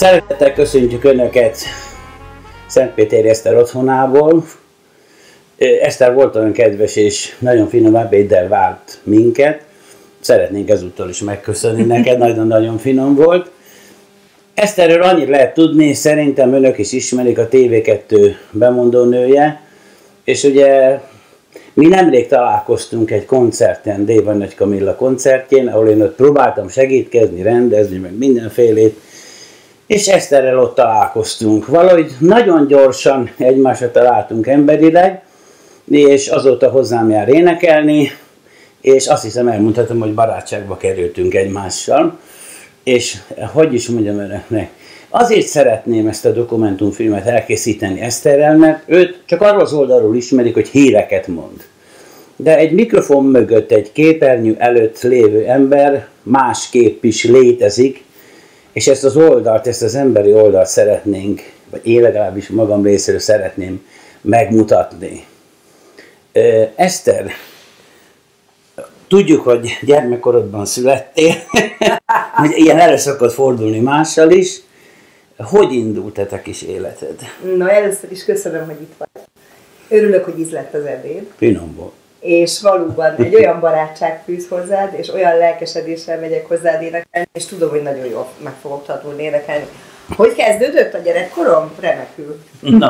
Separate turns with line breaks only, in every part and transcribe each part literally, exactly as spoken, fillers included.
Szeretettel köszöntjük Önöket Szentpéter Eszter otthonából. Eszter volt olyan kedves és nagyon finom ebéddel várt minket. Szeretnénk ezúttal is megköszönni neked, nagyon-nagyon finom volt. Eszterről annyit lehet tudni, szerintem Önök is ismerik, a té vé kettő bemondónője. És ugye mi nemrég találkoztunk egy koncerten, Déva Nagy Kamilla koncertjén, ahol én ott próbáltam segítkezni, rendezni, meg mindenfélét. És Eszterrel ott találkoztunk. Valahogy nagyon gyorsan egymásra találtunk emberileg, és azóta hozzám jár énekelni, és azt hiszem elmondhatom, hogy barátságba kerültünk egymással. És hogy is mondjam Önöknek, azért szeretném ezt a dokumentumfilmet elkészíteni Eszterrel, mert őt csak arról az oldalról ismerik, hogy híreket mond. De egy mikrofon mögött, egy képernyő előtt lévő ember másképp is létezik, és ezt az oldalt, ezt az emberi oldalt szeretnénk, vagy én legalábbis magam részéről szeretném megmutatni. Eszter, tudjuk, hogy gyermekkorodban születtél, hogy ilyen elő szokott fordulni mással is. Hogy indult a te kis életed?
Na, először is köszönöm, hogy itt vagy. Örülök, hogy ízlett az ebéd.
Finom volt.
És valóban egy olyan barátság fűz hozzád, és olyan lelkesedéssel megyek hozzád énekelni, és tudom, hogy nagyon jól meg fogok tanulni énekelni. Hogy kezdődött a gyerekkorom? Remekül.
Na.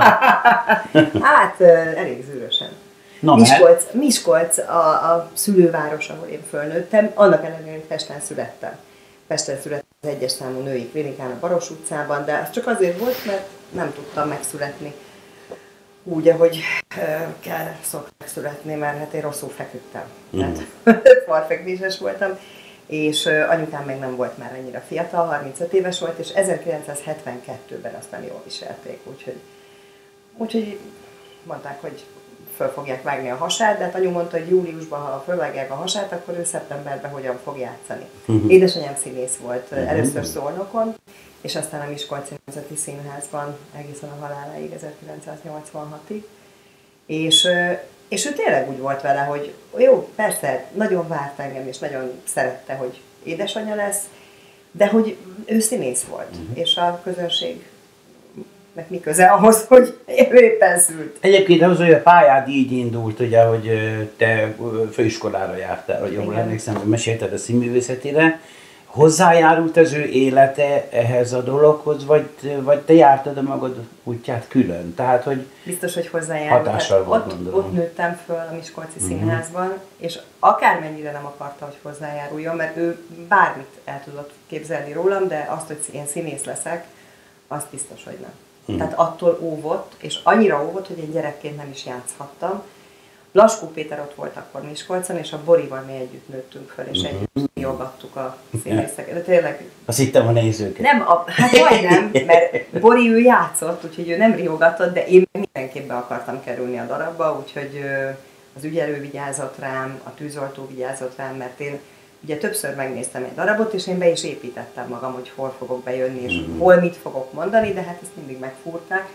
Hát, elég zűrösen.
Na,
Miskolc, Miskolc a, a szülőváros, ahol én fölnőttem, annak ellenére, hogy Pesten születtem. Pesten születtem az egyes számú női klinikán a Baros utcában, de az csak azért volt, mert nem tudtam megszületni úgy, ahogy kell szoktak születni, mert hát én rosszul feküdtem. Mm. Tehát farfekvéses voltam, és anyukám meg nem volt már annyira fiatal, harmincöt éves volt, és ezerkilencszázhetvenkettőben azt nem jól viselték, úgyhogy, úgyhogy mondták, hogy föl fogják vágni a hasát, de hát anyu mondta, hogy júliusban, ha fölvágják a hasát, akkor ő szeptemberben hogyan fog játszani. Uh-huh. Édesanyám színész volt, uh-huh. először Szolnokon, és aztán a Miskolci Nemzeti Színházban egészen a haláláig, ezerkilencszáznyolcvanhatig. És, és ő tényleg úgy volt vele, hogy jó, persze, nagyon várt engem, és nagyon szerette, hogy édesanyja lesz, de hogy ő színész volt, uh-huh. és a közönség meg mi köze ahhoz, hogy éppen szült.
Egyébként az, hogy a pályád így indult, ugye, hogy te főiskolára jártál, hogy jól emlékszem, hogy mesélted a színművészetére. Hozzájárult az ő élete ehhez a dologhoz, vagy, vagy te jártad a magad útját külön? Tehát, hogy
biztos, hogy hozzájárult.
Hatással volt,
ott, ott nőttem föl a Miskolci uh-huh. Színházban, és akármennyire nem akarta, hogy hozzájáruljon, mert ő bármit el tudott képzelni rólam, de azt, hogy én színész leszek, azt biztos, hogy nem. Hmm. Tehát attól óvott, és annyira óvott, hogy én gyerekként nem is játszhattam. Laskó Péter ott volt akkor Miskolcon, és a Borival mi együtt nőttünk föl, és együtt riogattuk a színészeket. De tényleg...
Azt hittem a nézőket.
Nem, a, hát majdnem, mert Bori ő játszott, úgyhogy ő nem riogatott, de én mindenképpen akartam kerülni a darabba, úgyhogy az ügyelő vigyázott rám, a tűzoltó vigyázott rám, mert én ugye többször megnéztem egy darabot, és én be is építettem magam, hogy hol fogok bejönni, és mm. hol mit fogok mondani, de hát ezt mindig megfúrták.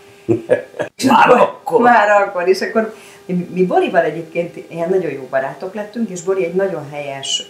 Már akkor, akkor?
Már akkor, és akkor mi, mi Borival egyébként ilyen nagyon jó barátok lettünk, és Bori egy nagyon helyes,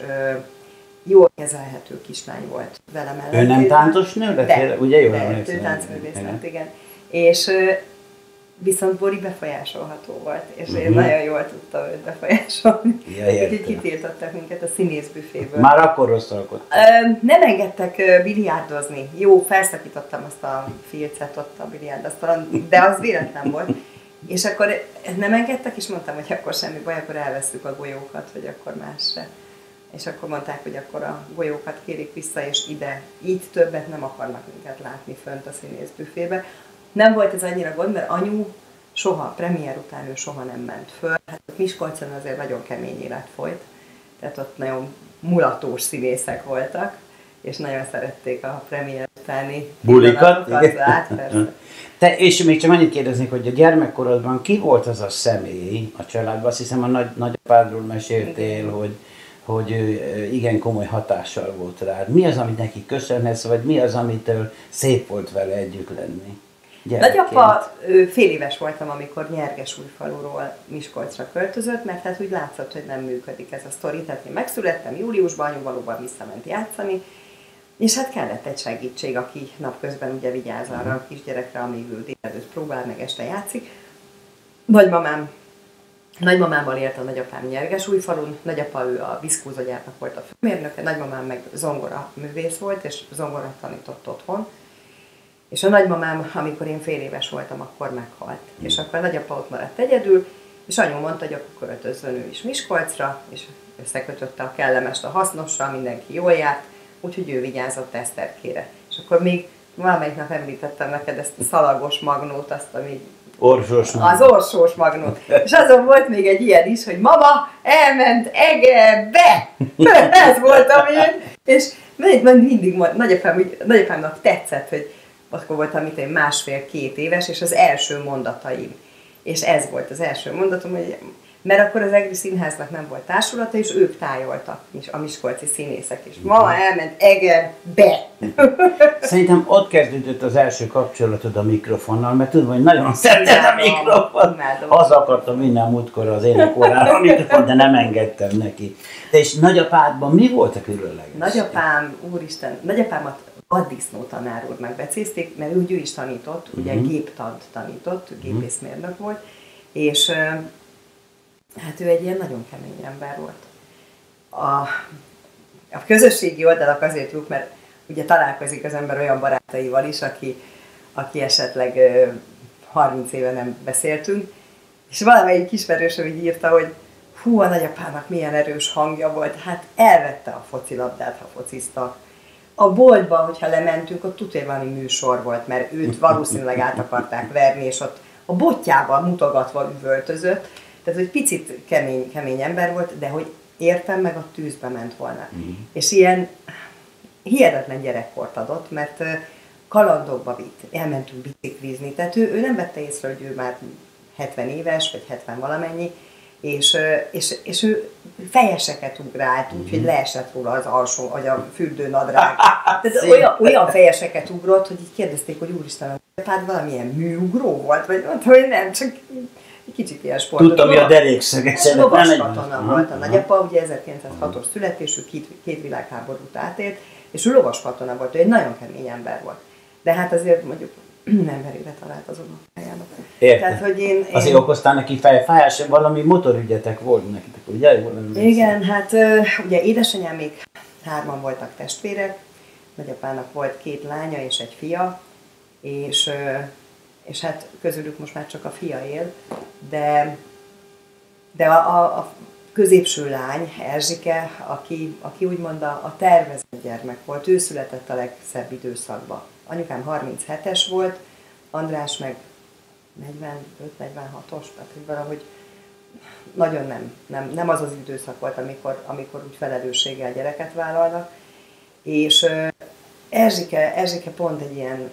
jól kezelhető kislány volt velem ellen.
Ő nem táncos nő? De, de, ugye jól
emlékszem? Ő táncművész lett, igen. És viszont Bori befolyásolható volt, és uh-huh. én nagyon jól tudtam őt befolyásolni.
Ja,
úgyhogy kitiltottak minket a színészbüféből.
Már akkor rosszalkodtak?
Nem engedtek biliárdozni. Jó, felszakítottam azt a filcet ott a biliárdasztalon, de az véletlen volt. És akkor nem engedtek, és mondtam, hogy akkor semmi baj, akkor elvesztük a golyókat, vagy akkor másra. És akkor mondták, hogy akkor a golyókat kérik vissza, és ide. Így többet nem akarnak minket látni fönt a színészbüfébe. Nem volt ez annyira gond, mert anyu soha, premier után ő soha nem ment föl. Hát ott Miskolcon azért nagyon kemény élet folyt, tehát ott nagyon mulatós színészek voltak, és nagyon szerették a premier utáni
bulikat.
Hát persze.
Te, és még csak annyit kérdeznék, hogy a gyermekkorodban ki volt az a személy a családban? Azt hiszem a nagy, nagyapádról meséltél, igen. hogy hogy igen komoly hatással volt rád. Mi az, amit neki köszönhetsz, vagy mi az, amitől szép volt vele együtt lenni?
Nagyapa, fél éves voltam, amikor Nyergesújfaluról Miskolcra költözött, mert hát úgy látszott, hogy nem működik ez a sztori. Tehát én megszülettem júliusban, anyu valóban visszament játszani, És hát kellett egy segítség, aki napközben ugye vigyáz arra a kisgyerekre, amíg ő délelőtt próbál, meg este játszik. Nagymamám, nagymamámmal élt a nagyapám Nyergesújfalun, nagyapa ő a viszkózagyárnak volt a főmérnöke, nagymamám meg zongora művész volt, és zongora tanított otthon. És a nagymamám, amikor én fél éves voltam, akkor meghalt. Mm. És akkor a nagyapa ott maradt egyedül, és anyu mondta, hogy akkor költözzön ő is Miskolcra, és összekötötte a kellemest a hasznosra, mindenki jól járt, úgyhogy ő vigyázott Eszterkére. És akkor még valamelyik nap említettem neked ezt a szalagos magnót, azt, ami...
Orsós
magnót. Az orsós magnót. És azon volt még egy ilyen is, hogy mama elment Egerbe! Ez volt a miért. És mindig nagyapám, nagyapámnak tetszett, hogy akkor voltam, mint én másfél-két éves, és az első mondataim. És ez volt az első mondatom, hogy mert akkor az Egri Színháznak nem volt társulata, és ők tájoltak, a miskolci színészek is. Mama elment Egerbe!
Szerintem ott kezdődött az első kapcsolatod a mikrofonnal, mert tudom, hogy nagyon szereted a mikrofon. Az akartam minden múltkor az énekórára a mikrofon, de nem engedtem neki. De és nagyapádban mi volt a különleges?
Nagyapám, úristen, nagyapámat vaddisznó tanár úrnak becézték, mert úgy ő is tanított, uh-huh. ugye géptant tanított, gépészmérnök volt, és hát ő egy ilyen nagyon kemény ember volt. A, a közösségi oldalak azért jók, mert ugye találkozik az ember olyan barátaival is, aki, aki esetleg harminc éve nem beszéltünk, és valamelyik ismerősöm így írta, hogy hú, a nagyapának milyen erős hangja volt, hát elvette a focilabdát, ha fociztak. A boltban, hogyha lementünk, ott tudja, valami műsor volt, mert őt valószínűleg át akarták verni, és ott a botjával mutogatva üvöltözött. Tehát, hogy picit kemény, kemény ember volt, de hogy értem meg a tűzbe ment volna. Mm. És ilyen hihetetlen gyerekkort adott, mert kalandokba vitt, elmentünk biciklizni. Tehát ő, ő nem vette észre, hogy ő már hetven éves, vagy hetven valamennyi, és, és, és ő fejeseket ugrált, mm. úgyhogy leesett róla az alsó, vagy a fürdőnadrág. Tehát olyan, olyan fejeseket ugrott, hogy így kérdezték, hogy úristen, a apád valamilyen műugró volt, vagy mondta, hogy nem, csak kicsit ilyen sportot.
Tudtam, hogy a derékszöget.
Lovas katona volt a nagyapa, ugye ezerkilencszázhatos születésű, két, két világháborút átélt, és ő lovas katona volt, ő egy nagyon kemény ember volt. De hát azért mondjuk nem verére talált az unokájának.
Tehát, hogy én, én... Azért okoztál neki fejfájás, valami motorügyetek volt nekitek, ugye?
Igen, hát ugye édesanyám még hárman voltak testvérek, nagyapának volt két lánya és egy fia, és, és hát közülük most már csak a fia él, de, de a, a, a középső lány, Erzsike, aki, aki úgymond a, a tervezett gyermek volt, ő született a legszebb időszakban. Anyukám harminchetes volt, András meg negyvenöt-negyvenhatos, tehát hogy valahogy nagyon nem, nem, nem az az időszak volt, amikor, amikor úgy felelősséggel gyereket vállalnak. És uh, Erzsike, Erzsike pont egy ilyen,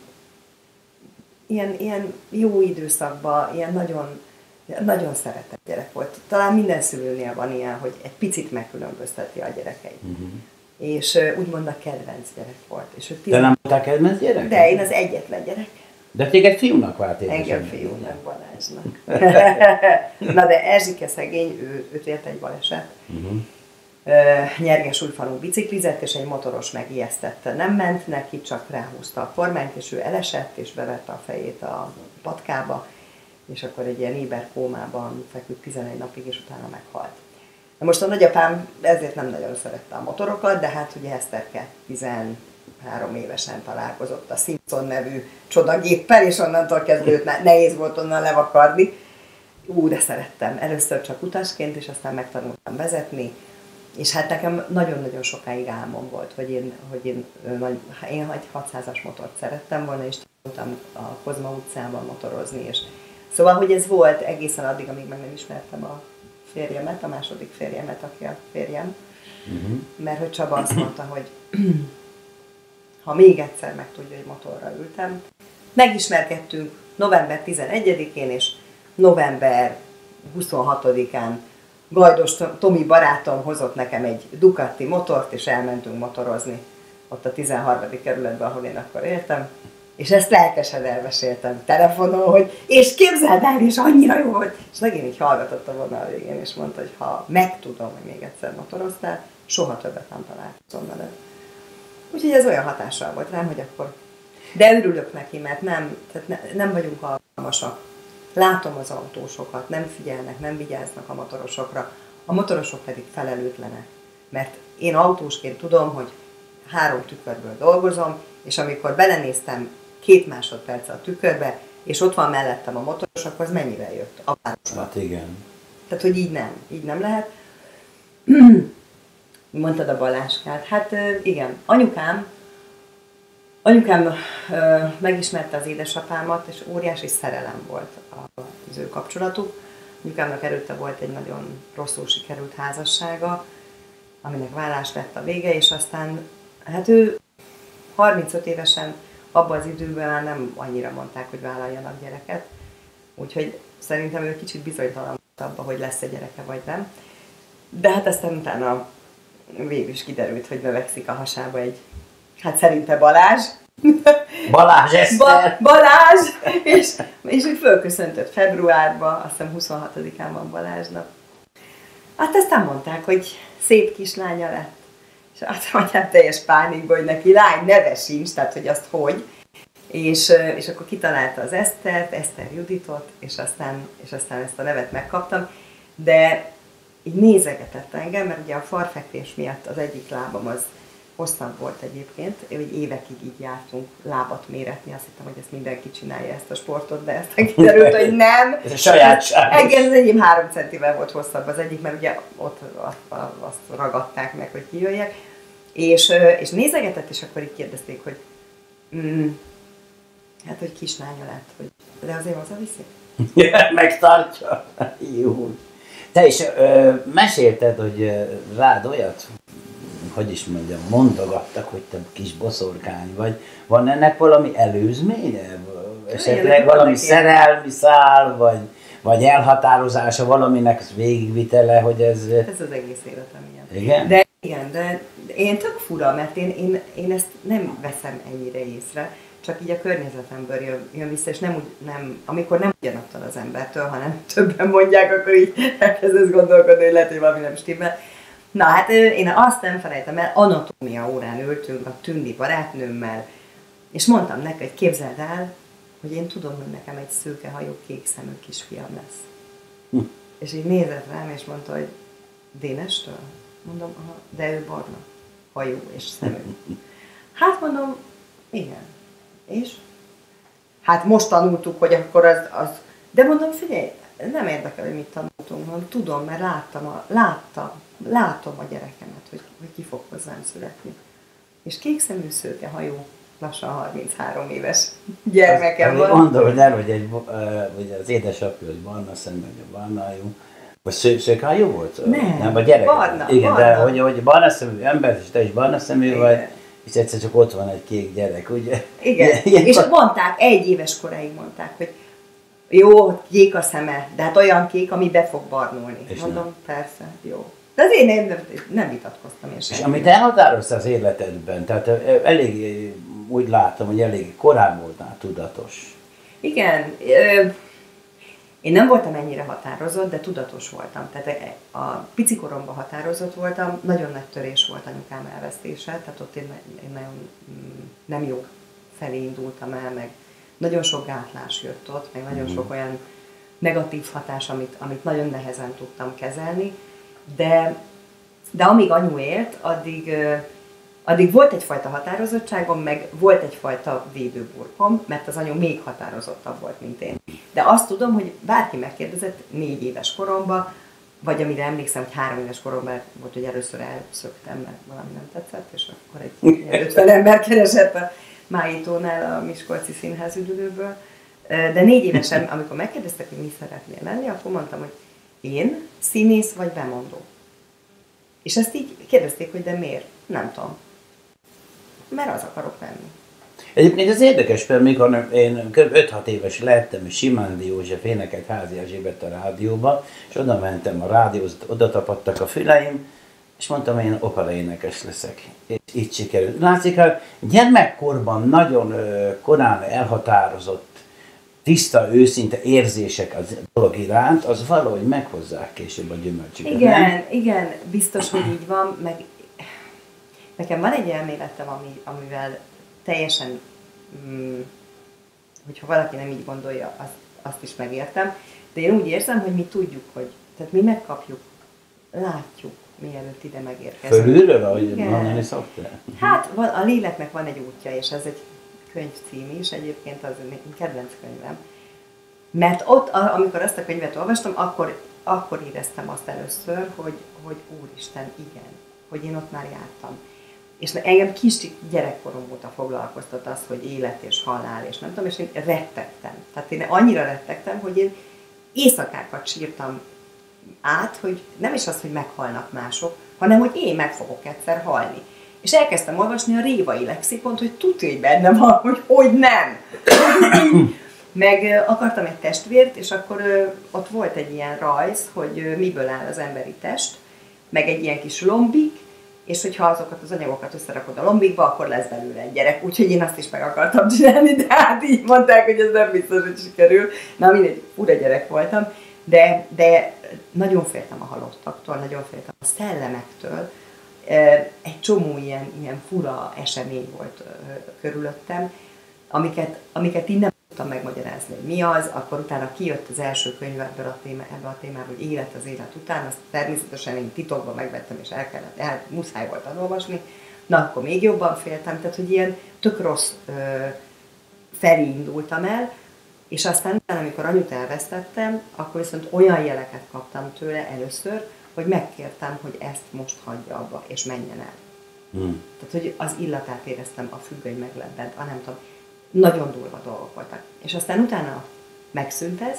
ilyen, ilyen jó időszakban, ilyen nagyon, nagyon szeretett gyerek volt. Talán minden szülőnél van ilyen, hogy egy picit megkülönbözteti a gyerekeit. Uh-huh. És uh, úgymond a kedvenc gyerek volt. És tizen...
De nem voltál kedvenc gyerek?
De én az egyetlen gyerek.
De téged fiúnak vált édesanyja?
Engem fiúnak, Balázsnak. Na de Erzsike szegény, ő, őt ért egy baleset. Uh-huh. Uh, Nyergesújfalun biciklizett, és egy motoros megijesztette. Nem ment neki, csak ráhúzta a kormányt, és ő elesett, és bevette a fejét a patkába, és akkor egy ilyen éberkómában feküdt tizenegy napig, és utána meghalt. Na most a nagyapám ezért nem nagyon szerette a motorokat, de hát ugye Eszterke tizenhárom évesen találkozott a Simpson nevű csodagéppel, és onnantól kezdve őt nehéz volt onnan levakarni. Ú, de szerettem. Először csak utasként, és aztán megtanultam vezetni. És hát nekem nagyon-nagyon sokáig álmom volt, hogy én, hogy én, én egy hatszázas motort szerettem volna, és tudtam a Kozma utcában motorozni. És szóval, hogy ez volt egészen addig, amíg meg nem ismertem a férjemet, a második férjemet, aki a férjem. Uh-huh. Mert hogy Csaba azt mondta, hogy ha még egyszer megtudja, hogy motorra ültem. Megismerkedtünk november tizenegyedikén, és november huszonhatodikán Gajdos Tomi barátom hozott nekem egy Ducati motort, és elmentünk motorozni ott a tizenharmadik kerületben, ahol én akkor éltem. És ezt lelkesen elmeséltem telefonon, hogy és képzeld el, és annyira jó volt. És megint így hallgatott a vonal végén, és mondta, hogy ha megtudom, hogy még egyszer motoroztál, soha többet nem találkozom veled. Úgyhogy ez olyan hatással volt rám, hogy akkor... De örülök neki, mert nem, tehát ne, nem vagyunk alkalmasak. Látom az autósokat, nem figyelnek, nem vigyáznak a motorosokra. A motorosok pedig felelőtlenek. Mert én autósként tudom, hogy három tükörből dolgozom, és amikor belenéztem két másodperc a tükörbe, és ott van mellettem a motoros, akkor az mennyivel jött? A városba.
Hát igen.
Tehát, hogy így nem. Így nem lehet. Mondtad a Baláskát. Hát igen, anyukám, anyukám megismerte az édesapámat, és óriási szerelem volt az ő kapcsolatuk. Anyukámnak előtte volt egy nagyon rosszul sikerült házassága, aminek vállás lett a vége, és aztán, hát ő harmincöt évesen abban az időben már nem annyira mondták, hogy vállaljanak gyereket. Úgyhogy szerintem ő kicsit bizonytalan volt abban, hogy lesz egy gyereke vagy nem. De hát aztán utána végül is kiderült, hogy növekszik a hasába egy, hát szerinte Balázs.
Balázs Eszter!
Ba- Balázs! És, és úgy fölköszöntött februárban, azt hiszem huszonhatodikán van Balázsnap. Hát aztán mondták, hogy szép kislánya lett. És azt mondják teljes pánikban, hogy neki lány neve sincs, tehát hogy azt hogy. És, és akkor kitalálta az Esztert, Eszter Juditot, és aztán, és aztán ezt a nevet megkaptam. De így nézegetett engem, mert ugye a farfekvés miatt az egyik lábam az hosszabb volt egyébként, hogy évekig így jártunk lábat méretni, azt hittem, hogy ezt mindenki csinálja ezt a sportot, de ezt kiderült, hogy nem.
Ez a sajátság.
Igen, az enyém három centivel volt hosszabb az egyik, mert ugye ott azt ragadták meg, hogy kijöjjek. És, és nézegetett, és akkor így kérdezték, hogy mm, hát, hogy kislánya lett, hogy de azért hazaviszik?
Megtartja. Jó. Te is ö, mesélted, hogy ö, rád olyat, hogy is mondjam, mondogattak, hogy te kis boszorkány vagy. Van ennek valami előzménye? Esetleg valami szerelmi szál, vagy, vagy elhatározása valaminek végigvitele, hogy ez...
Ez az egész életem ilyen.
Igen?
De igen, de én tök fura, mert én, én, én ezt nem veszem ennyire észre, csak így a környezetemből jön, jön vissza, és nem úgy, nem, amikor nem ugyanattól az embertől, hanem többen mondják, akkor így elkezdesz gondolkodni, hogy lehet, hogy valami nem stimmel. Na hát én azt nem felejtem el, anatómia órán ültünk a Tündi barátnőmmel, és mondtam neki, hogy képzeld el, hogy én tudom, hogy nekem egy szőkehajú, kékszemű kisfiam lesz. Hm. És így nézett rám, és mondta, hogy Dénestől? Mondom, aha, de ő barna hajú és szemű. Hát mondom, igen. És? Hát most tanultuk, hogy akkor az, az... De mondom, figyelj, nem érdekel, hogy mit tanultunk, mondom, tudom, mert láttam, a, láttam, látom a gyerekemet, hogy, hogy ki fog hozzám születni. És kékszemű szőkehajú, lassan harminchárom éves gyermekem van.
Gondolod el, hogy, egy, hogy az édesapja, hogy barna szemű, vagy barna hajú, vagy sző, szőkehajú volt?
Nem,
nem a gyerek.
barna,
igen,
barna.
de hogy, hogy barna szemű ember, és te is barna szemű
igen.
vagy, és egyszer csak ott van egy kék gyerek, ugye?
Igen, ilyen, és mondták, egy éves koráig mondták, hogy jó, kék a szeme, de hát olyan kék, ami be fog barnulni. És mondom, nem. Persze, jó. De azért én nem, nem vitatkoztam én sem.
És amit elhatározta az életedben, tehát elég, úgy látom, hogy elég korán voltál tudatos.
Igen, én nem voltam ennyire határozott, de tudatos voltam. Tehát a picikoromban határozott voltam, nagyon nagy törés volt anyukám elvesztése, tehát ott én, én nagyon nem jó felé indultam el, meg nagyon sok gátlás jött ott, meg nagyon sok olyan negatív hatás, amit, amit nagyon nehezen tudtam kezelni, de, de amíg anyu élt, addig, addig volt egyfajta határozottságom, meg volt egyfajta védőburkom, mert az anyu még határozottabb volt, mint én. De azt tudom, hogy bárki megkérdezett négy éves koromban, vagy amire emlékszem, hogy három éves koromban volt, hogy először elszöktem, mert valami nem tetszett, és akkor egy ötven ember keresett a Májítónál a Miskolci Színház üdülőből. De négy évesen, amikor megkérdeztek, hogy mi szeretnél lenni, akkor mondtam, hogy én színész vagy bemondó. És ezt így kérdezték, hogy de miért? Nem tudom. Mert az akarok lenni.
Egyébként ez érdekes, mert mikor én öt-hat éves lettem, és Simándi József énekelt Házi Erzsébet a rádióba, és oda mentem a rádióhoz, oda tapadtak a füleim, és mondtam, én opera énekes leszek. És így sikerült. Látszik, hogy gyermekkorban nagyon korán elhatározott, tiszta, őszinte érzések az dolog iránt, az valahogy meghozzák később a gyümölcsüket.
Igen,
nem?
igen, biztos, hogy így van, meg nekem van egy elméletem, ami, amivel teljesen, mm, hogyha valaki nem így gondolja, azt, azt is megértem, de én úgy érzem, hogy mi tudjuk, hogy, tehát mi megkapjuk, látjuk, mielőtt ide megérkezünk.
Fölülről, ahogy mondani szoktál?
Hát van, a léleknek van egy útja, és ez egy könyvcím is, egyébként az kedvenc könyvem. Mert ott, amikor azt a könyvet olvastam, akkor, akkor éreztem azt először, hogy, hogy Úristen, igen, hogy én ott már jártam. És engem kis gyerekkorom óta foglalkoztat az, hogy élet és halál, és nem tudom, és én rettegtem. Tehát én annyira rettegtem, hogy én éjszakákat sírtam át, hogy nem is az, hogy meghalnak mások, hanem hogy én meg fogok egyszer halni. És elkezdtem olvasni a révai lexikont, hogy tudja, hogy bennem van, hogy hogy nem. Meg akartam egy testvért, és akkor ott volt egy ilyen rajz, hogy miből áll az emberi test, meg egy ilyen kis lombik, és hogyha azokat az anyagokat összerakod a lombikba, akkor lesz belőle egy gyerek. Úgyhogy én azt is meg akartam csinálni, de hát így mondták, hogy ez nem biztos, hogy sikerül. Na, mindegy, fura gyerek voltam. De, de nagyon féltem a halottaktól, nagyon féltem a szellemektől. Egy csomó ilyen, ilyen fura esemény volt körülöttem, amiket, amiket így nem tudtam megmagyarázni, hogy mi az. Akkor utána kijött az első könyv ebből a, téma, ebből a témából, hogy élet az élet után. Azt természetesen én titokban megvettem, és el kellett, el, muszáj volt elolvasni. Na, akkor még jobban féltem, tehát hogy ilyen tök rossz ö, felé indultam el. És aztán, amikor anyut elvesztettem, akkor viszont olyan jeleket kaptam tőle először, hogy megkértem, hogy ezt most hagyja abba, és menjen el. Hmm. Tehát, hogy az illatát éreztem, a függöny meglebbent, a nem tudom, nagyon durva dolgok voltak. És aztán utána megszűnt ez,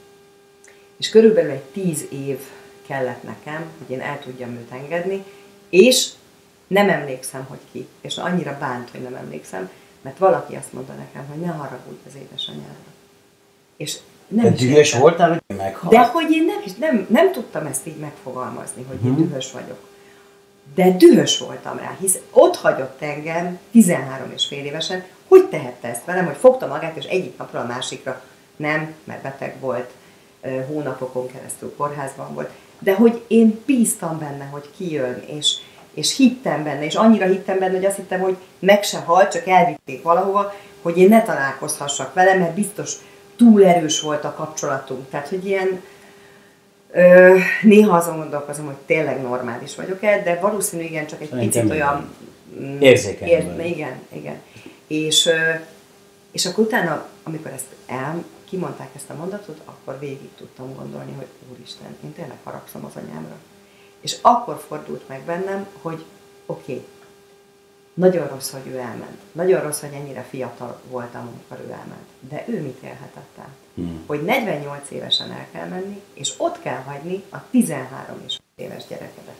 és körülbelül egy tíz év kellett nekem, hogy én el tudjam őt engedni, és nem emlékszem, hogy ki, és annyira bánt, hogy nem emlékszem, mert valaki azt mondta nekem, hogy ne haragudj az édesanyádra. És nem
de dühös voltál, hogy meghalt?
De hogy én nem, nem, nem tudtam ezt így megfogalmazni, hogy én dühös vagyok. De dühös voltam rá, hisz ott hagyott engem tizenhárom és fél évesen, hogy tehette ezt velem, hogy fogta magát, és egyik napról a másikra nem, mert beteg volt, hónapokon keresztül kórházban volt, de hogy én bíztam benne, hogy kijön, és, és hittem benne, és annyira hittem benne, hogy azt hittem, hogy meg se halt, csak elvitték valahova, hogy én ne találkozhassak vele, mert biztos túl erős volt a kapcsolatunk. Tehát, hogy ilyen ö, néha azon gondolkozom, hogy tényleg normális vagyok-e, de valószínű igen, csak egy Szerintem picit olyan...
Érzékeny
ér, Igen, igen. És, ö, és akkor utána, amikor ezt el, kimondták ezt a mondatot, akkor végig tudtam gondolni, hogy Úristen, én tényleg haragszom az anyámra. És akkor fordult meg bennem, hogy oké, okay, nagyon rossz, hogy ő elment. Nagyon rossz, hogy ennyire fiatal voltam, amikor ő elment. De ő mit élhetett át? Hmm. Hogy negyvennyolc évesen el kell menni, és ott kell hagyni a tizenhárom és éves gyerekedet.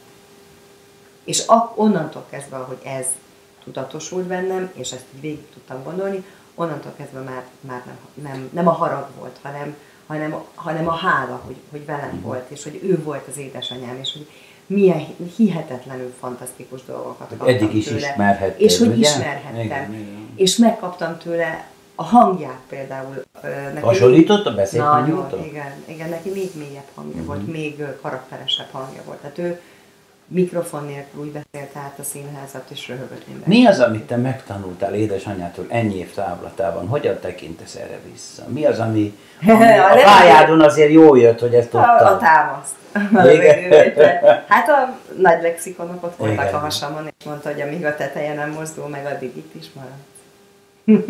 És onnantól kezdve, hogy ez tudatosult bennem, és ezt végig tudtam gondolni, onnantól kezdve már, már nem, nem, nem a harag volt, hanem, hanem, hanem a hála, hogy, hogy velem hmm. volt, és hogy ő volt az édesanyám, és hogy milyen hihetetlenül fantasztikus dolgokat kaptam
eddig is
tőle.
Ismerhetted,
és hogy
ugye?
ismerhettem.
Igen, igen.
És megkaptam tőle a hangját például. Neki
hasonlított a beszélhangjuktól?
Igen, igen, neki még mélyebb hangja uh-huh. volt, még karakteresebb hangja volt. Tehát ő mikrofon nélkül úgy beszélt át a színházat, és röhögött minden.
Mi az, amit te megtanultál édesanyától ennyi év távlatában? Hogyan tekintesz erre vissza? Mi az, ami, ami a pályádon azért jól jött, hogy ezt tudtad?
A, a támaszt. Hát a nagy lexikonok ott voltak igen. a hasamon, és mondta, hogy amíg a teteje nem mozdul meg, addig itt is marad.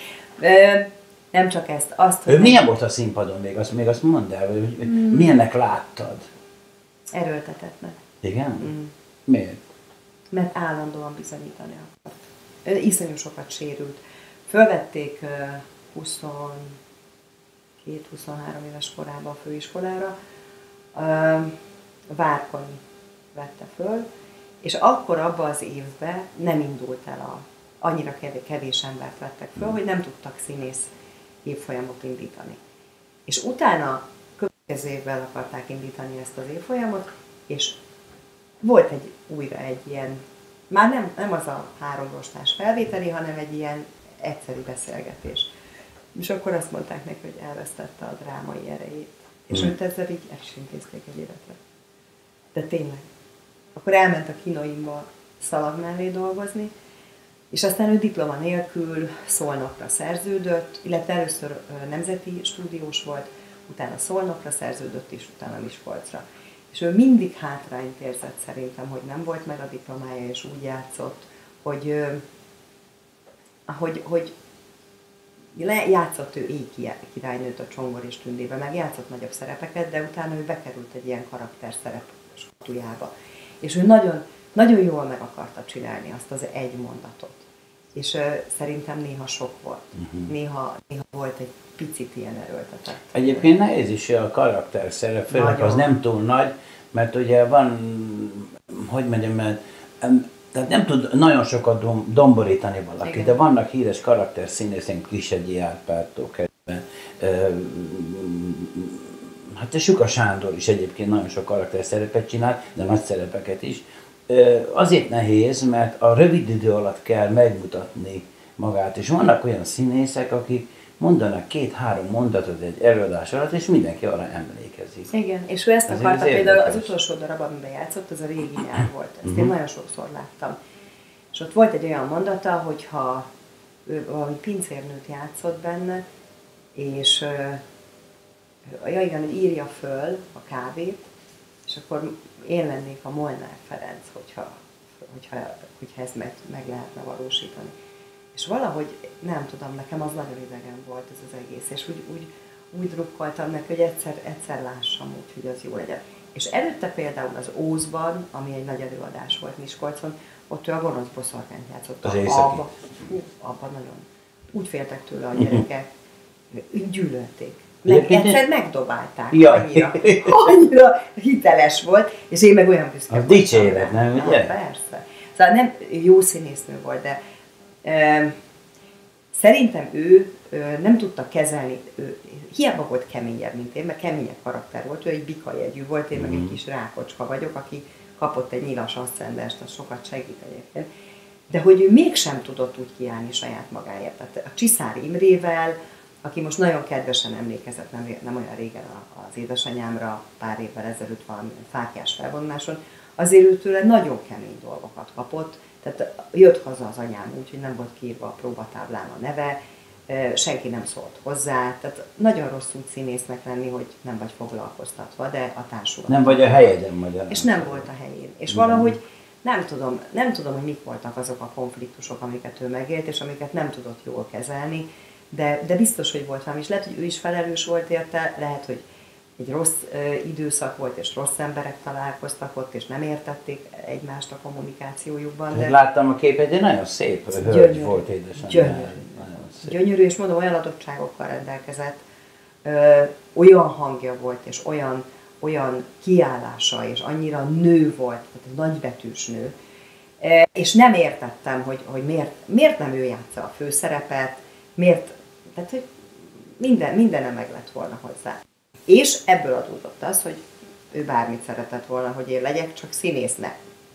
Nem csak ezt, azt, hogy...
Ő milyen volt a színpadon még? Azt, még azt mondd el, hogy hmm. milyennek láttad?
Erőltetetnek.
Igen?
Mm.
Miért?
Mert állandóan bizonyítani akart. Ő iszonyú sokat sérült. Fölvették huszonkettő-huszonhárom éves korában a főiskolára, Várkonyi vette föl, és akkor abban az évben nem indult el a... Annyira kevés embert vettek föl, hogy nem tudtak színész évfolyamot indítani. És utána következő évvel akarták indítani ezt az évfolyamot, és volt egy újra egy ilyen, már nem, nem az a három rostás felvételi, hanem egy ilyen egyszerű beszélgetés. És akkor azt mondták neki, hogy elvesztette a drámai erejét. És mm. őt ezzel így el is intézték egy életre. De tényleg. Akkor elment a kinoimba, szalag mellé dolgozni, és aztán ő diploma nélkül Szolnokra szerződött, illetve először nemzeti stúdiós volt, utána Szolnokra szerződött, és utána Miskolcra. És ő mindig hátrányt érzett szerintem, hogy nem volt meg a diplomája, és úgy játszott, hogy, hogy, hogy játszott ő éjkirálynőt a Csongor és Tündébe, meg játszott nagyobb szerepeket, de utána ő bekerült egy ilyen karakterszerep skatujába. És ő nagyon, nagyon jól meg akarta csinálni azt az egy mondatot. És uh, szerintem néha sok volt. Uh-huh. Néha, néha volt egy picit ilyen erőltetett.
Egyébként nehéz is a karakterszerep, főleg az nem túl nagy, mert ugye van, hogy mondjam, mert tehát nem tud nagyon sokat dom, domborítani valaki, igen. De vannak híres karakterszínészek, Kishegyi Árpádtól kezdve. Hát a Suka Sándor is egyébként nagyon sok karakterszerepet csinál, de nagy szerepeket is. Azért nehéz, mert a rövid idő alatt kell megmutatni magát, és vannak olyan színészek, akik mondanak két-három mondatot egy előadás alatt, és mindenki arra emlékezik.
Igen, és ő ezt akarta, például az utolsó darab, amiben játszott, az a Régi nyár volt. Ezt én nagyon sokszor láttam. És ott volt egy olyan mondata, hogyha ő valami pincérnőt játszott benne, és ja igen, hogy írja föl a kávét, és akkor én lennék a Molnár Ferenc, hogyha, hogyha, hogyha ezt meg, meg lehetne valósítani. És valahogy, nem tudom, nekem az nagyon idegen volt ez az egész, és úgy, úgy, úgy drukkoltam neki, hogy egyszer, egyszer lássam úgy, hogy az jó legyen. És előtte például az Ózban, ami egy nagy előadás volt Miskolcon, ott ő a gonosz boszorkányt játszott.
Az északi.
Abba, abba nagyon. Úgy féltek tőle a gyerekek, gyűlölték. Meg egyszer megdobálták, annyira, annyira hiteles volt, és én meg olyan büszke voltam.
A dicséret, nem ugye?
Ah, persze. Szóval nem jó színésznő volt, de e, szerintem ő e, nem tudta kezelni, ő, hiába volt keményebb, mint én, mert keményebb karakter volt, ő egy bikajegyű volt, én meg egy kis rákocska vagyok, aki kapott egy nyilas aszcendenst, az sokat segít egyébként. De hogy ő mégsem tudott úgy kiállni saját magáért. Tehát a Csiszár Imrével, aki most nagyon kedvesen emlékezett, nem, nem olyan régen az édesanyámra, pár évvel ezelőtt valamilyen fáklyás felvonuláson, azért ő tőle nagyon kemény dolgokat kapott, tehát jött haza az anyám úgy, hogy nem volt kiírva a próbatáblán a neve, senki nem szólt hozzá, tehát nagyon rossz úgy színésznek lenni, hogy nem vagy foglalkoztatva, de a társulat.
Nem vagy a helyeden magyarán.
És nem volt a helyén. És valahogy nem tudom, nem tudom, hogy mik voltak azok a konfliktusok, amiket ő megélt, és amiket nem tudott jól kezelni, De, de biztos, hogy volt valami, és lehet, hogy ő is felelős volt érte, lehet, hogy egy rossz ö, időszak volt, és rossz emberek találkoztak ott, és nem értették egymást a kommunikációjukban. De...
Láttam a képet, egy nagyon szép hölgy volt édesanyja.
Gyönyörű. Gyönyörű, és mondom, olyan adottságokkal rendelkezett, ö, olyan hangja volt, és olyan, olyan kiállása, és annyira nő volt, tehát egy nagybetűs nő, e, és nem értettem, hogy, hogy miért, miért nem ő játsza a főszerepet, miért, tehát hogy minden, mindenem meg lett volna hozzá. És ebből adódott az, hogy ő bármit szeretett volna, hogy én legyek, csak színésznek.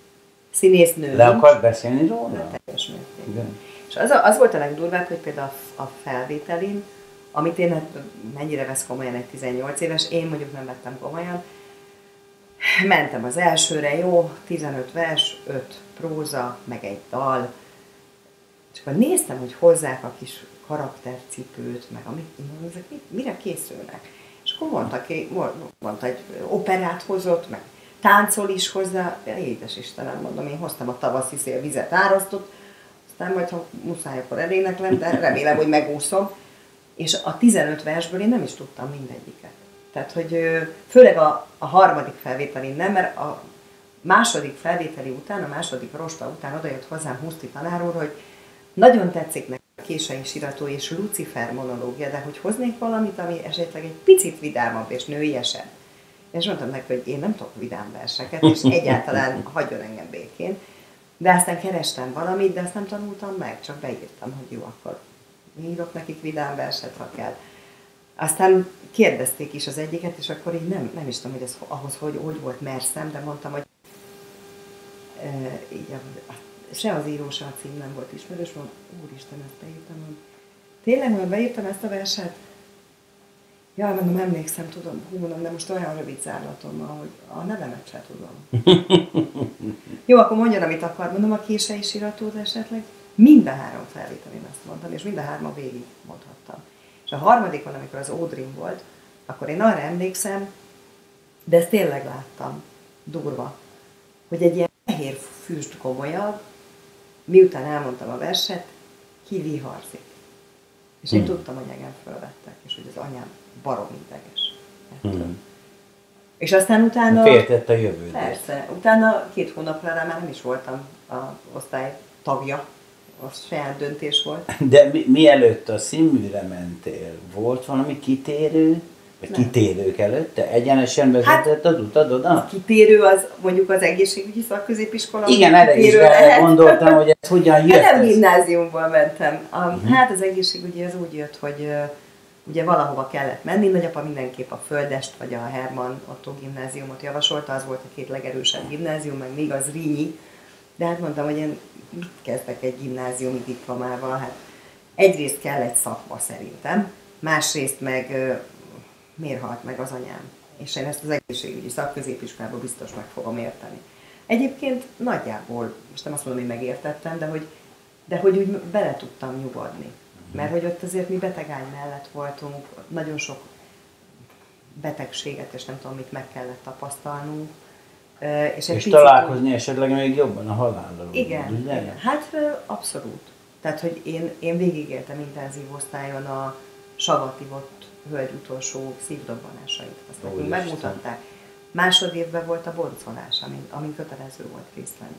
Színésznő.
Le akart beszélni róla?
Teljes mértékben. És az, az volt a legdurvább, hogy például a felvételin, amit én hát mennyire vesz komolyan egy tizennyolc éves, én mondjuk nem vettem komolyan, mentem az elsőre, jó, tizenöt vers, öt próza, meg egy dal, és akkor néztem, hogy hozzák a kis karaktercipőt, meg amit, ezek mire készülnek. És akkor mondta, mondta egy operát hozott, meg táncol is hozzá, édes Istenem, mondom, én hoztam a tavaszi szél vizet árasztott, aztán majd, ha muszáj, akkor eléneklem, de remélem, hogy megúszom. És a tizenöt versből én nem is tudtam mindegyiket. Tehát, hogy főleg a, a harmadik felvételén nem, mert a második felvételi után, a második rosta után odajött hozzám Huszti tanár úr, hogy nagyon tetszik neki a Kései Sirató és Lucifer monológia, de hogy hoznék valamit, ami esetleg egy picit vidámabb és nőiesebb. És mondtam neki, hogy én nem tudok vidám verseket, és egyáltalán hagyjon engem békén. De aztán kerestem valamit, de azt nem tanultam meg, csak beírtam, hogy jó, akkor írok nekik vidám verset, ha kell. Aztán kérdezték is az egyiket, és akkor így nem, nem is tudom, hogy ez ahhoz, hogy hogy volt merszem, de mondtam, hogy e, így a, se az író, se a cím nem volt ismerős, mondom, úristen, ezt beírtam, mondom, tényleg, mondom, beírtam ezt a verset? Jaj, mondom, emlékszem, tudom, hú, mondom, de most olyan rövid zárlatom van, hogy a nevemet se tudom. Jó, akkor mondjon, amit akar. Mondom, a kései siratót esetleg. Mind a három felvételén ezt mondtam, és mind a hárman végig mondhattam. És a harmadikon, amikor az Ódrin volt, akkor én arra emlékszem, de ezt tényleg láttam, durva, hogy egy ilyen fehér füst gomolyabb, miután elmondtam a verset, kiviharzik. És én hmm. tudtam, hogy engem fölvettek, és hogy az anyám barom ideges. Hmm. És aztán utána...
Féltett a jövőt.
Persze. Utána két hónapra rá már nem is voltam az osztály tagja. Az saját döntés volt.
De mi, mielőtt a színműre mentél, volt valami kitérő? Vagy nem. Kitérők előtte? Egyenesen vezetett hát, az utad oda?
A kitérő az mondjuk az egészségügyi szakközépiskola.
Igen, erre is gondoltam, hogy ez hogyan jött.
Hát nem gimnáziumból mentem. A, uh-huh. Hát az egészségügyi az úgy jött, hogy uh, ugye valahova kellett menni. Nagyapa mindenképp a Földest vagy a Herman Otto gimnáziumot javasolta, az volt a két legerősebb gimnázium, meg még az Rínyi. De hát mondtam, hogy én mit kezdek egy gimnáziumi diplomával? Hát egyrészt kell egy szakma szerintem, másrészt meg uh, miért halt meg az anyám? És én ezt az egészségügyi szakközépiskolában biztos meg fogom érteni. Egyébként nagyjából, most nem azt mondom, hogy megértettem, de hogy, de hogy úgy bele tudtam nyugodni. Mert hogy ott azért mi betegány mellett voltunk, nagyon sok betegséget, és nem tudom, mit meg kellett tapasztalnunk.
És, és találkozni úgy, esetleg még jobban a halállal.
Igen, igen, hát abszolút. Tehát, hogy én, én végigéltem intenzív osztályon a savativott hölgy utolsó szívdobbanásait. Azt Ó, nekünk megmutatták. Másodévben volt a boncolás, amin, amin kötelező volt részt venni.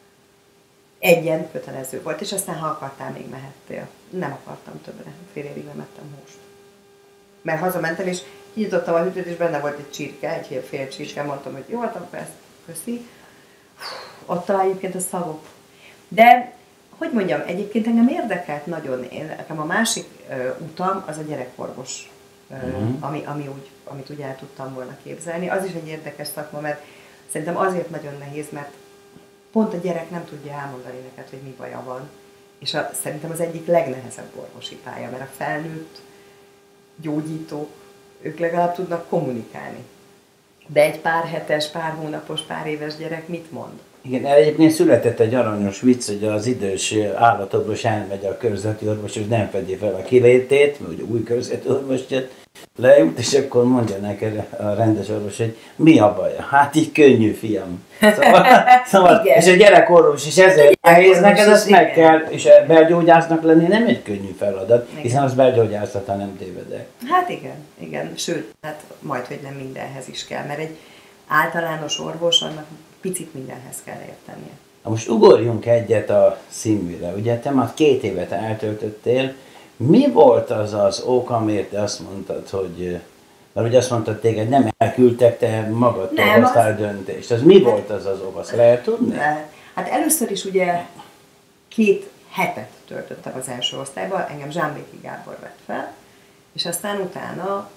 Egyen kötelező volt, és aztán ha akartál, még mehettél. Nem akartam többre, fél évig nem ettem húst. Mert hazamentem, és kinyitottam a hűtőt, és benne volt egy csirke, egy fél csirke, mondtam, hogy jó, hát akkor ezt köszi. Ott talán egyébként a szagok. De, hogy mondjam, egyébként engem érdekelt nagyon, én, nekem a másik uh, utam az a gyerekorvos, uh, uh-huh. ami, ami úgy, amit úgy el tudtam volna képzelni. Az is egy érdekes szakma, mert szerintem azért nagyon nehéz, mert pont a gyerek nem tudja elmondani neked, hogy mi baja van. És a, szerintem az egyik legnehezebb orvosi pálya, mert a felnőtt gyógyítók, ők legalább tudnak kommunikálni. De egy pár hetes, pár hónapos, pár éves gyerek mit mond?
Igen, egyébként született egy aranyos vicc, hogy az idős állatorvos elmegy a körzeti orvos, és nem fedi fel a kilétét, mert ugye új körzeti orvos jött, leült, és akkor mondja neked a rendes orvos, hogy mi a baj? Hát így könnyű, fiam. Szóval, szóval és a gyerekorvos is ezért nehéz, neked azt meg kell, és belgyógyásznak lenni nem egy könnyű feladat, igen. Hiszen az belgyógyászat, ha nem tévedek.
Hát igen, igen, sőt, hát majd, hogy nem mindenhez is kell, mert egy általános orvos annak picit mindenhez kell értenie.
Most ugorjunk egyet a színműre. Ugye te már két évet eltöltöttél. Mi volt az az ok, amiért te azt mondtad, hogy... Mert ugye azt mondtad téged, nem elküldtek, te magadtól hoztál az... döntést. Az mi volt az az ok? Azt lehet tudni?
Hát először is ugye két hetet töltöttem az első osztályban, engem Zsámbéki Gábor vett fel, és aztán utána,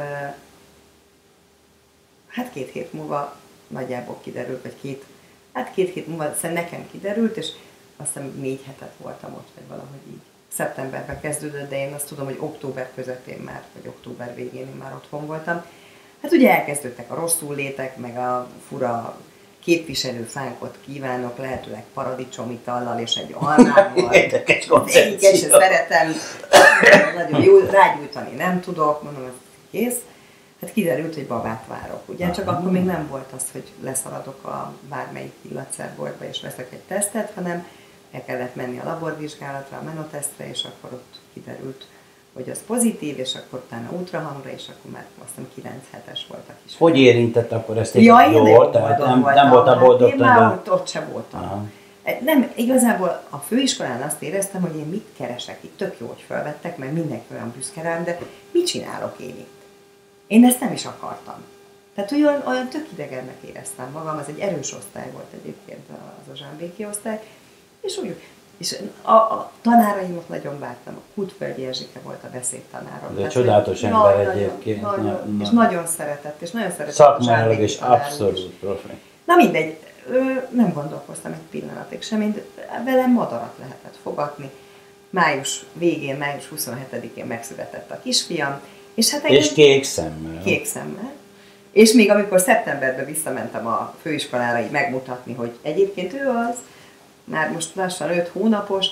hát két hét múlva nagyjából kiderült, vagy két, hát két hét múlva szerintem nekem kiderült, és azt hiszem négy hetet voltam ott, vagy valahogy így. Szeptemberben kezdődött, de én azt tudom, hogy október közepén már, vagy október végén én már otthon voltam. Hát ugye elkezdődtek a rosszul létek, meg a fura képviselőfánkot kívánok, lehetőleg paradicsomitallal és egy almával.
Érdekes koncepció.
Egyik se szeretem, nagyon jó, rágyújtani nem tudok, mondom, ez kész. Hát kiderült, hogy babát várok, ugye? Aha. Csak akkor még nem volt az, hogy leszaladok a bármelyik illatszerboltba és veszek egy tesztet, hanem el kellett menni a laborvizsgálatra, a menotesztre, és akkor ott kiderült, hogy az pozitív, és akkor utána ultrahangra, és akkor már azt hiszem kilenc hetes volt a kis.
Hogy érintett akkor ezt?
Ja, én
jó, tehát nem, nem volt a boldog.
Én már ott, ott sem voltam. Aha. Nem, igazából a főiskolán azt éreztem, hogy én mit keresek itt. Tök jó, hogy felvettek, mert mindenki olyan büszke rám, de mit csinálok én itt? Én ezt nem is akartam. Tehát olyan, olyan tök idegennek éreztem magam, az egy erős osztály volt egyébként az a Zsámbéki osztály, és úgy, és a, a tanáraimat nagyon vártam, a Kútföldi Erzsike volt a beszédtanárom.
De csodálatos ember nagyon, egyébként.
Nagyon,
na, na.
És nagyon szeretett, és nagyon szeretett
szakmailag és abszolút profi.
Na mindegy, nem gondolkoztam egy pillanatig sem, én velem madarat lehetett fogadni. Május végén, május huszonhetedikén megszületett a kisfiam, és hát
és kék szemmel.
Kék szemmel. És még amikor szeptemberben visszamentem a főiskolára így megmutatni, hogy egyébként ő az, már most lassan öt hónapos,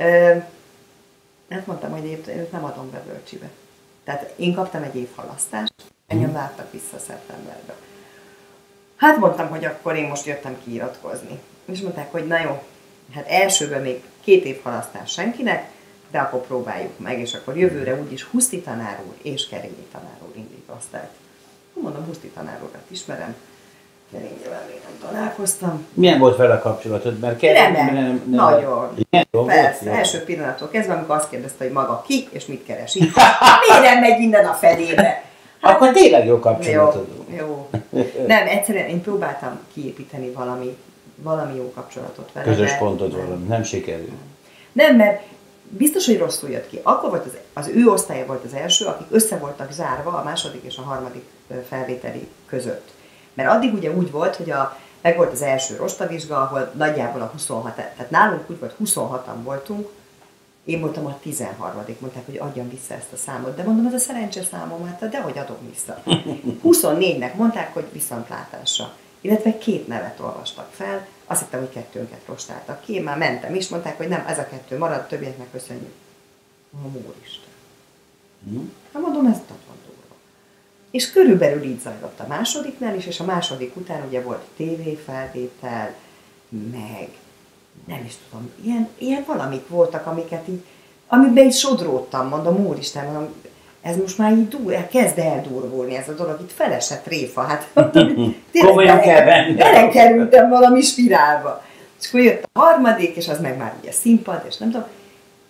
hát mondtam, hogy egyébként őt nem adom be bölcsibe. Tehát én kaptam egy év halasztást, engem vártak vissza szeptemberbe. Hát mondtam, hogy akkor én most jöttem kiiratkozni. És mondták, hogy na jó, hát elsőben még két év halasztás senkinek, de akkor próbáljuk meg, és akkor jövőre úgyis Huszti tanár úr és Kerényi tanár úr indít osztályt. Mondom, Huszti tanár urat ismerem, Kerényivel még nem találkoztam.
Milyen volt vele a kapcsolatod? Mert
Remek, nem, nem, nagyon.
Nem,
persze,
volt,
első pillanattól kezdve, amikor azt kérdezte, hogy maga ki, és mit keres itt. Miért nem megy innen a felébe?
Hát, akkor tényleg jó kapcsolatod.
Jó, jó. Nem, egyszerűen én próbáltam kiépíteni valami, valami jó kapcsolatot vele.
Közös pontod valami, nem sikerül.
Nem, mert biztos, hogy rosszul jött ki. Akkor volt az, az ő osztálya volt az első, akik össze voltak zárva a második és a harmadik felvételi között. Mert addig ugye úgy volt, hogy a, meg volt az első rostavizsga, ahol nagyjából a huszonhat, tehát nálunk úgy volt, huszonhatan voltunk, én voltam a tizenharmadik, mondták, hogy adjam vissza ezt a számot, de mondom, ez a szerencse számom, hát dehogy adom vissza. huszonnégynek mondták, hogy viszontlátásra, illetve két nevet olvastak fel, azt hittem, hogy kettőnket rostáltak ki, én már mentem is, mondták, hogy nem, ez a kettő marad, többieknek köszönjük. Mondom, úristen. Hát mondom, ez nagyon durva. És körülbelül így zajlott a másodiknál is, és a második után ugye volt tévéfelvétel, meg nem is tudom, ilyen, ilyen valamik voltak, amiket így, amiben így sodródtam, mondom, úristen, mondom, ez most már így dur, kezd eldurvulni ez a dolog, itt felesett tréfa, hát
komolyan kell venni.
Belekerültem valami spirálba. És akkor jött a harmadik, és az meg már ugye színpad, és nem tudom.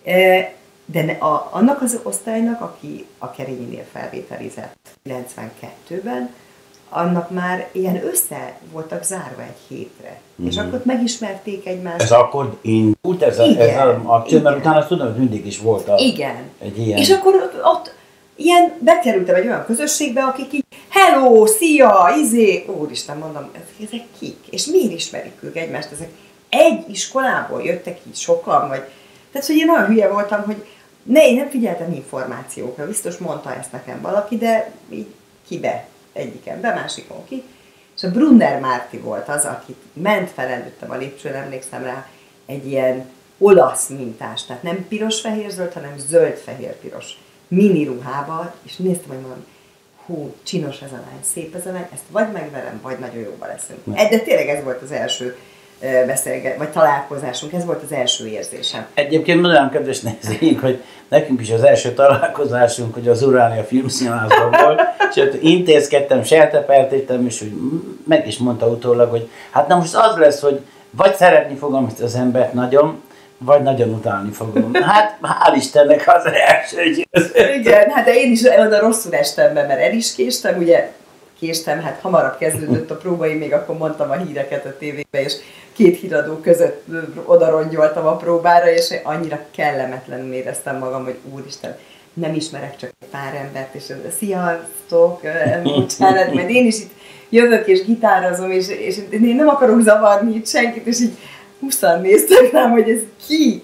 De ne, a, annak az osztálynak, aki a Kerényinél felvételizett kilencvenkettőben, annak már ilyen össze voltak zárva egy hétre. Mm-hmm. És akkor megismerték egymást.
Ez akkor indult ez a,
igen,
ez a akció, mert utána azt tudom, hogy mindig is volt a,
igen.
egy ilyen.
És akkor ott, ott ilyen bekerültem egy olyan közösségbe, akik így hello, szia, izé, úristen, mondom, ezek kik? És miért ismerik ők egymást? Ezek egy iskolából jöttek így sokan, vagy... Tehát, hogy én olyan hülye voltam, hogy ne, én nem figyeltem információkra, biztos mondta ezt nekem valaki, de így kibe? Egyiken be, másikon ki. És a Brunner Márti volt az, aki ment fel előttem a lépcsőn, emlékszem rá, egy ilyen olasz mintás, tehát nem piros-fehér-zöld, hanem zöld-fehér-piros mini ruhába, és néztem, hogy mondom, hú, csinos ez a lány, szép ez a lány, ezt vagy megverem, vagy nagyon jóba leszünk. De tényleg ez volt az első beszélget, vagy találkozásunk, ez volt az első érzésem.
Egyébként nagyon kedves nézőink, hogy nekünk is az első találkozásunk, hogy az Uránia Filmszínházban volt, és ott intézkedtem, sertepertettem, és hogy meg is mondta utólag, hogy hát na most az lesz, hogy vagy szeretni fogom ezt az embert nagyon, vagy nagyon utálni fogom. Hát hál' Istennek az első győző.
Igen, hát de én is oda rosszul estem be, mert el is késtem, ugye késtem, hát hamarabb kezdődött a próba, én még akkor mondtam a híreket a tévébe, és két híradó között oda rongyoltam a próbára, és annyira kellemetlenül éreztem magam, hogy úristen, nem ismerek csak egy pár embert, és sziasztok, bocsánat, mert én is itt jövök és gitározom, és, és én nem akarok zavarni itt senkit, és így húszan néztek rám, hogy ez ki?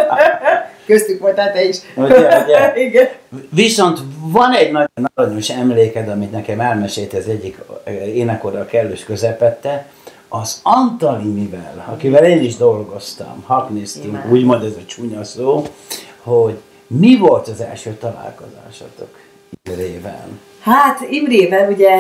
Köztük voltál te is.
Ugye, ugye.
Igen.
Viszont van egy nagyon aranyos emléked, amit nekem elmesélt az egyik énekorral kellős közepette, az Antalinivel, akivel én is dolgoztam, haknéztünk, úgymond ez a csúnya szó, hogy mi volt az első találkozásatok Imrével?
Hát Imrével ugye,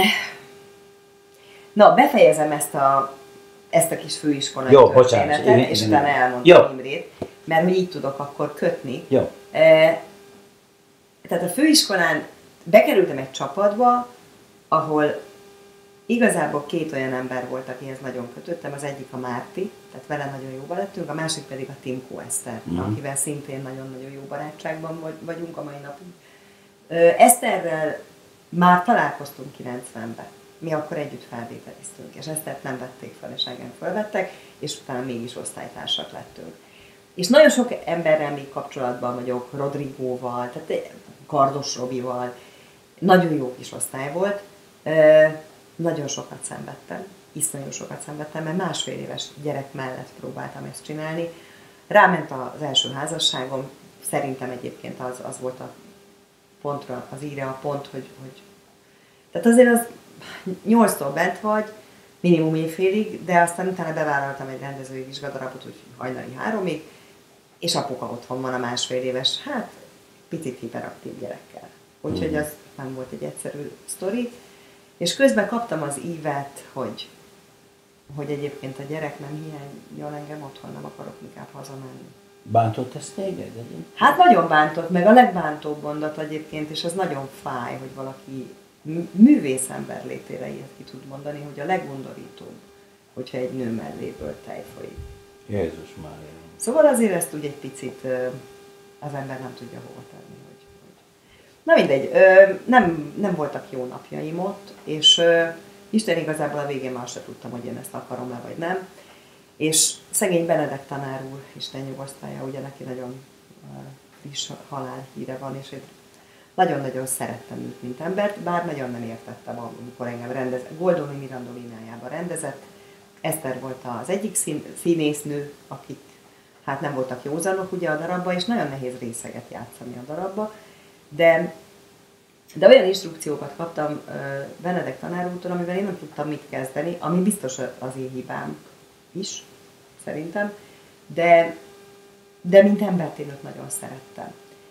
na befejezem ezt a, ezt a kis főiskolai
Jó,
történetet,
bocsánat, én,
és
én,
utána
én,
elmondom Imrét, mert hogy így tudok akkor kötni.
Jó.
E, tehát a főiskolán bekerültem egy csapatba, ahol igazából két olyan ember volt, akihez nagyon kötöttem, az egyik a Márti, tehát vele nagyon jó lettünk, a másik pedig a Timko Eszter, mm. akivel szintén nagyon-nagyon jó barátságban vagyunk a mai napig. Eszterrel már találkoztunk kilencvenben, mi akkor együtt felvételiztünk, és Esztert nem vették fel, és engem felvettek, és utána mégis osztálytársak lettünk. És nagyon sok emberrel még kapcsolatban vagyok, Rodrigóval, tehát Kardos Robival, nagyon jó kis osztály volt. Nagyon sokat szenvedtem, iszonyú sokat szenvedtem, mert másfél éves gyerek mellett próbáltam ezt csinálni. Ráment az első házasságom, szerintem egyébként az, az volt a pontra, az íre a pont, hogy, hogy... Tehát azért az nyolctól bent vagy, minimum éjfélig, de aztán utána bevállaltam egy rendezői vizsgadarabot, hogy hajnali háromig, és apuka otthon van a másfél éves, hát picit hiperaktív gyerekkel. Úgyhogy az nem volt egy egyszerű sztori. És közben kaptam az ívet, hogy, hogy egyébként a gyerek nem hiányol engem otthon, nem akarok inkább hazamenni.
Bántott ezt téged?
Hát nagyon bántott, meg a legbántóbb mondat egyébként, és az nagyon fáj, hogy valaki művészember létére ilyet ki tud mondani, hogy a legundorítóbb, hogyha egy nő melléből tej folyik.
Jézus Mária.
Szóval azért ezt úgy egy picit az ember nem tudja hova tenni. Hogy, hogy... Na mindegy, nem, nem voltak jó napjaim ott, és Isten igazából a végén már se tudtam, hogy én ezt akarom-e vagy nem. És szegény Benedek tanár úr, Isten nyugosztalja, ugye neki nagyon friss halálhíre van, és én nagyon-nagyon szerettem őt, mint embert, bár nagyon nem értettem, amikor engem rendezett. Goldoni Mirandolinájában rendezett. Eszter volt az egyik szín, színésznő, akik hát nem voltak józanok ugye a darabba, és nagyon nehéz részeget játszani a darabba, de, de olyan instrukciókat kaptam Benedek tanár úrtól, amivel én nem tudtam mit kezdeni, ami biztos az én hibám is, szerintem, de, de mint embert én őt nagyon szerettem.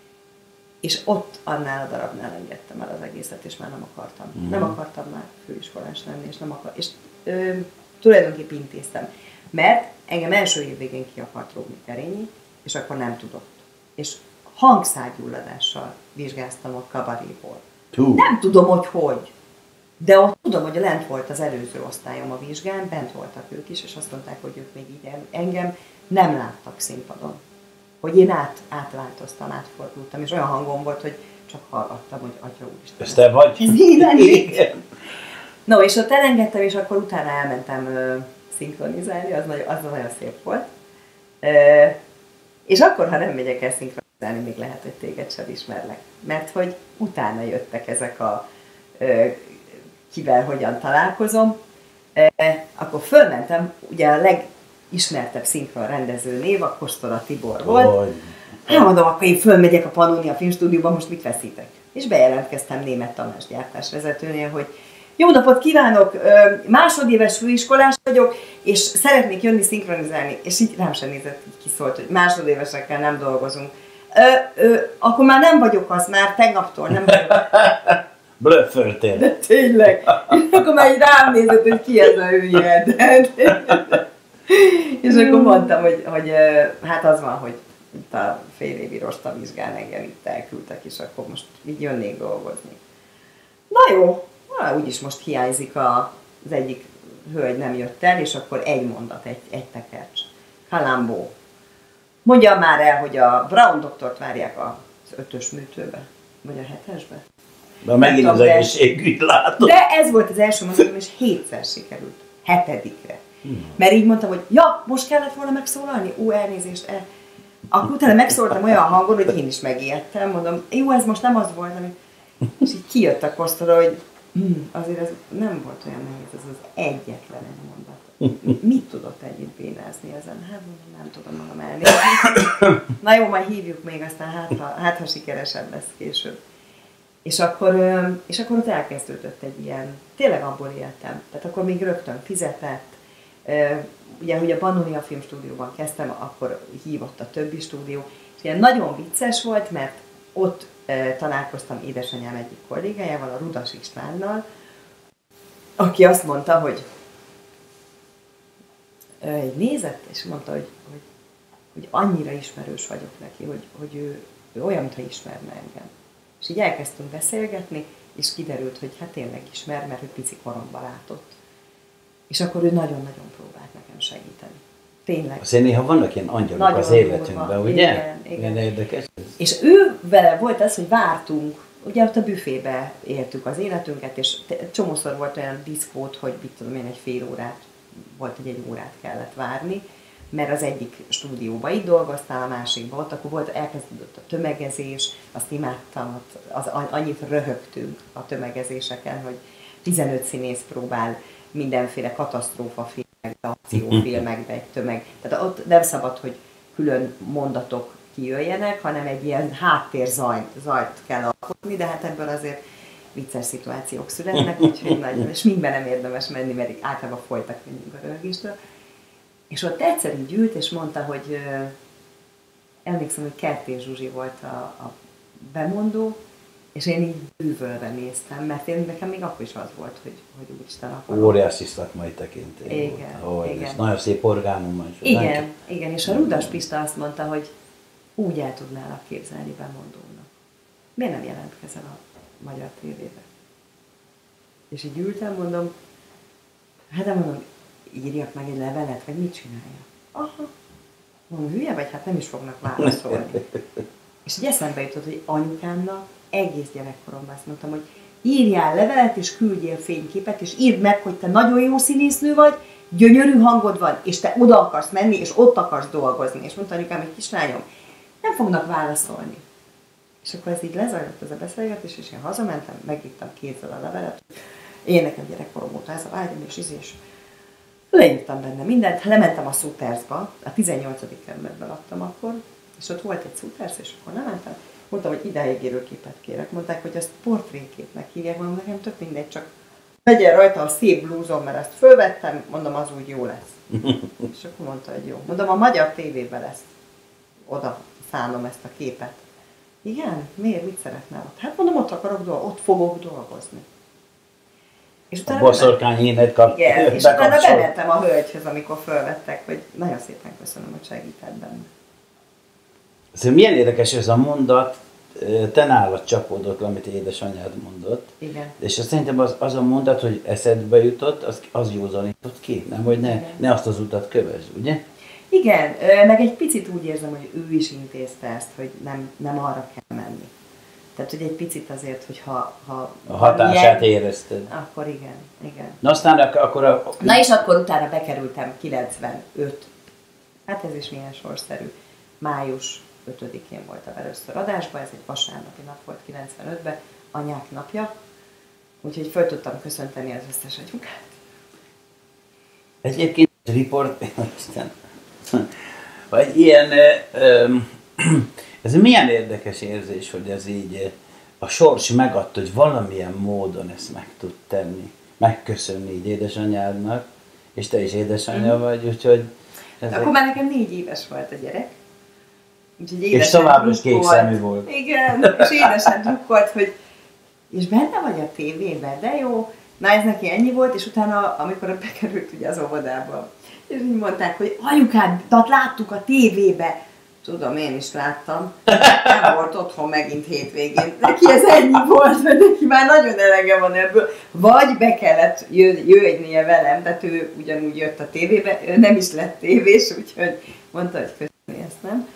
És ott annál a darabnál engedtem el az egészet, és már nem akartam. Mm. Nem akartam már főiskolás lenni, és nem akar, és ö, tulajdonképp intéztem. Mert engem első év végén ki akart rógni Kerényi, és akkor nem tudott. És hangszárgyulladással vizsgáztam ott kabaréból. Nem tudom, hogy hogy. De ott tudom, hogy lent volt az előző osztályom a vizsgán, bent voltak ők is, és azt mondták, hogy ők még így engem nem láttak színpadon. Hogy én át, átváltoztam, átfordultam, és olyan hangom volt, hogy csak hallgattam, hogy Atya Úristen.
Ezt te vagy?
Ez így igen. No, és ott elengedtem, és akkor utána elmentem ö, szinkronizálni, az, nagy, az nagyon szép volt. Ö, és akkor, ha nem megyek el szinkronizálni, még lehet, hogy téged sem ismerlek. Mert hogy utána jöttek ezek a ö, kivel hogyan találkozom. Ö, akkor fölmentem, ugye a legismertebb szinkron rendező név, a Kostola Tibor volt. Oh. Hát mondom, akkor én fölmegyek a Pannonia Filmstúdióba, most mit veszítek? És bejelentkeztem Németh Tamás gyártásvezetőnél, hogy jó napot kívánok, másodéves főiskolás vagyok, és szeretnék jönni szinkronizálni. És így rám sem nézett, így kiszólt, hogy másodévesekkel nem dolgozunk. Ö, ö, akkor már nem vagyok az, már tegnaptól nem vagyok.
Blöfföltél.
De tényleg. Akkor már így rám nézett, hogy ki ez a hülye. És akkor mondtam, hogy, hogy hát az van, hogy itt a fél évi rosta vizsgán engem itt elküldtek, és akkor most így jönnék dolgozni. Na jó, na, úgyis most hiányzik a, az egyik hölgy nem jött el, és akkor egy mondat, egy, egy tekercs. Kalambó. Mondjam már el, hogy a Brown doktort várják az ötös műtőbe, vagy a hetesbe.
De megint az egészségügy látod.
De ez volt az első mondatom, és hétszer sikerült. Hetedikre. Hmm. Mert így mondtam, hogy ja, most kellett volna megszólalni? Ó, elnézést, el. Akkor utána megszóltam olyan hangon, hogy én is megijedtem, mondom, jó, ez most nem az volt, ami... És így kijött a Kosztola, hogy hm, azért ez nem volt olyan nehéz, ez az egyetlen egy mondat. Mit tudott ennyit bénázni ezen? Hát mondom, nem tudom magam elnézni. Na jó, majd hívjuk még, aztán hát ha, hát, ha sikeresebb lesz később. És akkor, és akkor ott elkezdődött egy ilyen, tényleg abból éltem. Tehát akkor még rögtön fizetett. Ugye, hogy a Pannonia Filmstúdióban kezdtem, akkor hívott a többi stúdió. És ilyen nagyon vicces volt, mert ott találkoztam édesanyám egyik kollégájával, a Rudas Istvánnal, aki azt mondta, hogy egy nézett, és mondta, hogy, hogy, hogy annyira ismerős vagyok neki, hogy, hogy ő, ő olyan, mintha ismerne engem. És így elkezdtünk beszélgetni, és kiderült, hogy hát tényleg ismer, mert ő pici koromban látott. És akkor ő nagyon-nagyon próbált nekem segíteni. Tényleg.
Azért néha vannak ilyen angyalok nagyon az életünkben, durva. Ugye? Igen, igen. Igen, érdekes.
És ő vele volt az, hogy vártunk, ugye ott a büfébe éltük az életünket, és csomószor volt olyan diszkót, hogy mit tudom én, egy fél órát, volt, hogy egy órát kellett várni, mert az egyik stúdióban itt dolgoztál, a másikban ott, akkor volt, elkezdődött a tömegezés, azt imádtam, az, annyit röhögtünk a tömegezéseken, hogy tizenöt színész próbál mindenféle katasztrófafilmekbe, akciófilmekbe egy tömeg. Tehát ott nem szabad, hogy külön mondatok kijöjjenek, hanem egy ilyen háttérzajt zajt kell alkotni, de hát ebből azért vicces szituációk születnek, úgyhogy nagyon, és mindben nem érdemes menni, mert általában folytak mindig a röhögéstől. És ott egyszer így ült, és mondta, hogy emlékszem, hogy Kertész Zsuzsi volt a, a bemondó, és én így bűvölve néztem, mert én, nekem még akkor is az volt, hogy, hogy úristen akarom.
Óriási szakmai tekintély
igen,
volt.
Igen.
És nagyon szép orgánum is.
Igen,
nem?
igen, és a Rudas Pista azt mondta, hogy úgy el tudnálak képzelni bemondónak. Miért nem jelentkezel a Magyar tévébe? És így ültem, mondom, hát nem mondom, írjak meg egy levelet, vagy mit csináljak? Aha. Mondom, hülye vagy? Hát nem is fognak válaszolni. És így eszembe jutott, hogy anyukámnak egész gyerekkoromban azt mondtam, hogy írjál levelet, és küldjél fényképet, és írd meg, hogy te nagyon jó színésznő vagy, gyönyörű hangod van, és te oda akarsz menni, és ott akarsz dolgozni. És mondta anyukám, hogy kislányom, nem fognak válaszolni. És akkor ez így lezajlott ez a beszélgetés, és én hazamentem, megírtam kézzel a levelet. Én nekem gyerekkorom óta ez a vágyam, és ízés. Leírtam benne mindent, lementem a Sutersba, a tizennyolcadik kerületben laktam akkor, és ott volt egy Suters, és akkor lementem. Mondtam, hogy idáig érő képet kérek. Mondták, hogy azt portréképnek hívják, mondom, nekem tök mindegy, csak legyen rajta a szép blúzom, mert ezt fölvettem, mondom, az úgy jó lesz. És akkor mondta, hogy jó. Mondom, a Magyar tévében lesz. Oda szállom ezt a képet. Igen? Miért? Mit szeretne ott? Hát mondom, ott akarok dolgozni, ott fogok dolgozni. És
a boszorkány énet kap.
Igen, és utána bementem a hölgyhöz, amikor fölvettek, hogy nagyon szépen köszönöm, hogy segített benne.
Szóval milyen érdekes ez a mondat, te nálad csapódott, amit édesanyád mondott.
Igen.
És azt szerintem az, az a mondat, hogy eszedbe jutott, az, az józanított ki, nem? Hogy ne, ne azt az utat kövesd, ugye?
Igen, meg egy picit úgy érzem, hogy ő is intézte ezt, hogy nem, nem arra kell menni. Tehát, hogy egy picit azért, hogy ha... ha
a hatását ilyen, érezted.
Akkor igen, igen.
Na aztán akkor a...
Na és akkor utána bekerültem kilencvenöt. Hát ez is milyen sorszerű. május ötödikén voltam először adásba, ez egy vasárnapi nap volt kilencvenötben, anyák napja. Úgyhogy föl tudtam köszönteni az összes anyukát.
Egyébként riport... Isten... Vagy ilyen... Ez milyen érdekes érzés, hogy ez így a sors megadta, hogy valamilyen módon ezt meg tud tenni. Megköszönni így édesanyádnak, és te is édesanyja mm. vagy, úgyhogy...
Akkor egy... már nekem négy éves volt a gyerek.
És továbbra is kék szemű volt.
Igen, és édesen drukkolt, hogy és benne vagy a tévében, de jó. Na ez neki ennyi volt, és utána, amikor bekerült ugye az óvodába, és így mondták, hogy anyukádat láttuk a tévébe. Tudom, én is láttam. Nem volt otthon megint hétvégén. Neki ez ennyi volt, mert neki már nagyon elege van ebből. Vagy be kellett jöjjnie velem, tehát ő ugyanúgy jött a tévébe, ő nem is lett tévés, úgyhogy mondta, hogy köszönöm, ezt nem.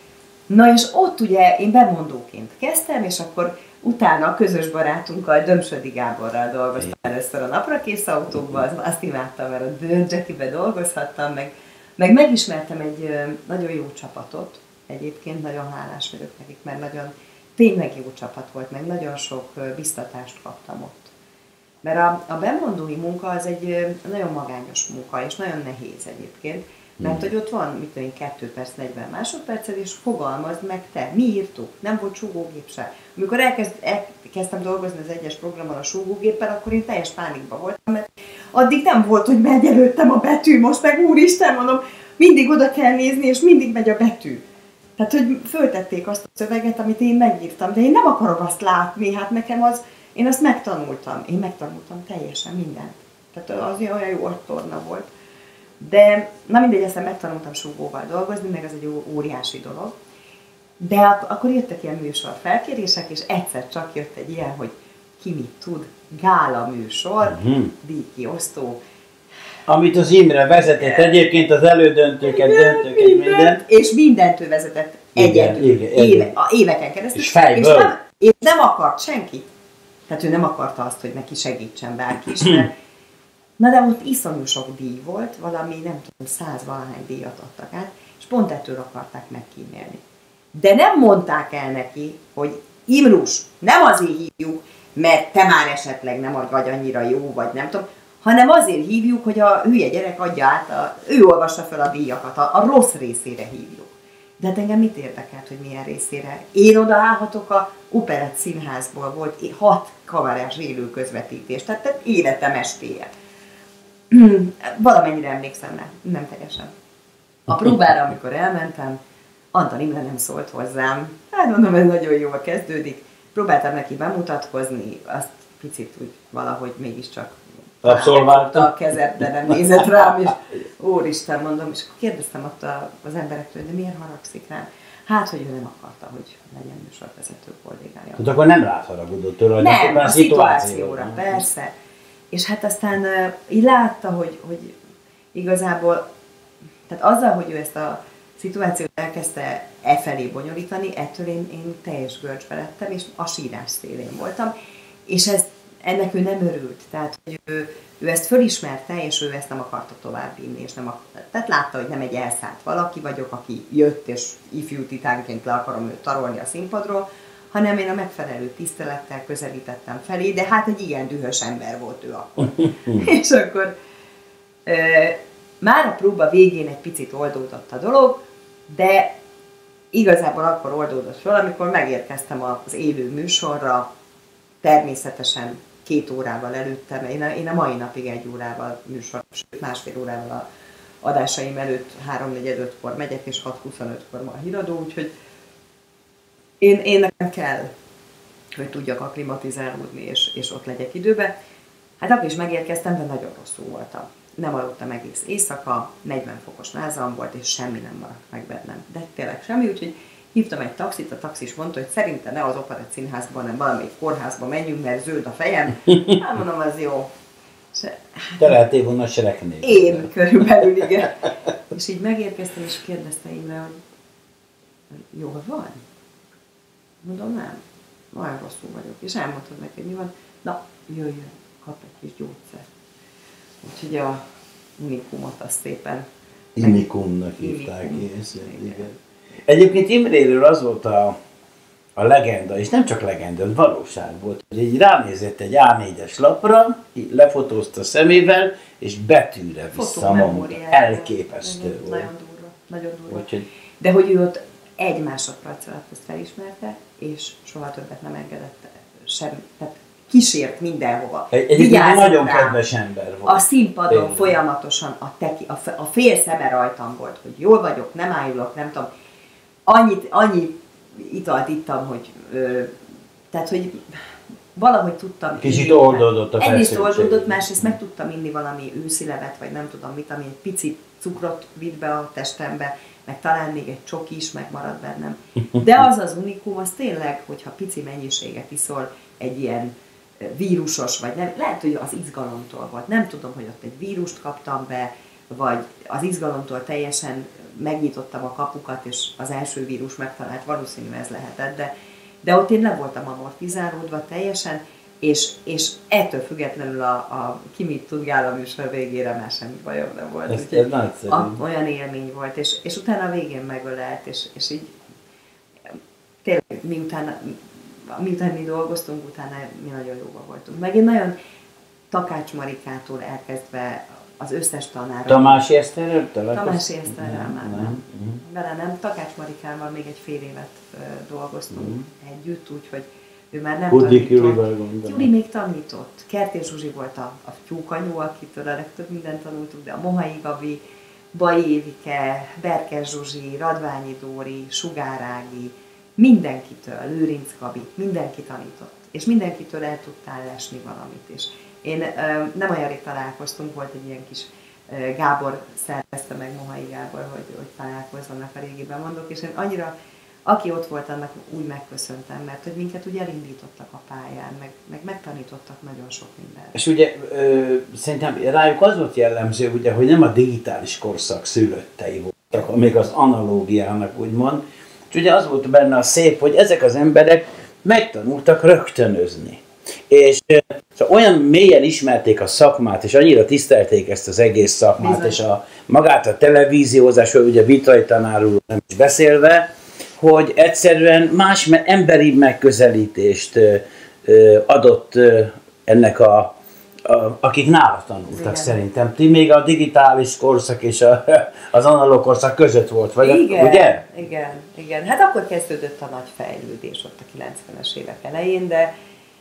Na és ott ugye én bemondóként kezdtem, és akkor utána a közös barátunkkal, Dömsödi Gáborral dolgoztam először a Naprakész autókban, azt imádtam, mert a Jettibe dolgozhattam, meg, meg megismertem egy nagyon jó csapatot, egyébként nagyon hálás vagyok nekik, mert nagyon tényleg jó csapat volt, meg nagyon sok biztatást kaptam ott. Mert a, a bemondói munka az egy nagyon magányos munka, és nagyon nehéz egyébként, mert hogy ott van, mit tudom én, kettő perc, negyven másodpercet, és fogalmazd meg te. Mi írtuk? Nem volt súgógép se. Amikor elkezd, elkezdtem dolgozni az egyes programon a súgógéppel, akkor én teljes pánikban voltam, mert addig nem volt, hogy megy előttem a betű, most meg úristen, mondom, mindig oda kell nézni, és mindig megy a betű. Tehát, hogy föltették azt a szöveget, amit én megírtam, de én nem akarok azt látni, hát nekem az, én azt megtanultam. Én megtanultam teljesen mindent. Tehát az olyan jó torna volt. De, na mindegy, aztán megtanultam súgóval dolgozni, meg az egy óriási dolog. De ak- akkor jöttek ilyen műsor felkérések, és egyszer csak jött egy ilyen, hogy ki mit tud, gála műsor, uh-huh. díjkiosztó.
Amit az Imre vezetett, egyébként az elődöntőket, igen, döntőket, mindent. mindent.
És mindent ő vezetett egyedül, igen, igen, éve, a éveken keresztül.
És fejből.
És nem, és nem akart senkit. Tehát ő nem akarta azt, hogy neki segítsen bárki is, mert na de ott iszonyú sok díj volt, valami nem tudom, száz valahány díjat adtak át, és pont ettől akarták megkímélni. De nem mondták el neki, hogy Imrus, nem azért hívjuk, mert te már esetleg nem vagy annyira jó, vagy nem tudom, hanem azért hívjuk, hogy a hülye gyerek adja át, a, ő olvassa fel a díjakat, a, a rossz részére hívjuk. De hát engem mit érdekelt, hogy milyen részére? Én odaállhatok a Operett Színházból, volt hat kamerás élő közvetítés, tehát, tehát életem estéje. Valamennyire emlékszem rá, nem teljesen. A próbára, amikor elmentem, Antal Imre nem szólt hozzám. Hát mondom, ez nagyon jól kezdődik. Próbáltam neki bemutatkozni, azt picit úgy valahogy mégiscsak
abszolválta
a kezed, de nem nézett rám, és úristen, mondom, és akkor kérdeztem ott az emberektől, de miért haragszik rám? Hát, hogy ő nem akarta, hogy legyen műsorvezető kollégája.
Hát akkor nem ráharagudott
tulajdonképpen nem, a szituációra, persze. És hát aztán uh, így látta, hogy, hogy igazából, tehát azzal, hogy ő ezt a szituációt elkezdte e felé bonyolítani, ettől én, én teljes görcsbe lettem, és a sírás szélén voltam, és ez, ennek ő nem örült. Tehát, hogy ő, ő ezt fölismerte, és ő ezt nem akarta továbbvinni, és nem akarta. Tehát látta, hogy nem egy elszállt valaki vagyok, aki jött, és ifjú titánként le akarom őt tarolni a színpadról, hanem én a megfelelő tisztelettel közelítettem felé, de hát egy igen dühös ember volt ő akkor. És akkor e, már a próba végén egy picit oldódott a dolog, de igazából akkor oldódott fel, amikor megérkeztem az élő műsorra, természetesen két órával előttem, én a, én a mai napig egy órával műsor, sőt másfél órával a adásaim előtt háromnegyed ötkor megyek, és hat huszonötkor ma a híradó, úgyhogy én, én nekem kell, hogy tudjak akklimatizálódni, és, és ott legyek időben. Hát akkor is megérkeztem, de nagyon rosszul voltam. Nem aludtam egész éjszaka, negyven fokos názam volt, és semmi nem maradt meg bennem. De tényleg semmi, úgyhogy hívtam egy taxit, a taxis mondta, hogy szerintem ne az Operett Színházban, hanem valamelyik kórházba menjünk, mert zöld a fejem. Hát mondom, az jó.
Se, Te lehetél volna seregnél.
Én körülbelül, igen. És így megérkeztem, és kérdezte Imre, hogy jól van? Mondom, nem. Nagyon rosszul vagyok. És elmondtad neki, hogy mi van. Na, jöjjön, kap egy kis gyógyszert. Úgyhogy a unikumot azt szépen...
Unikumnak hívták én. Egyébként Imréről az volt a, a legenda, és nem csak legenda, az valóság volt, hogy így ránézett egy á négyes lapra, így lefotózta a szemével, és betűre visszamondta. Elképesztő volt.
Nagyon durva, nagyon durva.
Úgyhogy...
De hogy ő ott egy másodperc alatt ezt felismerte, és soha többet nem engedett sem, tehát kísért mindenhova.
Egyébként egy nagyon rá. Kedves ember volt.
A színpadon Én. folyamatosan a, teki, a, a fél szeme rajtam volt, hogy jól vagyok, nem ájulok, nem tudom. Annyit, annyi italt ittam, hogy, ö, tehát, hogy valahogy tudtam...
Kicsit inni, oldódott a feszültség.
Egyrészt oldódott, másrészt meg tudtam inni valami őszilevet, vagy nem tudom mit, ami egy picit cukrot vitt be a testembe, meg talán még egy csoki is megmarad bennem. De az az unikum, az tényleg, hogyha pici mennyiséget iszol egy ilyen vírusos, vagy nem, lehet, hogy az izgalomtól volt. Nem tudom, hogy ott egy vírust kaptam be, vagy az izgalomtól teljesen megnyitottam a kapukat, és az első vírus megtalált, valószínű ez lehetett, de, de ott én le voltam amortizálódva teljesen, és, és ettől függetlenül a, a ki mit tud gála műsor végére már semmi bajom nem volt.
Ez, ez
a, olyan élmény volt, és, és utána a végén megölelt, és, és így tényleg miután, miután mi dolgoztunk, utána mi nagyon jóba voltunk. Meg én nagyon Takács Marikától elkezdve az összes tanára.
Tamási Eszterrel?
Tamási Eszterrel már nem. nem. Vele nem. Takács Marikával még egy fél évet uh, dolgoztunk uh-huh. együtt, úgyhogy ő már nem
Kudik
tanított. Gyuri még tanított. Kertész Zsuzsi volt a, a tyúkanyú, akitől a legtöbb mindent tanultuk, de a Mohai Gabi, Bai Évike, Berkes Zsuzsi, Radványi Dóri, Sugár Ági, mindenkitől, Lőrinc Gabi, mindenki tanított. És mindenkitől el tudtál lesni valamit is. Én nem olyan rég találkoztunk, volt egy ilyen kis Gábor szervezte meg, Mohai Gábor, hogy, hogy találkozzanak a régiben mondok, és én annyira, aki ott volt, annak úgy megköszöntem, mert hogy minket úgy elindítottak a pályán, meg, meg megtanítottak nagyon sok mindent.
És ugye ö, szerintem rájuk az volt jellemző, ugye, hogy nem a digitális korszak szülöttei voltak, még az analógiának úgymond, és ugye az volt benne a szép, hogy ezek az emberek megtanultak rögtönözni. És szóval olyan mélyen ismerték a szakmát, és annyira tisztelték ezt az egész szakmát, Bizony. és a, magát a televíziózásról, ugye Vitrai tanárról nem is beszélve, hogy egyszerűen más emberi megközelítést adott ennek a a, akik nála tanultak
igen.
szerintem. Ti még a digitális korszak és a, az analóg korszak között volt, vagy
igen,
ugye?
Igen, igen. Hát akkor kezdődött a nagy fejlődés ott a kilencvenes évek elején, de,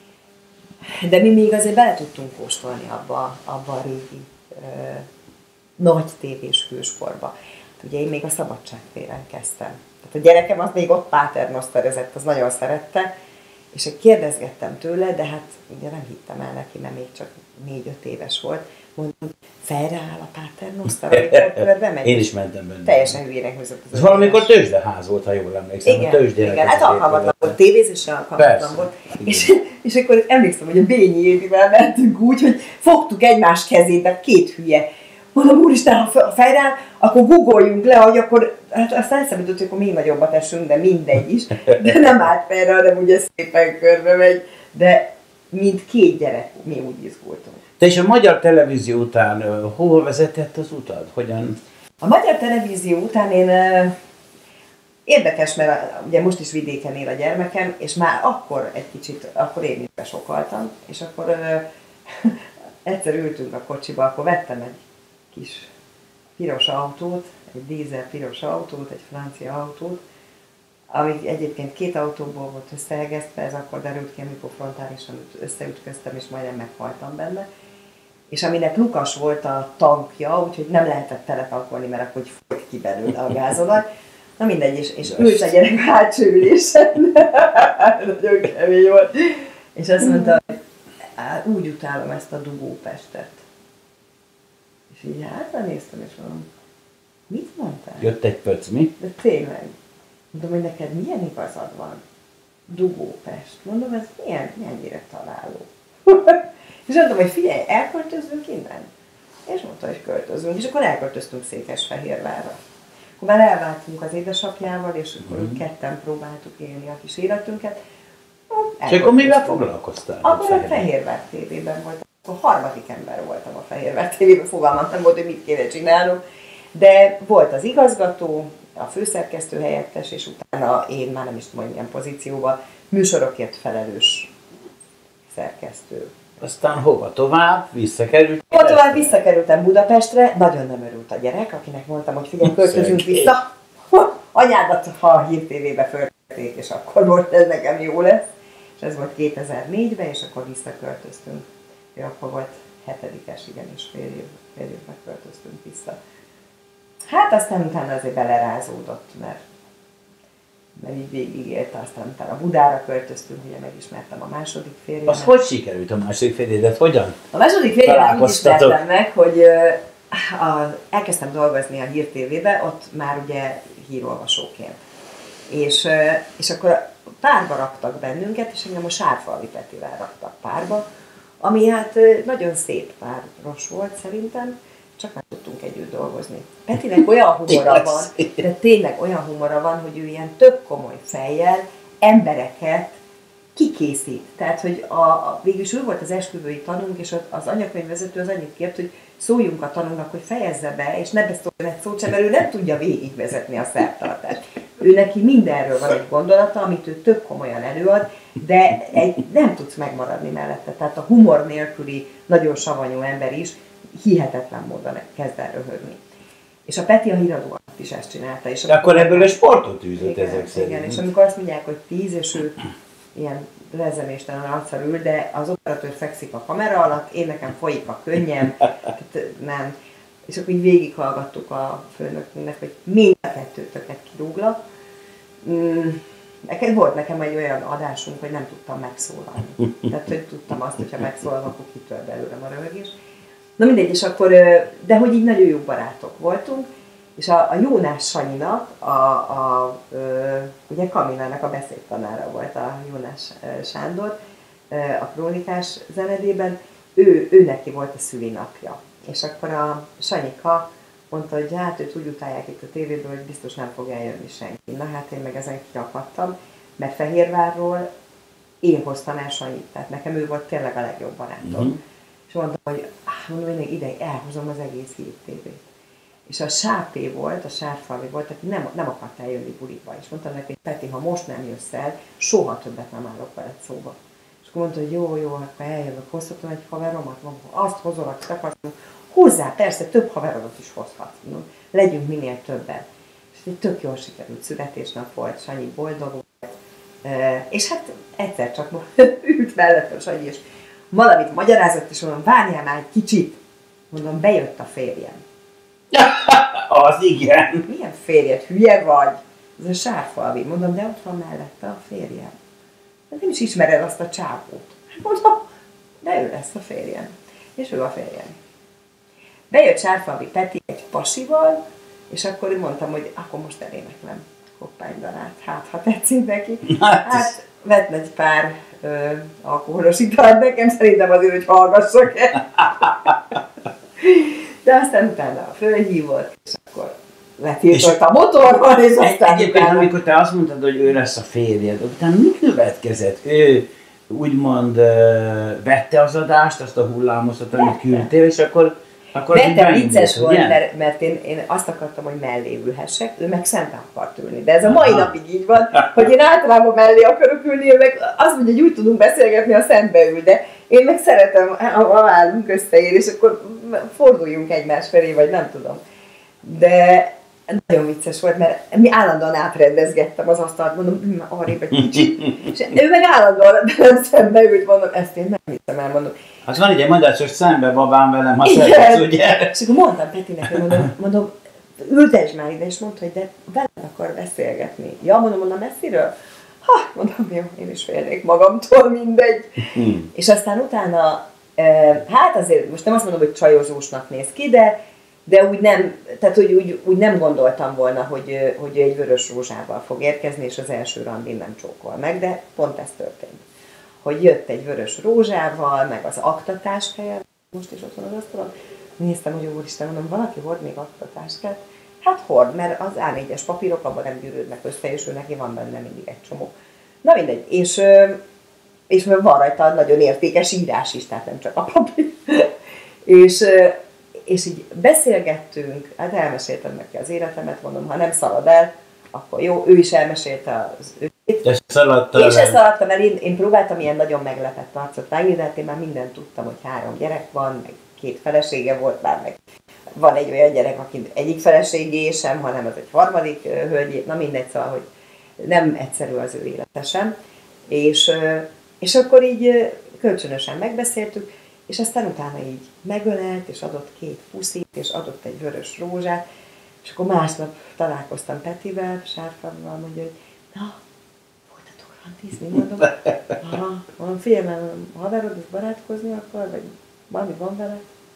de mi még azért bele tudtunk kóstolni abba, abba a régi ö, nagy tévés hőskorba. Hát ugye én még a Szabadságtéren kezdtem. Tehát a gyerekem az még ott páternoszterezett, az nagyon szerette, és kérdezgettem tőle, de hát ugye nem hittem el neki, mert még csak négy-öt éves volt. Mondtam, fejreáll a páternoszter, amikor körbe megy.
Én is mentem benne.
Teljesen hülyének húzott az.
Valamikor tőzsdeház volt, ha jól emlékszem.
Igen, igen, hát alkalmatlan volt, tévézésre alkalmatlan volt. És, és akkor emlékszem, hogy a Bényi Évivel mentünk úgy, hogy fogtuk egymás kezébe, két hülye. Mondom, úristen, ha fejreáll, akkor guggoljunk le, hogy akkor, hát aztán eszembe jutott, hogy akkor még nagyobbat esünk, de mindegy is. De nem állt fejre, hanem ugye szépen körbe megy. De mint két gyerek, mi úgy izgultunk.
Te és a magyar televízió után uh, hova vezetett az utad? Hogyan?
A magyar televízió után én uh, érdekes, mert uh, ugye most is vidéken él a gyermekem, és már akkor egy kicsit, akkor én is besokaltam, és akkor uh, egyszer ültünk a kocsiba, akkor vettem egy kis piros autót, egy dízel piros autót, egy francia autót, ami egyébként két autóból volt összeegesztve, ez akkor derült ki, amikor frontálisan összeütköztem, és majdnem meghaltam benne. És aminek lukas volt a tankja, úgyhogy nem lehetett teletankolni, mert akkor folyt ki belőle a gázolaj. Na mindegy, és, és ült a gyerek hátsó ülésen. Nagyon kemény volt. És azt mondta, hogy úgy utálom ezt a dugópestet. És így hátra néztem, és mondom, mit mondtál?
Jött egy pöc, mi?
De tényleg. Mondom, hogy neked milyen igazad van? Dugópest. Mondom, ez milyen, mennyire találó. És mondtam, hogy figyelj, elköltözünk innen? És mondta, hogy költözünk. És akkor elköltöztünk Székesfehérvárra. Akkor már elváltunk az édesapjával, és akkor mm. ketten próbáltuk élni a kis életünket.
És akkor mivel foglalkoztál?
Akkor a Fehérvár tévében voltam. Akkor harmadik ember voltam a Fehérvár tévében, fogalmam nem volt, hogy mit kéne csinálnom. De volt az igazgató, a főszerkesztő helyettes, és utána én már nem is tudom, milyen pozícióban, műsorokért felelős szerkesztő.
Aztán hova tovább? Visszakerült?
Hova tovább visszakerültem Budapestre, nagyon nem örült a gyerek, akinek mondtam, hogy figyelj, költözünk vissza. Anyádat, ha a Hír té vébe föltették, és akkor most ez nekem jó lesz. És ez volt kétezer-négyben, és akkor visszaköltöztünk. Ő akkor volt hetedikes, igenis fél, év, fél évben költöztünk vissza. Hát aztán utána azért belerázódott, mert, mert így végigélte, aztán utána Budára költöztünk, ugye megismertem a második férjemet.
Az hogy sikerült a második férjedet? Hogyan?
A második férjemet úgy ismertem meg, hogy a, elkezdtem dolgozni a Hír té vébe, ott már ugye hírolvasóként. És, és akkor párba raktak bennünket, és engem a Sárfalvi Petivel raktak párba, ami hát nagyon szép páros volt szerintem, csak már tudtunk együtt dolgozni. Petinek olyan humora van, de tényleg olyan humora van, hogy ő ilyen tök komoly fejjel embereket kikészít. Tehát, hogy a, a, végülis ő volt az esküvői tanunk, és az anyakönyvvezető az annyit kért, hogy szóljunk a tanunknak, hogy fejezze be, és ne beszóljon egy szót sem, mert ő nem tudja végigvezetni a szertartást. Ő neki mindenről van egy gondolata, amit ő tök komolyan előad, de egy, nem tudsz megmaradni mellette. Tehát a humor nélküli, nagyon savanyú ember is hihetetlen módon kezd el röhögni. És a Peti a híradó alatt is ezt csinálta. És
de akkor ebből a sportot űzött ezek szerint.
Igen, és amikor azt mondják, hogy tíz, és ő ilyen rezeméstelen arccal ül, de az operatőr fekszik a kamera alatt, én nekem folyik a könnyem, nem. És akkor így végighallgattuk a főnöknek, hogy mind a kettőtöket kirúglak. Mm, neked volt nekem egy olyan adásunk, hogy nem tudtam megszólalni. Tehát, hogy tudtam azt, hogyha megszólalom, akkor kitör belőlem a röhögés. Na mindegy, és akkor, de hogy így nagyon jó barátok voltunk, és a, a Jónás Sanyinak, a, a, a, ugye Kamilának a beszédtanára volt a Jónás Sándor, a krónikás zenedében, ő, ő neki volt a szülinapja. És akkor a Sanyika mondta, hogy hát őt úgy utálják itt a tévéből, hogy biztos nem fog eljönni senki. Na hát én meg ezen kirakadtam, mert Fehérvárról én hoztam el Sanyit, tehát nekem ő volt tényleg a legjobb barátom. Mm-hmm. És mondtam, hogy ah, mondom, én még ideig elhozom az egész Hír té vét. És a Sápé volt, a Sárfalvi volt, aki nem, nem akart eljönni buliba. És mondtam neki, hogy Peti, ha most nem jössz el, soha többet nem állok veled szóba. És akkor mondta, hogy jó, jó, akkor eljövök, hozhatom egy haveromat, mondom, azt hozol, akit akarsz, hozzá, persze, több haveromat is hozhatsz, mondom, legyünk minél többen. És egy tök jól sikerült születésnap volt, Sanyi boldog volt, és hát egyszer csak ült mellettem Sanyi, és valamit magyarázott, és mondom, várjál már egy kicsit, mondom, bejött a férjem.
Az igen.
Milyen férjed, hülye vagy? Ez a Sárfalvi. Mondom, de ott van mellette a férjem. De nem is ismered azt a csápót. Mondom, de ő lesz a férjem. És ő a férjem. Bejött Sárfalvi Peti egy pasival, és akkor mondtam, hogy akkor most eléneklem Koppánydarát. Hát, ha tetszik neki. Hát, vett egy pár ö, alkoholos italt nekem, szerintem azért, hogy hallgassak el. De aztán utána fölhívott, és akkor letiltott a motorban, és aztán
egyébként,
utána...
amikor te azt mondtad, hogy ő lesz a férjed, utána mi következett? Ő úgymond uh, vette az adást, azt a hullámosat, amit küldtél, és akkor... akkor
Vette, vicces volt, mert, mert én, én azt akartam, hogy mellé ülhessek, ő meg szemben akart ülni. De ez a mai napig így van, hogy én általában mellé akarok ülni, ő meg azt mondja, hogy úgy tudunk beszélgetni, ha szembe ül, de én meg szeretem, ha állunk összeér, és akkor forduljunk egymás felé, vagy nem tudom. De nagyon vicces volt, mert mi állandóan átrendezgettem az asztalt, mondom, arrébb egy kicsit, és ő meg állandóan szembe ült, mondom, ezt én nem hiszem el, mondom.
Hát van egy ilyen mondás, hogy szembe babám velem, ha szeretsz, ugye?
És akkor mondtam Petinek, mondom, mondom, ültesd már ide, és mondta, hogy de veled akar beszélgetni. Ja, mondom, mondom, messziről? Ha, mondom, jó, én is félnék magamtól, mindegy. Hmm. És aztán utána, hát azért, most nem azt mondom, hogy csajozósnak néz ki, de, de úgy nem, tehát úgy, úgy, úgy nem gondoltam volna, hogy, hogy egy vörös rózsával fog érkezni, és az első randin nem csókol meg, de pont ez történt. Hogy jött egy vörös rózsával, meg az aktatáskájával, most is ott van az asztalon, néztem, hogy úristen, mondom, valaki hord még aktatáskát? Hát hord, mert az á négyes papírok abban nem gyűrődnek össze, és ő neki van benne mindig egy csomó. Na mindegy, és, és van rajta nagyon értékes írás is, tehát nem csak a papír. és, és így beszélgettünk, hát elmeséltem neki az életemet, mondom, ha nem szalad el, akkor jó, ő is elmesélte az ő.
De szaladtam
Én sem szaladtam el, én, én próbáltam ilyen nagyon meglepett arcot vágni, de hát én már mindent tudtam, hogy három gyerek van, meg két felesége volt már, meg van egy olyan gyerek, aki egyik feleségé sem, hanem az egy harmadik hölgyé, na mindegy, szóval, hogy nem egyszerű az ő élete sem. És, és akkor így kölcsönösen megbeszéltük, és aztán utána így megölelt, és adott két puszit, és adott egy vörös rózsát, és akkor másnap találkoztam Petivel, Sárfalvival, mondja, hogy na, voltatok randizni, mondom, aha, mondom, figyelj, mert haverod is barátkozni akar, vagy valami van vele?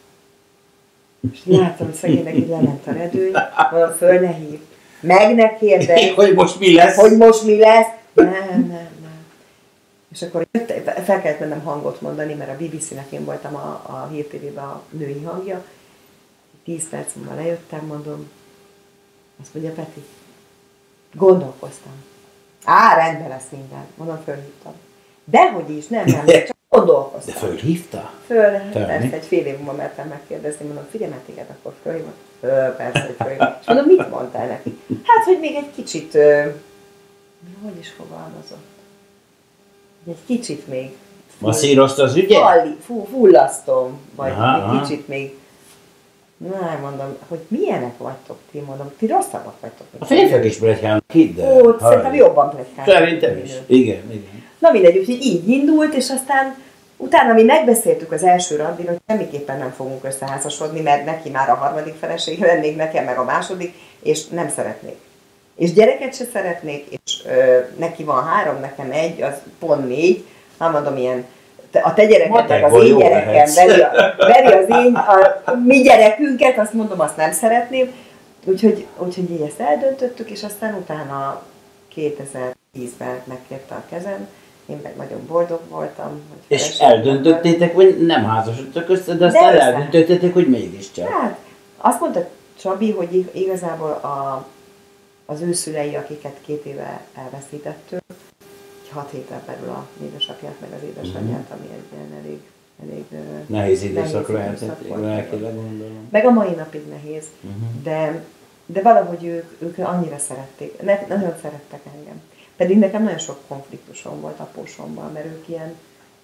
És látom, hogy szegénynek így lement a redőny, mondom, föl ne hív, meg ne kérdez,
hogy most mi lesz?
Hogy most mi lesz? Nem, nem, nem. És akkor jött, fel kellett mennem hangot mondani, mert a bé bé cé-nek én voltam a, a Hír té vében a női hangja. Tíz perc múlva lejöttem, mondom, azt mondja, Peti, gondolkoztam. Á, rendben lesz minden. Mondom, fölhívtam. Dehogy is, nem, nem, csak gondolkoztam.
De fölhívta?
Föl, persze, egy fél év múlva mertem megkérdezni, mondom, figyelj, mert téged akkor fölhívott. Föl, persze, hogy fölhívott. És mondom, mit mondtál neki? Hát, hogy még egy kicsit, ö, hogy is fogalmazott? Egy kicsit még.
Masszírozta az ügyet?
Falli, fú, fullasztom, vagy
aha,
egy kicsit még. Na, mondom, hogy milyenek vagytok ti, mondom, ti rosszabbak vagytok.
A férfiak is pletykálnak, hidd el.
Ó, szerintem jobban pletykálnak.
Szerintem is. Igen, igen.
Na mindegy, úgyhogy így indult, és aztán utána mi megbeszéltük az első randin, hogy semmiképpen nem fogunk összeházasodni, mert neki már a harmadik felesége lennék, nekem meg a második, és nem szeretnék. És gyereket se szeretnék, és ö, neki van három, nekem egy, az pont négy, nem mondom ilyen, a te gyereket, meg az én gyerekem, veri, a, veri az én, a mi gyerekünket, azt mondom, azt nem szeretném. Úgyhogy, úgyhogy így ezt eldöntöttük, és aztán utána kétezer-tízben megkérte a kezem, én meg nagyon boldog voltam. Hogy
és eldöntöttétek, hogy nem házasodtak össze, de aztán de eldöntöttétek, hogy mégiscsak.
Hát, azt mondta Csabi, hogy igazából a, az ő szülei, akiket két éve elveszítettük, hat héten belül a édesapját, meg az édesanyját, ami egy ilyen elég, elég
nehéz időszak lehetett, lelkileg gondolom.
Meg a mai napig nehéz, uh-huh. de, de valahogy ők, ők annyira szerették, ne, nagyon szerettek engem. Pedig nekem nagyon sok konfliktusom volt apósommal, mert ők ilyen,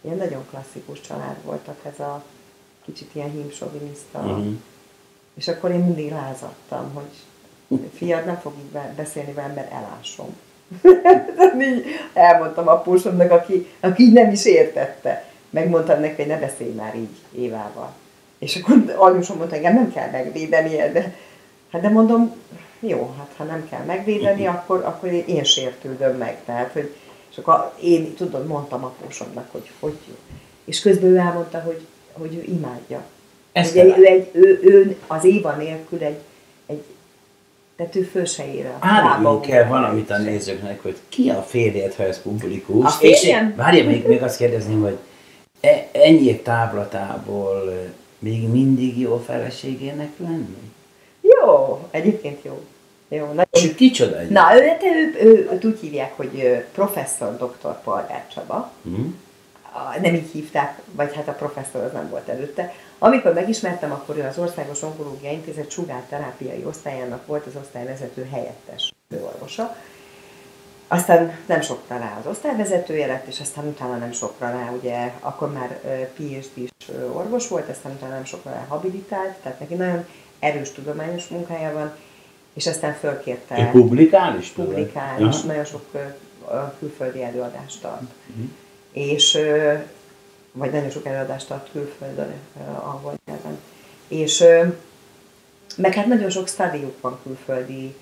ilyen nagyon klasszikus család voltak, ez a kicsit ilyen hímsoviniszta. Uh-huh. És akkor én mindig lázadtam, hogy fiad, nem fog így beszélni velem, mert elásom. Így elmondtam apósomnak, aki, aki így nem is értette. Megmondtam neki, hogy ne beszélj már így Évával. És akkor anyusom mondta, hogy nem kell megvédenie, de hát de mondom, jó, hát ha nem kell megvédeni, akkor, akkor én sértődöm meg. Tehát, hogy, és akkor én, tudod, mondtam apósomnak, hogy hogy jó. És közben ő elmondta, hogy, hogy ő imádja. Ugye, ő, egy, ő, ő az Éva nélkül egy, egy tehát ő föl se ér.
Árulunk kell valamit a nézőknek, hogy ki a férjed, ha ez publikus.
A férjem?
És várja, még, még azt kérdezném, hogy e, ennyi távlatából még mindig jó feleségének lenni?
Jó, egyébként jó. Jó,
nagyon... Kicsoda egy?
Na, ő, ő, ő, őt úgy hívják, hogy professzor doktor Polgár Csaba. Hmm. Nem így hívták, vagy hát a professzor az nem volt előtte. Amikor megismertem, akkor ő az Országos Onkológiai Intézet sugárterápiai osztályának volt az osztályvezető helyettes főorvosa. Aztán nem sokra rá az osztályvezetője lett, és aztán utána nem sokra rá, ugye akkor már pé há dés orvos volt, aztán utána nem sokra rá habilitált, tehát neki nagyon erős tudományos munkája van, és aztán fölkérte...
Egy publikál is?
Publikál, és nagyon sok külföldi előadást tart. Uh-huh. És, vagy nagyon sok előadást tart külföldön, angol nyelven. És meg hát nagyon sok stádiuk van külföldi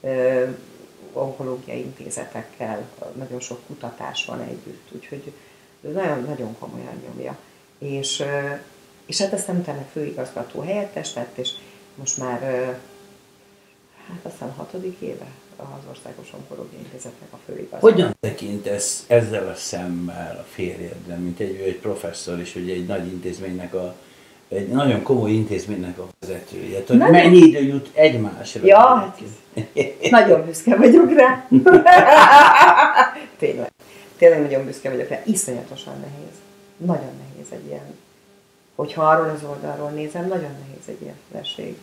onkológiai intézetekkel, nagyon sok kutatás van együtt, úgyhogy nagyon, nagyon komolyan nyomja. És, és hát aztán utána főigazgató helyettes lett, és most már hát aztán a hatodik éve az Országos Onkológiai Intézetnek a főigazgató.
Hogyan tekintesz ezzel a szemmel a férjedre, mint egy, egy professzor és ugye egy nagy intézménynek a egy nagyon komoly intézménynek a vezetője. Hogy mennyi idő jut egymásra?
Ja, hát nagyon büszke vagyok rá. Tényleg. Tényleg nagyon büszke vagyok rá. Iszonyatosan nehéz. Nagyon nehéz egy ilyen. Hogyha arról az oldalról nézem, nagyon nehéz egy ilyen feleség.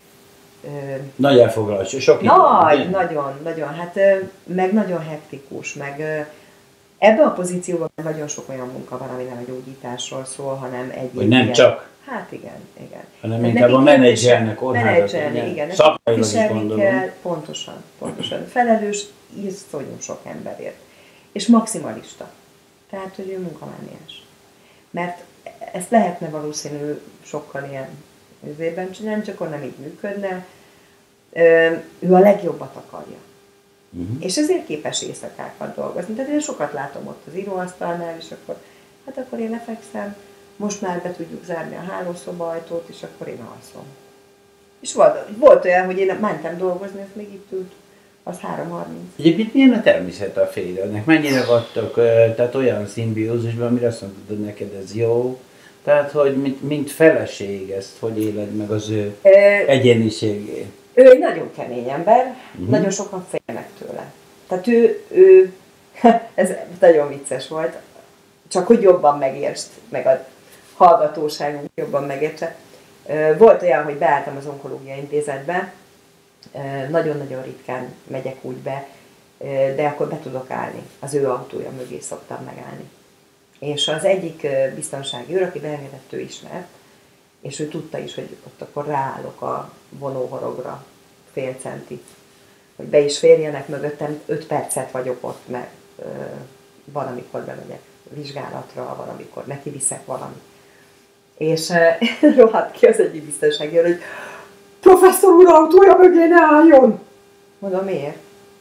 Nagy elfoglalás, sok idő.
Nagy, nagyon, nagyon. Hát meg nagyon hektikus, meg ebben a pozícióban nagyon sok olyan munka van, ami nem a gyógyításról szól, hanem egy...
Hogy nem ilyen, csak.
Hát igen, igen.
Hanem inkább a menedzsernek,
menedzserni, igen.
Szakmailag is gondolom.
Kell, pontosan, pontosan. Felelős, iszonyú sok emberért. És maximalista. Tehát, hogy ő munkamániás. Mert ezt lehetne valószínű sokkal ilyen üzében csinálni, csak akkor nem így működne. Ő a legjobbat akarja. Uh-huh. És ezért képes éjszakákat dolgozni. Tehát én sokat látom ott az íróasztalnál, és akkor, hát akkor én lefekszem, most már be tudjuk zárni a hálószoba ajtót, és akkor én alszom. És volt, volt olyan, hogy én mentem dolgozni, ez még itt ült, az három harminc.
Egyébként milyen a természet a férjednek? Mennyire vagytok, tehát olyan szimbiózusban, amire azt mondtad, hogy neked ez jó? Tehát, hogy mint, mint feleség ezt, hogy éled meg az ő Ö... egyéniségét?
Ő egy nagyon kemény ember, uh-huh. nagyon sokan félnek tőle. Tehát ő, ő ez nagyon vicces volt, csak hogy jobban megértsd, meg a hallgatóságunk jobban megértse. Volt olyan, hogy beálltam az Onkológiai Intézetbe, nagyon-nagyon ritkán megyek úgy be, de akkor be tudok állni. Az ő autója mögé szoktam megállni. És az egyik biztonsági őr, aki beengedett, ő ismert, és ő tudta is, hogy ott akkor ráállok a vonóhorogra fél centi, hogy be is férjenek mögöttem, öt percet vagyok ott, mert ö, van, amikor bemegyek vizsgálatra, van, amikor neki viszek valamit. És uh, rohadt ki az egyik biztonsági őr, hogy professzor úr autója mögé ne álljon! Mondom, miért?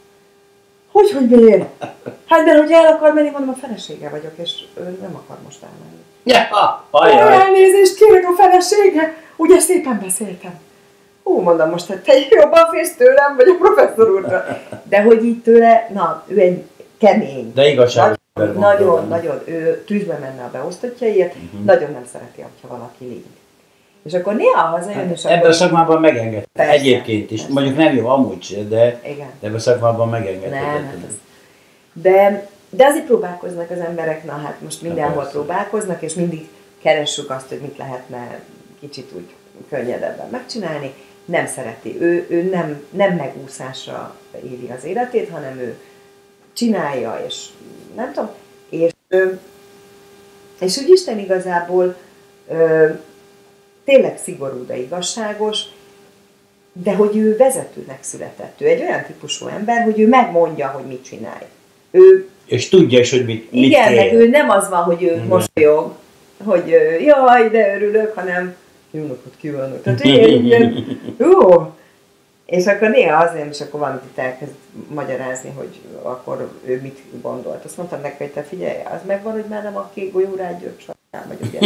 Hogy, hogy miért? Hát, de hogy el akar menni, mondom, a felesége vagyok, és ő nem akar most elmenni.
Ja, ajaj.
Elnézést kérek a felesége, ugye szépen beszéltem. Ó, mondom, most hogy te jobban félsz tőlem, vagy a professzor úrra. De hogy így tőle, na, ő egy kemény.
De igazságos.
Nagyon, nagyon, nagyon, ő tűzbe menne a beosztottjaiért, uh-huh. nagyon nem szereti, ha valaki lég. És akkor néha hazajön, és
ebben
akkor...
a szakmában megengedte. Egyébként is.
Persze.
Mondjuk nem jó amúgy se, de,
igen.
de ebben a szakmában megengedte.
Nem, hát az... De, de azért próbálkoznak az emberek, na hát most mindenhol próbálkoznak, és mindig keressük azt, hogy mit lehetne kicsit úgy könnyedebben megcsinálni. Nem szereti. Ő, ő nem, nem megúszásra éli az életét, hanem ő csinálja, és nem tudom, és, És úgy Isten igazából ö, tényleg szigorú, de igazságos, de hogy ő vezetőnek született. Ő egy olyan típusú ember, hogy ő megmondja, hogy mit csinálj. Ő,
és tudja is, hogy mit, mit
igen,
kér.
meg ő nem az van, hogy ő mm. mosolyog, hogy jaj, de örülök, hanem jó napot kívánok. Tehát ilyen, ilyen, jó. És akkor néha azért, és akkor valamit itt elkezd magyarázni, hogy akkor ő mit gondolt. Azt mondtam neki, hogy te figyelj, az megvan, hogy már nem a kék golyó rágyőrt sajnál, vagy ugye.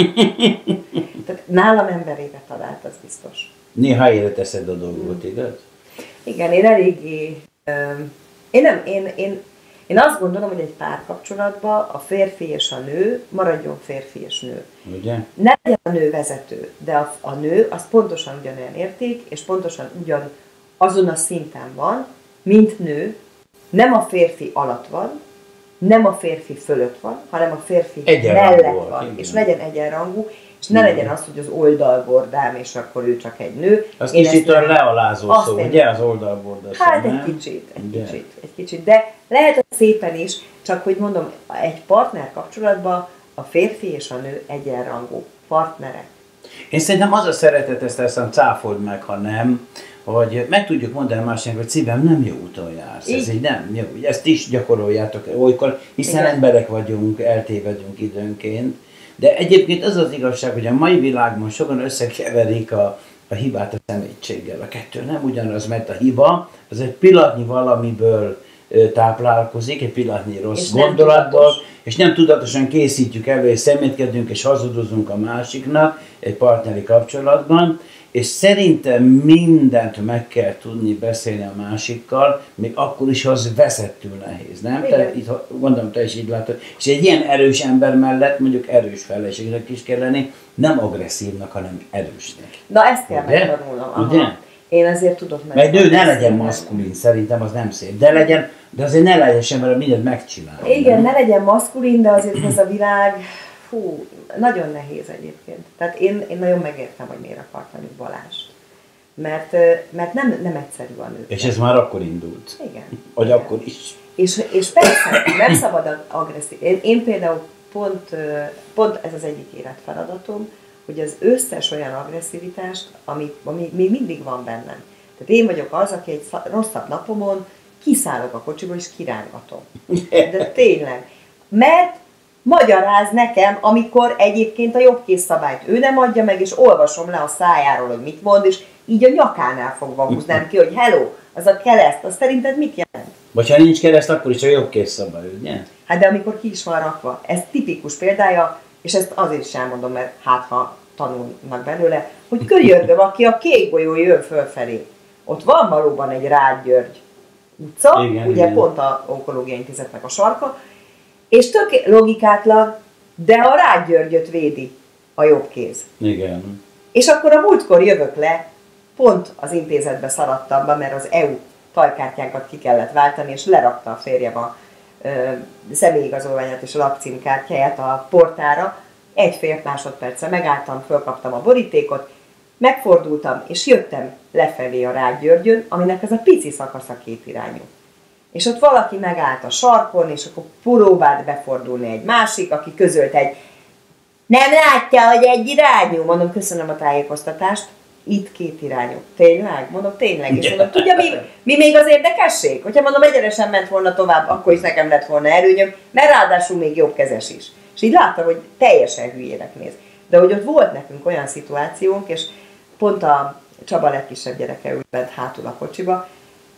Tehát nálam emberére talált, az biztos.
Néha életeszed a dolgot, igaz?
Igen, én eléggé... Um, én, nem, én, én, én azt gondolom, hogy egy párkapcsolatban a férfi és a nő maradjon férfi és nő.
Ugye?
Ne legyen a nő vezető, de a, a nő az pontosan ugyanolyan érték, és pontosan ugyan azon a szinten van, mint nő, nem a férfi alatt van, nem a férfi fölött van, hanem a férfi mellett van, igen. És legyen egyenrangú, és ne legyen az, hogy az oldalbordám, és akkor ő csak egy nő.
Az kicsit olyan lealázó szó, ugye az oldalborda szó,
hát egy kicsit, egy de. kicsit, egy kicsit. De lehet az szépen is, csak hogy mondom, egy partner kapcsolatban a férfi és a nő egyenrangú partnerek.
Én szerintem az a szeretet, ezt aztán cáfold meg, ha nem, hogy meg tudjuk mondani másnak, hogy szívem, nem jó úton jársz. Ez így nem jó. Ezt is gyakoroljátok olykor, hiszen igen. emberek vagyunk, eltévedünk időnként. De egyébként az az igazság, hogy a mai világban sokan összekeverik a, a hibát a szemétséggel. A kettő nem ugyanaz, mert a hiba az egy pillanatnyi valamiből táplálkozik, egy pillanatnyi rossz és gondolatból, és nem tudatosan készítjük elő, és szemétkedünk, és hazudozunk a másiknak egy partneri kapcsolatban, és szerintem mindent meg kell tudni beszélni a másikkal, még akkor is, ha az veszettül nehéz, nem? Te, itt, gondolom, te is így látod. És egy ilyen erős ember mellett, mondjuk erős feleségnek is kell lenni, nem agresszívnak, hanem erősnek.
Na ezt kell megtanulnom.
Ugye?
Én azért tudok meg.
Mert nő ne legyen maszkulin, szerintem az nem szép. De legyen, de azért ne legyen sem, mert mindent megcsinál.
Igen, nem? ne legyen maszkulin, de azért ez a világ, fú, nagyon nehéz egyébként. Tehát én, én nagyon megértem, hogy miért akartam itt Balást. Mert, mert nem, nem egyszerű a nő.
És ez már akkor indult.
Igen.
Vagy
igen.
akkor is.
És, és persze, nem szabad agresszív. Én, én például pont, pont ez az egyik életfeladatom, hogy az összes olyan agresszivitást, ami, ami még mindig van bennem. Tehát én vagyok az, aki egy rosszabb napomon kiszállok a kocsiból és kirángatom. De tényleg. Mert magyaráz nekem, amikor egyébként a jobbkész szabályt ő nem adja meg, és olvasom le a szájáról, hogy mit mond, és így a nyakánál fogva húznám ki, hogy hello, az a kereszt, az szerinted mit jelent?
Vagy ha nincs kereszt, akkor is a jobbkész szabály, ugye?
Hát de amikor ki is van rakva. Ez tipikus példája, és ezt azért is elmondom, mert hát ha tanulnak belőle, hogy könyörgöm, aki a kék golyó jön fölfelé. Ott van valóban egy Rád György utca, igen, ugye igen. Pont a Onkológiai Intézetnek a sarka, és tök logikátlan, de a Rád Györgyöt védi a jobb kéz.
Igen.
És akkor a múltkor jövök le, pont az intézetbe szaladtam be, mert az é u tajkártyánkat ki kellett váltani, és lerakta a férjem a ö, személyigazolványát és a lakcímkártyáját a portára. Egy fél másodperccel megálltam, fölkaptam a borítékot, megfordultam, és jöttem lefelé a Rád Györgyön, aminek ez a pici szakasza kétirányú. És ott valaki megállt a sarkon, és akkor próbált befordulni egy másik, aki közölt egy nem látja, hogy egy irányú? Mondom, köszönöm a tájékoztatást. Itt két irányú. Tényleg? Mondom, tényleg. És mondom, tudja, mi, mi még az érdekesség? Hogyha mondom, egyenesen ment volna tovább, akkor is nekem lett volna előnyöm, mert ráadásul még jobbkezes is. És így láttam, hogy teljesen hülyének néz. De hogy ott volt nekünk olyan szituációnk, és pont a Csaba legkisebb gyereke ült bent hátul a kocsiba,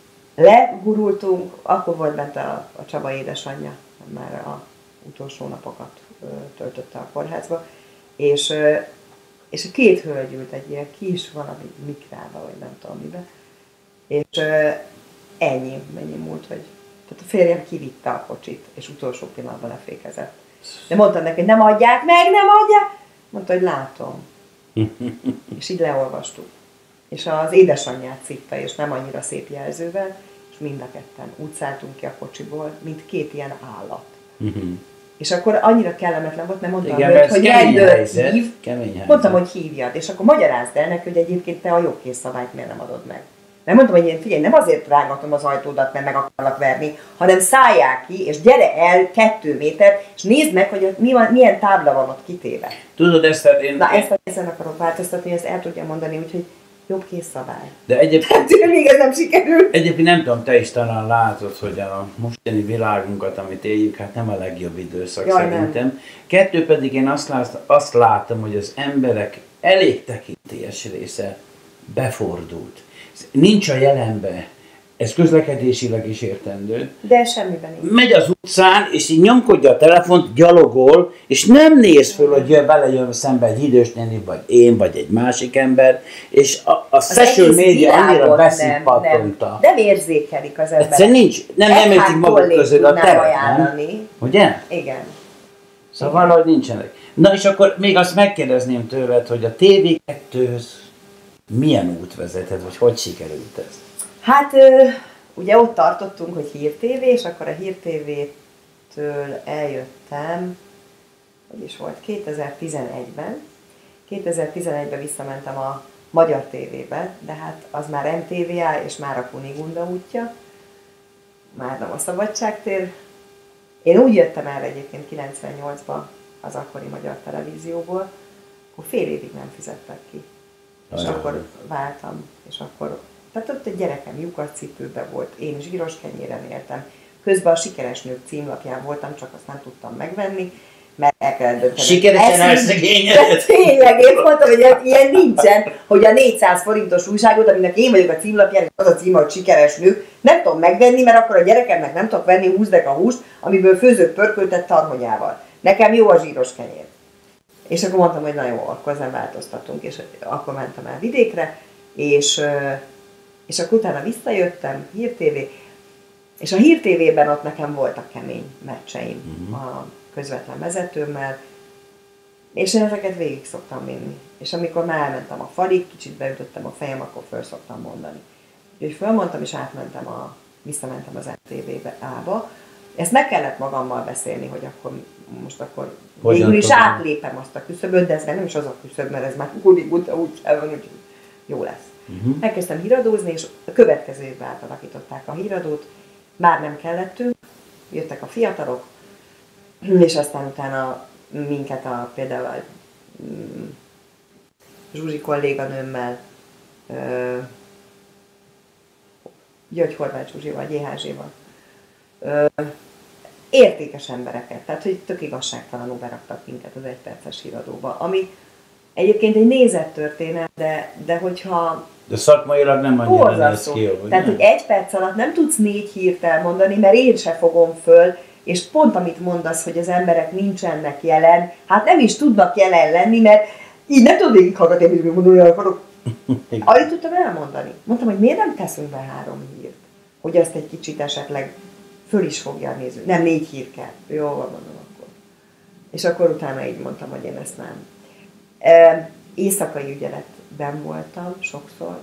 legurultunk, akkor volt bent a, a Csaba édesanyja, már a utolsó napokat ö, töltötte a kórházba, és, ö, és a két hölgy ült egy ilyen kis valami mikrába, vagy nem tudom mibe, és ö, ennyi, mennyi múlt, hogy tehát a férjem kivitte a kocsit, és utolsó pillanatban lefékezett. De mondtam neki, hogy nem adják meg, nem adják! Mondta, hogy látom. És így leolvastuk. És az édesanyját szitta, és nem annyira szép jelzővel, és mind a ketten úgy szálltunk ki a kocsiból, mint két ilyen állat. Uh-huh. És akkor annyira kellemetlen volt, mert mondtam, igen, hogy, hogy rendőrt hív. Mondtam, hogy hívjad, és akkor magyarázd el neki, hogy egyébként te a jobbkész szabályt miért nem adod meg. Mert mondtam, hogy én figyelj, nem azért rángatom az ajtódat, mert meg akarlak verni, hanem szálljál ki, és gyere el kettő méter, és nézd meg, hogy mi van, milyen tábla van ott kitéve.
Tudod, Eszter, én...
Na, ezt ezen akarok változtatni, ezt el tudja mondani, úgyhogy jobb készszabály.
De egyébként...
Hát, még ez nem sikerül.
Egyébként nem tudom, te is talán látod, hogy a mostani világunkat, amit éljük, hát nem a legjobb időszak Jaj, szerintem. Nem. Kettő pedig én azt, lát, azt látom, hogy az emberek elég tekintélyes része befordult. Nincs a jelenbe. Ez közlekedésileg is értendő.
De semmiben nincs.
Megy az utcán, és így nyomkodja a telefont, gyalogol, és nem néz föl, hogy jön, vele jön szembe egy idős néni, vagy én, vagy egy másik ember, és a, a social media annyira beszippatonta.
Nem, nem, nem érzékelik az emberek.
Egyszerűen nincs, nem, nem értik maguk közül a teret, nem? Ugye?
Igen.
Szóval Igen. valahogy nincsenek. Na és akkor még azt megkérdezném tőled, hogy a té vé kettőhöz milyen út vezetett, vagy hogy sikerült ez?
Hát ugye ott tartottunk, hogy Hír té vé, és akkor a Hír té vé-től eljöttem, hogy is volt, kétezer-tizenegyben. kétezer-tizenegyben visszamentem a Magyar té vébe, de hát az már em té vé á, és már a Kunigunda útja, már nem a Szabadságtér. Én úgy jöttem el egyébként kilencvennyolcban az akkori Magyar Televízióból, akkor fél évig nem fizettek ki. És Ajaj. akkor váltam, és akkor... Tehát ott egy gyerekem lyukacipőben volt, én zsíros kenyéren éltem. Közben a Sikeres Nők címlapján voltam, csak azt nem tudtam megvenni, mert el kellett dönteni.
Sikeresen elszegényedett.
Tényleg, én mondtam, hogy ilyen nincsen, hogy a négyszáz forintos újságot, aminek én vagyok a címlapján, és az a cím, hogy Sikeres Nők, nem tudom megvenni, mert akkor a gyerekemnek nem tudok venni húzdek a húst, amiből főzök pörköltet tarhonyával. Nekem jó a zsíros kenyér. És akkor mondtam, hogy na jó, akkor ezen változtatunk, és akkor mentem el vidékre, és, és akkor utána visszajöttem, Hír té vé, és a Hír té vében ott nekem voltak kemény meccseim uh-huh. a közvetlen vezetőmmel, és én ezeket végig szoktam vinni. És amikor már elmentem a falig, kicsit beütöttem a fejem, akkor föl szoktam mondani. Úgyhogy fölmondtam, és átmentem a, visszamentem az em té vé-ába. Ezt meg kellett magammal beszélni, hogy akkor most akkor végül is átlépem azt a küszöböt, de ez nem is az a küszöb, mert ez már húdig úgy el van, úgyhogy jó lesz. Uh-huh. Elkezdtem híradózni, és a következő évben átalakították a híradót. Már nem kellettünk, jöttek a fiatalok, és aztán utána minket a, például a mm, Zsuzsi kolléganőmmel, ö, György Horváth Zsuzsival, Gyéházséval, ö, értékes embereket, tehát hogy tök igazságtalanul beraktak minket az egyperces híradóba, ami egyébként egy nézett történet, de, de hogyha...
De szakmailag nem annyira néz ki,
hogy Tehát, nem? hogy egy perc alatt nem tudsz négy hírt elmondani, mert én se fogom föl, és pont amit mondasz, hogy az emberek nincsenek jelen, hát nem is tudnak jelen lenni, mert így nem tudod végighallgatni, amit mondani akarok. Alig tudtam elmondani. Mondtam, hogy miért nem teszünk be három hírt, hogy azt egy kicsit esetleg föl is fogja a néző. Nem, négy hír kell. Jó, mondom akkor. És akkor utána így mondtam, hogy én ezt nem. Éjszakai ügyeletben voltam sokszor,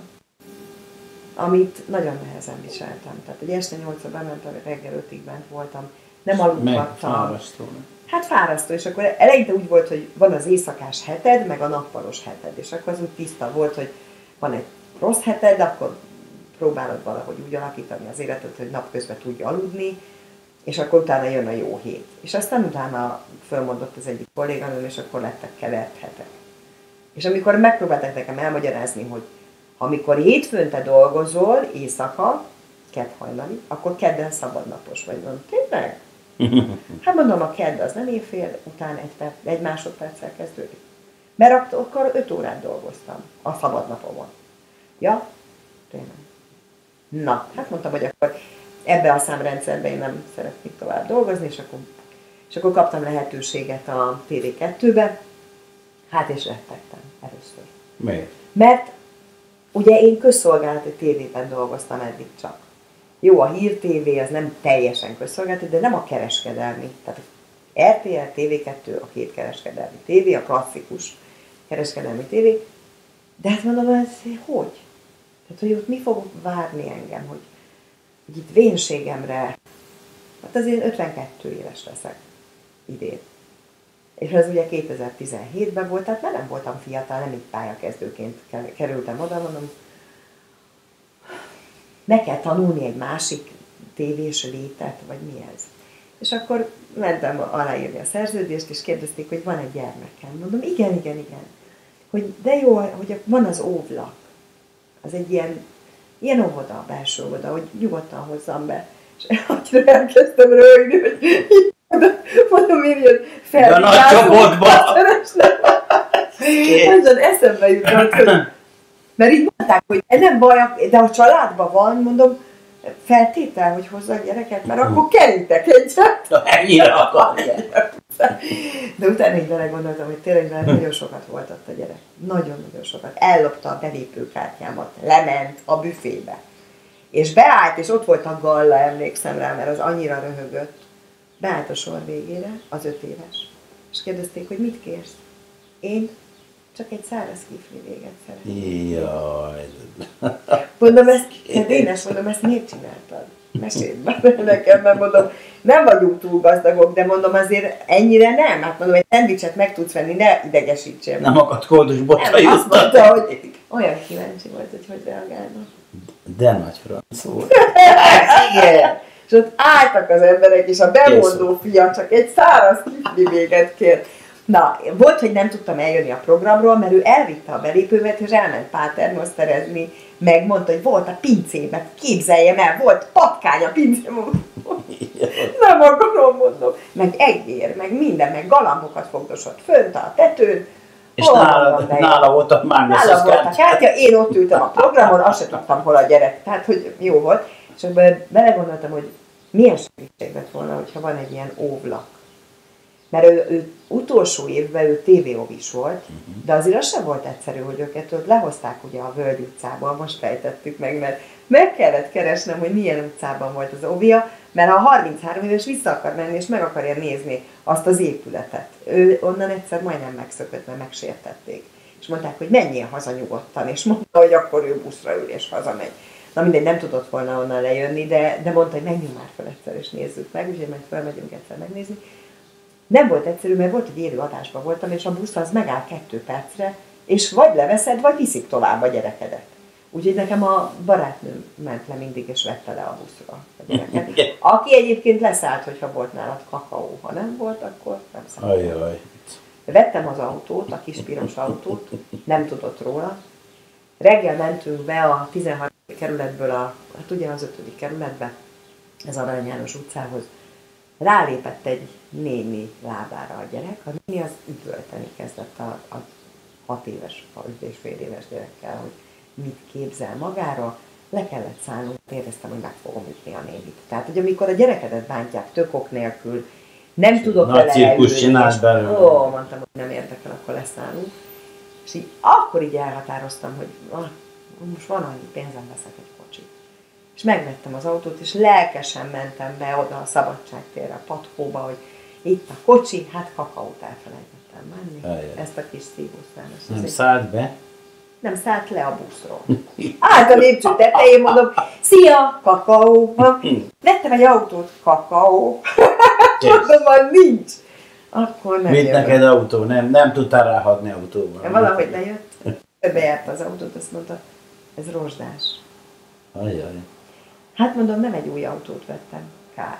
amit nagyon nehezen viseltem. Tehát egy este nyolcra bementem, reggel ötig bent voltam, nem aludhattam.
Fárasztó.
Hát fárasztó, és akkor eleinte úgy volt, hogy van az éjszakás heted, meg a nappalos heted, és akkor az úgy tiszta volt, hogy van egy rossz heted, akkor próbálod valahogy úgy alakítani az életet, hogy napközben tudj aludni, és akkor utána jön a jó hét. És aztán utána fölmondott az egyik kolléganőm, és akkor lettek kevert hetek. És amikor megpróbálták nekem elmagyarázni, hogy amikor hétfőn te dolgozol, éjszaka, kedd hajnali, akkor kedden szabadnapos vagy. Mondom, tényleg? Hát mondom, a kedd az nem éjfél, után egy, perc, egy másodperccel kezdődik. Mert akkor öt órát dolgoztam a szabadnapomon. Ja? Tényleg. Na, hát mondtam, hogy akkor ebbe a számrendszerben én nem szeretnék tovább dolgozni, és akkor, és akkor kaptam lehetőséget a té vé kettőbe, hát és rettegtem először.
Miért?
Mert ugye én közszolgálati tévében dolgoztam eddig csak. Jó, a Hír té vé az nem teljesen közszolgálati, de nem a kereskedelmi. Tehát a er té el, té vé kettő, a két kereskedelmi tévé, a klasszikus kereskedelmi tévé. De hát mondom, ez hogy? Tehát, hogy ott mi fog várni engem, hogy, hogy itt vénségemre, hát azért ötvenkettő éves leszek idén. És ez ugye kétezer-tizenhétben volt, tehát nem voltam fiatal, nem így pályakezdőként kerültem oda, mondom, meg kell tanulni egy másik tévés létet, vagy mi ez. És akkor mentem aláírni a szerződést, és kérdezték, hogy van egy gyermekem. Mondom, igen, igen, igen. Hogy de jó, hogy van az óvlak. Az egy ilyen, ilyen óvoda, a belső óvoda, hogy nyugodtan hozzam be. És annyira elkezdtem röhögni, hogy mondom, írjön fel.
De a nagy csoportba.
Ezen eszembe jutott, hogy mert így mondták, hogy nem baj, de a családban van, mondom, feltétel, hogy hozza a gyereket, mert akkor kerítek egyet.
Ennyire akarják.
De utána így belegondoltam, hogy tényleg nagyon sokat volt ott a gyerek. Nagyon-nagyon sokat. Ellopta a belépőkártyámat, lement a büfébe. És beállt, és ott volt a galla, emlékszem rá, mert az annyira röhögött. Beállt a sor végére, az öt éves. És kérdezték, hogy mit kérsz? Én csak egy száraz kifli véget szeretném.
Jaj.
Mondom, ezt, hát én ezt mondom, ezt miért csináltad? Meséld már nekem, mert mondom, nem vagyunk túl gazdagok, de mondom, azért ennyire nem. Hát mondom, egy szendvicset meg tudsz venni, ne idegesítsél.
Nem akart koldus botra
nem, azt mondta, hogy olyan kíváncsi volt, hogy hogy reagálnak.
De nagy franc volt.
Igen. És ott álltak az emberek, és a bemondó fia csak egy száraz kifli véget kért. Na, volt, hogy nem tudtam eljönni a programról, mert ő elvitte a belépőmet, és elment páternoszterezni, megmondta, hogy volt a pincében, képzeljem el, volt patkány a pincében. Nem akarom, mondom. Meg egér, meg minden, meg galambokat fogdosott fönt a tetőn.
És nála, nála volt a mágneses
Nála volt a kártya, én ott ültem a programon, azt sem tudtam, hol a gyerek. Tehát, hogy jó volt. És akkor belegondoltam, hogy milyen segítség lett volna, hogyha van egy ilyen óvlak. Mert ő, ő utolsó évben ő tévéóvis volt, de azért az sem volt egyszerű, hogy őket ott lehozták ugye a Völgy utcából, most fejtettük meg, mert meg kellett keresnem, hogy milyen utcában volt az óvia, mert ha harminchárom éves vissza akar menni, és meg akarja nézni azt az épületet. Ő onnan egyszer majdnem megszökött, mert megsértették. És mondták, hogy menjél haza nyugodtan, és mondta, hogy akkor ő buszra ül, és hazamegy. Na mindegy, nem tudott volna onnan lejönni, de, de mondta, hogy menjünk már fel egyszer, és nézzük meg, úgyhogy majd felmegyünk egyszer megnézni. Nem volt egyszerű, mert volt, hogy élő adásban voltam, és a busz az megáll kettő percre, és vagy leveszed, vagy viszik tovább a gyerekedet. Úgyhogy nekem a barátnőm ment le mindig, és vette le a buszra a gyereket. Aki egyébként leszállt, hogyha volt nálad kakaó. Ha nem volt, akkor nem szállt.
Ajaj.
Vettem az autót, a kis piros autót, nem tudott róla. Reggel mentünk be a tizenharmadik kerületből, a, hát ugye az ötödik kerületbe, ez Arany János utcához. Rálépett egy néni lábára a gyerek, a néni az üvölteni kezdett a, a hat éves, a öt és fél éves gyerekkel, hogy mit képzel magára, le kellett szállnunk, éreztem, hogy meg fogom ütni a nénit. Tehát, hogy amikor a gyerekedet bántják tök ok nélkül, nem tudok vele
nagy cirkusz csinálsz belőle.
Ó, mondtam, hogy nem érdekel, akkor leszállunk. És így, akkor így elhatároztam, hogy ah, most van annyi pénzem, veszek egy kocsit. És megvettem az autót, és lelkesen mentem be oda a Szabadságtérre, a patkóba, hogy itt a kocsi, hát kakaót elfelejtettem menni.
Ajaj.
Ezt a kis szívószános.
Nem szállt be?
Nem szállt le a buszról. Állt a lépcső tetején, mondom, szia, kakaó. Vettem egy autót, kakaó. Mondom, van nincs. Akkor nem
Mit
jön.
neked autó? Nem, nem tudtál ráhatni autóval.
Ja, valahogy lejött, bejárt az autót, azt mondta, ez rozsdás.
Ajaj.
Hát mondom, nem egy új autót vettem, kár.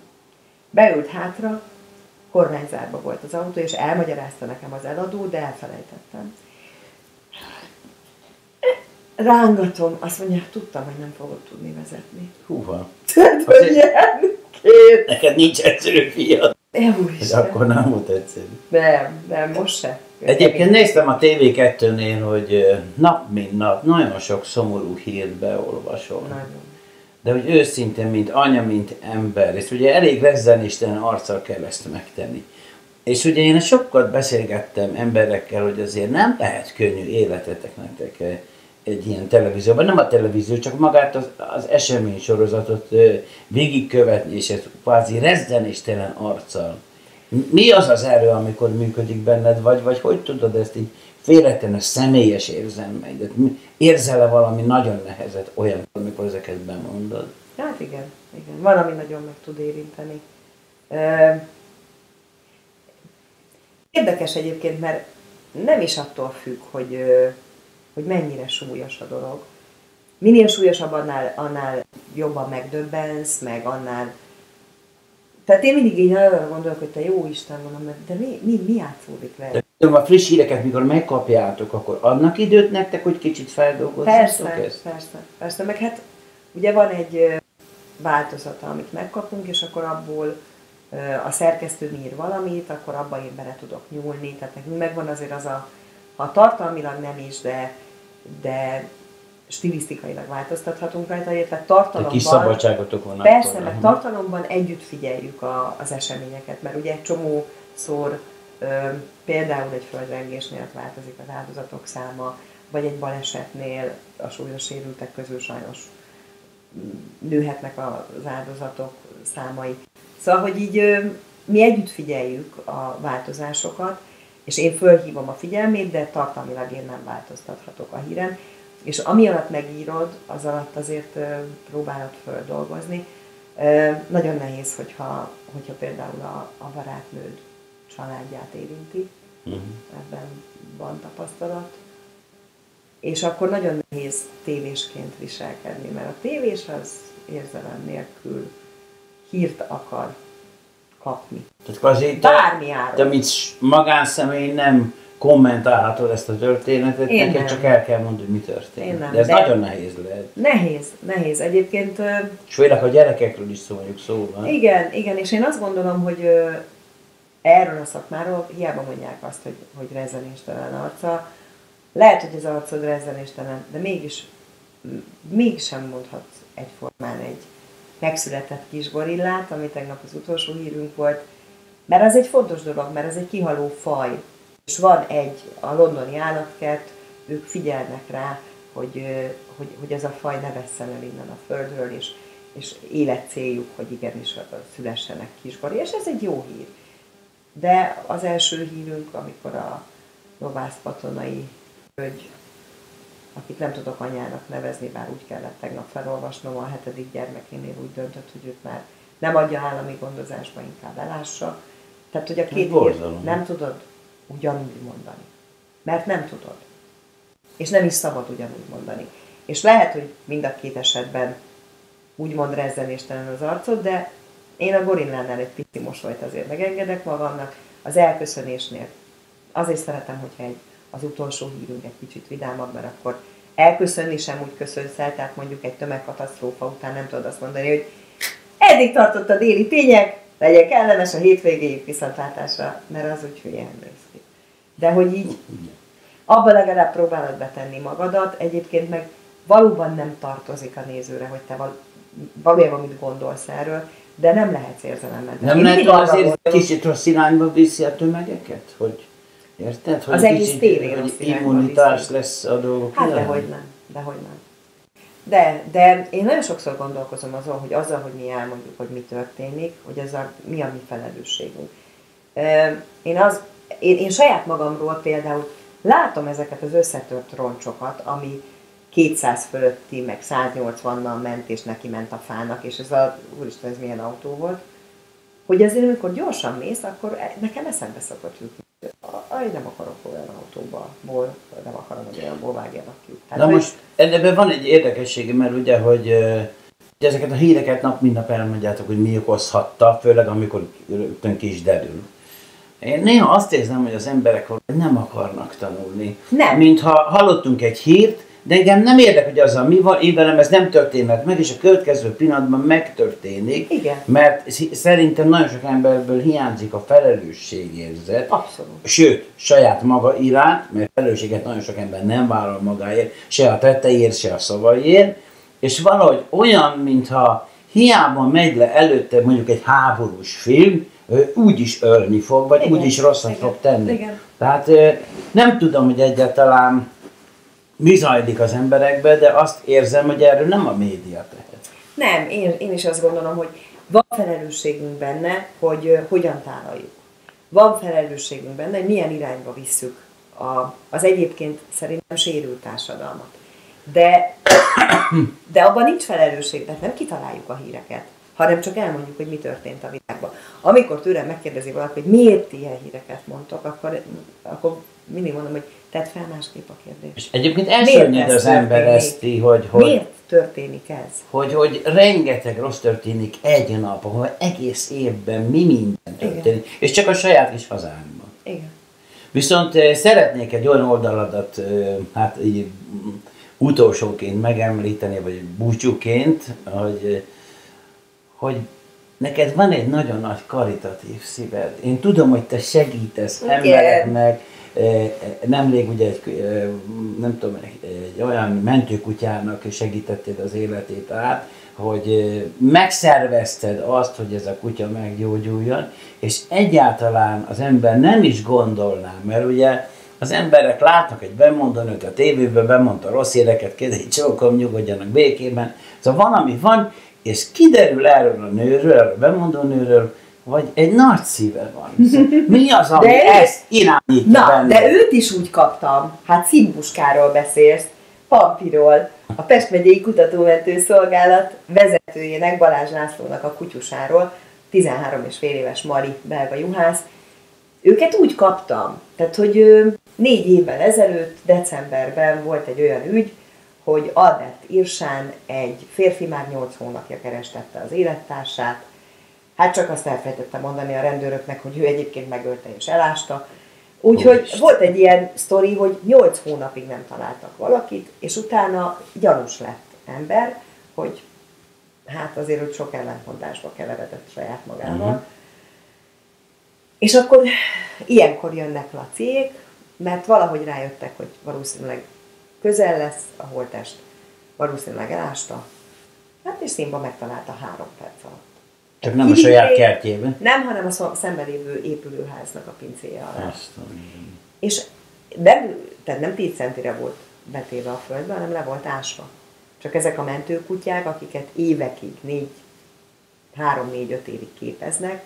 Beült hátra, kormányzárba volt az autó, és elmagyarázta nekem az eladó, de elfelejtettem. Rángatom, azt mondja, tudtam, hogy nem fogod tudni vezetni.
Húha.
Tehát, hogy ilyen két.
Neked nincs egyszerű fiad.
Úristen.
Akkor nem volt egyszerű.
Nem, nem, most se.
Egyébként néztem a té vé kettőnél, hogy nap mint nap nagyon sok szomorú hírt beolvasol.
Nagyon.
De hogy őszintén, mint anya, mint ember, és ugye elég rezzenéstelen arccal kell ezt megtenni. És ugye én sokat beszélgettem emberekkel, hogy azért nem lehet könnyű életetek nektek egy ilyen televízióban, nem a televízió, csak magát az, az eseménysorozatot végigkövetni, és ez kvázi rezzenéstelen arccal. Mi az az erő, amikor működik benned, vagy, vagy hogy tudod ezt így félretenni, személyes érzelmeidet? Érzel-e valami nagyon nehezet olyan, amikor ezeket bemondod?
Hát igen, igen. Van, ami nagyon meg tud érinteni. Érdekes egyébként, mert nem is attól függ, hogy, hogy mennyire súlyos a dolog. minél súlyosabb, annál, annál jobban megdöbbensz, meg annál... Tehát én mindig így arra gondolok, hogy te jó Isten, mondom, de mi, mi, mi játszódik le?
De a friss híreket, mikor megkapjátok, akkor adnak időt nektek, hogy kicsit feldolgozzatok
persze,
ezt?
Persze, persze, meg hát ugye van egy változata, amit megkapunk, és akkor abból a szerkesztő ír valamit, akkor abban én bele tudok nyúlni, tehát nekünk megvan azért az a, ha tartalmilag nem is, de, de stilisztikailag változtathatunk rajta, illetve tartalomban...
Kis szabadságotok van.
Persze,
akkor,
meg tartalomban együtt figyeljük a, az eseményeket, mert ugye egy csomószor ö, például egy földrengés miatt változik az áldozatok száma, vagy egy balesetnél a súlyos sérültek közül sajnos nőhetnek az áldozatok számai. Szóval, hogy így ö, mi együtt figyeljük a változásokat, és én fölhívom a figyelmét, de tartalmilag én nem változtathatok a híren. És ami alatt megírod, az alatt azért ö, próbálod földolgozni. Ö, nagyon nehéz, hogyha, hogyha például a, a barátnőd családját érinti, uh-huh. ebben van tapasztalat. És akkor nagyon nehéz tévésként viselkedni, mert a tévés az érzelem nélkül hírt akar kapni.
Tehát azért
bármi áron.
Te, mint magánszemély nem kommentálhatod ezt a történetet,
én
neked
nem.
Csak el kell mondani, hogy mi történt.
Nem,
de ez
de
nagyon nehéz lehet.
Nehéz, nehéz. Egyébként...
És főleg a gyerekekről is szó mondjuk szó van.
Igen, igen, és én azt gondolom, hogy erről a szakmáról hiába mondják azt, hogy, hogy rezzenéstelen arca. Lehet, hogy az arcod rezzenéstelen, de mégis mégsem mondhatsz egyformán egy megszületett kis gorillát, ami tegnap az utolsó hírünk volt, mert az egy fontos dolog, mert ez egy kihaló faj. És van egy, a londoni állatkert, ők figyelnek rá, hogy, hogy, hogy ez a faj ne vesszen el innen a földről, és, és életcéljuk, hogy igenis szülessenek kisgori, és ez egy jó hír. De az első hírünk, amikor a lovászkatonai hölgy, akit nem tudok anyának nevezni, bár úgy kellett tegnap felolvasnom, a hetedik gyermekénél úgy döntött, hogy őt már nem adja állami gondozásba, inkább elássa. Tehát, hogy a két hír nem tudod ugyanúgy mondani. Mert nem tudod. És nem is szabad ugyanúgy mondani. És lehet, hogy mind a két esetben úgymond rezzenéstelen az arcod, de én a gorillánál egy pici mosolyt azért megengedek magamnak. Az elköszönésnél azért szeretem, hogyha egy, az utolsó hírünk egy kicsit vidámabb, mert akkor elköszönni sem úgy köszönsz el, tehát mondjuk egy tömegkatasztrófa után nem tudod azt mondani, hogy eddig tartott a déli tények, legyen kellemes a hétvégéig viszontlátásra, mert az úgy hülyen néz ki. De hogy így abban legalább próbálod betenni magadat, egyébként meg valóban nem tartozik a nézőre, hogy te val- valójában mit gondolsz erről, de nem lehetsz érzelemmel.
Nem lehet azért kicsit rossz irányba viszi a tömegeket? Hogy, érted? Hogy
az egész tévé
hogy immunitás lesz a dolgok.
Hát dehogy nem, dehogy nem. De, de én nagyon sokszor gondolkozom azon, hogy azzal, hogy mi elmondjuk, hogy mi történik, hogy ez a, mi a mi felelősségünk. Én, az, én, én saját magamról például látom ezeket az összetört roncsokat, ami kétszáz fölötti, meg száznyolcvannal ment, és neki ment a fának, és ez a, úristen, ez milyen autó volt, hogy azért, amikor gyorsan mész, akkor nekem eszembe szokott jutni. Aj, nem akarok olyan autóból, nem akarom, hogy olyanból vágjanak ki.
Na hogy... most ebben van egy érdekessége, mert ugye, hogy, hogy ezeket a híreket nap mint nap elmondjátok, hogy mi okozhatta, főleg amikor rögtön ki is derül. Én néha azt érzem, hogy az emberek nem akarnak tanulni.
Nem.
Mintha hallottunk egy hírt, de engem nem érdekel, hogy azzal mi van, én velem ez nem történhet meg, és a következő pillanatban megtörténik.
Igen.
Mert szerintem nagyon sok emberből hiányzik a felelősségérzet.
Abszolút.
Sőt, saját maga iránt, mert felelősséget nagyon sok ember nem vállal magáért, se a tetteiért, se a szavaiért, és valahogy olyan, mintha hiába megy le előtte mondjuk egy háborús film, úgy is ölni fog, vagy úgy is rosszat
Igen.
fog tenni.
Igen.
Tehát nem tudom, hogy egyáltalán mi zajlik az emberekbe, de azt érzem, hogy erről nem a média tehet.
Nem, én, én is azt gondolom, hogy van felelősségünk benne, hogy uh, hogyan tálaljuk. Van felelősségünk benne, hogy milyen irányba visszük a, az egyébként szerintem sérült társadalmat. De, de abban nincs felelősség, tehát nem kitaláljuk a híreket. hanem csak elmondjuk, hogy mi történt a világban. Amikor tőlem megkérdezi valaki, hogy miért ilyen híreket mondtok, akkor, akkor mindig mondom, hogy tedd fel másképp a kérdést.
És egyébként elszörnyed az ember ezt, hogy, hogy...
Miért történik ez?
Hogy, hogy rengeteg rossz történik egy nap, ahol egész évben mi minden történik. Igen. És csak a saját kis hazánkban.
Igen.
Viszont szeretnék egy olyan oldaladat, hát így utolsóként megemlíteni, vagy búcsúként, hogy, hogy neked van egy nagyon nagy karitatív szíved. Én tudom, hogy te segítesz
Igen.
embereknek. Nemrég ugye egy, nem tudom, egy olyan mentőkutyának segítetted az életét át, hogy megszervezted azt, hogy ez a kutya meggyógyuljon, és egyáltalán az ember nem is gondolná, mert ugye az emberek látnak egy bemondónőt a tévében, bemondta rossz híreket, kérdezi, csókom, nyugodjanak békében. Szóval van, ami van, és kiderül erről a nőről, erről a bemondónőről, vagy egy nagy szíve van. Szóval mi az, ami de ezt irányítja
Na,
benne?
de őt is úgy kaptam. Hát Szimpuskáról beszélsz, Pampiról, a Pest megyei Kutatómentő Szolgálat vezetőjének, Balázs Lászlónak a kutyusáról, tizenhárom és fél éves Mari, belga juhász. Őket úgy kaptam, tehát hogy négy évvel ezelőtt, decemberben volt egy olyan ügy, hogy Albert Irsán egy férfi már nyolc hónapja kerestette az élettársát. Hát csak azt elfelejtette mondani a rendőröknek, hogy ő egyébként megölte és elásta. Úgyhogy volt egy ilyen sztori, hogy nyolc hónapig nem találtak valakit, és utána gyanús lett ember, hogy hát azért, hogy sok ellentmondásba keveredett saját magával. Uh-huh. És akkor ilyenkor jönnek Laciék, mert valahogy rájöttek, hogy valószínűleg közel lesz a holttest, valószínűleg elásta, hát és színba megtalálta három perc alatt.
Csak nem a saját kertjében?
Nem, hanem a szemben lévő épülőháznak a pincéje alá.
Aztán.
És nem, tehát nem tíz centire volt betéve a földbe, hanem le volt ásva. Csak ezek a mentőkutyák, akiket évekig, négy, három, négy, öt évig képeznek,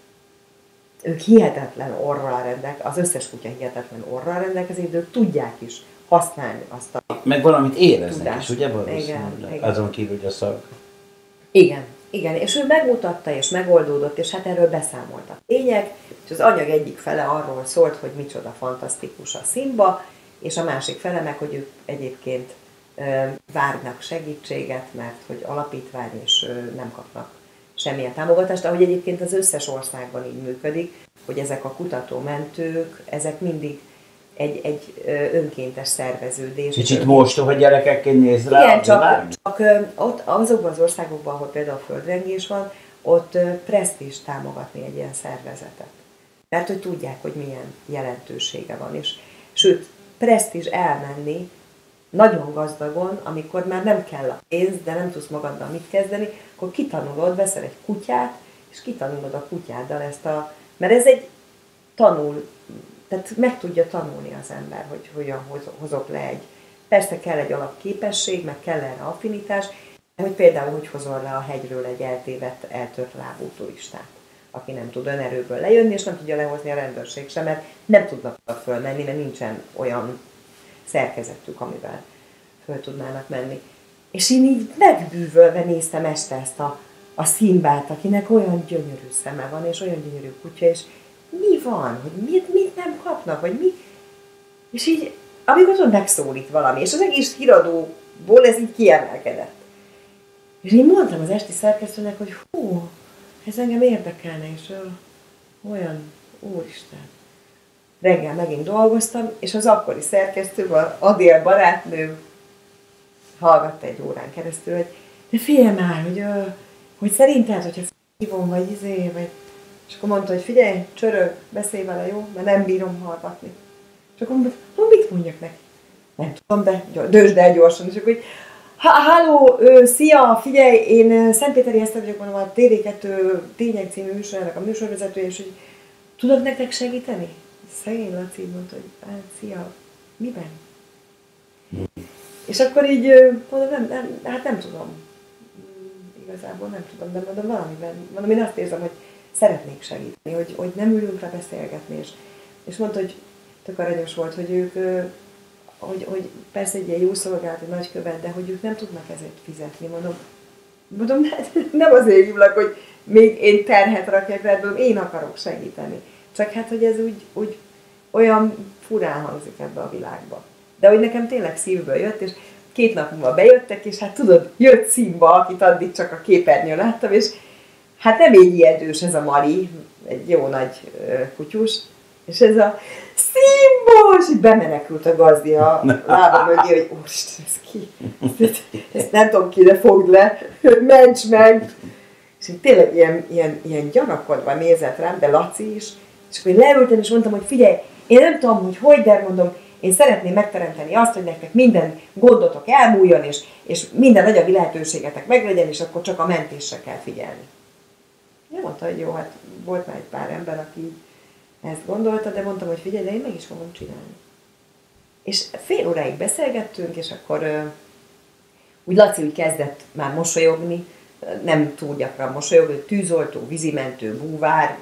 ők hihetetlen orral rendelkeznek, az összes kutya hihetetlen orral rendelkezik, de ők tudják is használni azt a
meg valamit éreznek
tudást.
is, ugye? Igen, igen. Azon kívül, hogy a szag.
Igen, igen, és ő megmutatta, és megoldódott, és hát erről beszámolt a tények, és az anyag egyik fele arról szólt, hogy micsoda fantasztikus a Simba, és a másik fele meg, hogy ők egyébként ö, várnak segítséget, mert hogy alapítvány, és ö, nem kapnak semmilyen támogatást, ahogy egyébként az összes országban így működik, hogy ezek a kutatómentők, ezek mindig egy, egy önkéntes szerveződés.
Kicsit mostó, hogy gyerekekként néz rá.
Igen, csak, csak ott azokban az országokban, ahol például földrengés van, ott presztízs támogatni egy ilyen szervezetet. Mert hogy tudják, hogy milyen jelentősége van. És, sőt, presztízs elmenni nagyon gazdagon, amikor már nem kell a pénz, de nem tudsz magaddal mit kezdeni, akkor kitanulod, veszel egy kutyát, és kitanulod a kutyáddal ezt a... Mert ez egy tanul, tehát meg tudja tanulni az ember, hogy hogyan hozok le egy... Persze kell egy alapképesség, meg kell erre affinitás, hogy például hogy hozol le a hegyről egy eltévedt, eltört lábú turistát, aki nem tud önerőből lejönni, és nem tudja lehozni a rendőrség sem, mert nem tudnak fölmenni, mert nincsen olyan szerkezetük, amivel föl tudnának menni. És én így megbűvölve néztem este ezt a, a Szimbát, akinek olyan gyönyörű szeme van, és olyan gyönyörű kutya, és mi van, hogy mit, mit nem kapnak, vagy mi? És így, amikor ott megszólít valami, és az egész híradóból ez így kiemelkedett. És én mondtam az esti szerkesztőnek, hogy hú, ez engem érdekelne, és olyan, úristen. Reggel megint dolgoztam, és az akkori szerkesztő, az Adél barátnőm hallgatta egy órán keresztül, hogy de figyelj már, hogy, hogy szerinted, hogyha hívom, vagy izé, vagy... És akkor mondta, hogy figyelj, csörög, beszélj vele, jó? Mert nem bírom hallgatni. És akkor mondta, hogy mit mondjak neki? Nem tudom, de dősd el gyorsan. És akkor hogy, halló, szia, figyelj, én Szentpéteri Eszter vagyok, mondom, a té vé kettő Tények című műsorának a műsorvezetője, és hogy tudod nektek segíteni? Szegény Laci mondta, hogy hát, szia, miben? Hmm. És akkor így mondom, nem, nem, hát nem tudom. Igazából nem tudom, de mondom, valamiben, mondom, én azt érzem, hogy szeretnék segíteni, hogy, hogy nem ülünk rá beszélgetni, és, és mondta, hogy tök aranyos volt, hogy ők, hogy, hogy persze egy ilyen jó szolgálat, egy nagykövet, de hogy ők nem tudnak ezért fizetni, mondom, Mondom, nem azért hívlak, hogy még én terhet rakjak rád, én akarok segíteni. Csak hát, hogy ez úgy, úgy olyan furán hangzik ebbe a világba. De hogy nekem tényleg szívből jött, és két nap múlva bejöttek, és hát tudod, jött Szimba, akit addig csak a képernyőn láttam, és hát nem így ijedős ez a Mari, egy jó nagy kutyus, és ez a Szimba, és így bemenekült a gazdi a lába mögé, hogy úristen, ez ki? Ezt, ezt nem tudom ki, de fogd le, ments meg! És így tényleg ilyen, ilyen, ilyen gyanakodva nézett rám, de Laci is, és akkor leültem, és mondtam, hogy figyelj, én nem tudom, hogy hogy, de mondom, én szeretném megteremteni azt, hogy nektek minden gondotok elmúljon, és, és minden anyagi lehetőségetek meglegyen, és akkor csak a mentésre kell figyelni. Nem mondta, hogy jó, hát volt már egy pár ember, aki ezt gondolta, de mondtam, hogy figyelj, de én meg is fogom csinálni. És fél óráig beszélgettünk, és akkor uh, úgy Laci úgy kezdett már mosolyogni, nem túl gyakran mosolyog, tűzoltó, vízimentő, búvár,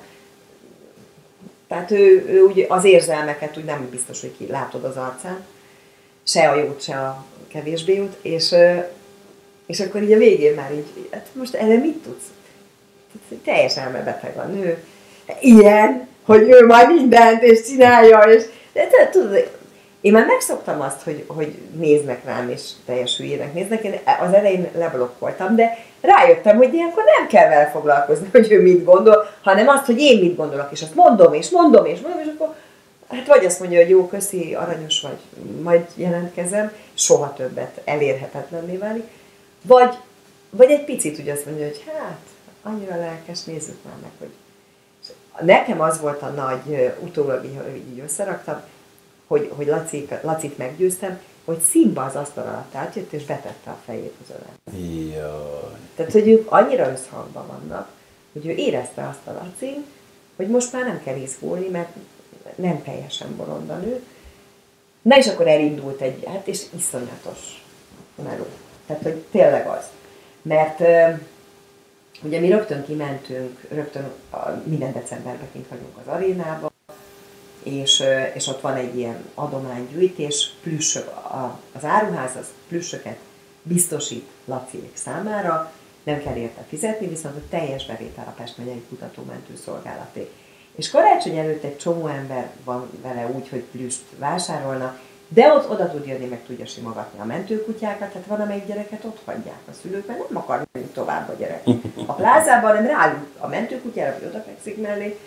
tehát ő, ő úgy az érzelmeket úgy nem biztos, hogy ki látod az arcán, se a jót, se a kevésbé jót, és, uh, és akkor így a végén már így, hát most erre mit tudsz? Teljesen elmebeteg a nő, ilyen, hogy ő majd mindent, és csinálja, és de, de, tudod, én már megszoktam azt, hogy, hogy néznek rám, és teljes hülyének néznek, én az elején leblokkoltam, de rájöttem, hogy ilyenkor nem kell vele foglalkozni, hogy ő mit gondol, hanem azt, hogy én mit gondolok, és azt mondom, és mondom, és mondom, és akkor hát vagy azt mondja, hogy jó, köszi, aranyos vagy, majd jelentkezem, soha többet elérhetetlenné válik, vagy, vagy egy picit úgy azt mondja, hogy hát, annyira lelkes, nézzük már meg, hogy nekem az volt a nagy, utólag így, így összeraktam, hogy, hogy Laci, Lacit meggyőztem, hogy Szimba az asztal alatt átjött, és betette a fejét az ölel.
Jaj.
Tehát, hogy ők annyira összhangban vannak, hogy ő érezte azt a Lacin, hogy most már nem kell izgulni, mert nem teljesen bolond a nő. Na és akkor elindult egy, hát és iszonyatos meló. Tehát, hogy tényleg az. Mert ugye mi rögtön kimentünk, rögtön minden decemberben kint vagyunk az arénában, és, és ott van egy ilyen adománygyűjtés, plüssök, az áruház az plüssöket biztosít Laciék számára, nem kell érte fizetni, viszont a teljes bevétel a Pest megyei kutatómentőszolgálaté. És karácsony előtt egy csomó ember van vele úgy, hogy plüst vásárolna, de ott oda tud jönni, meg tudja simogatni a mentőkutyákat, tehát van, amelyik gyereket ott hagyják a szülők, mert nem akar menni tovább a gyerek a plázában, hanem ráül a mentőkutyára, vagy oda fekszik mellé.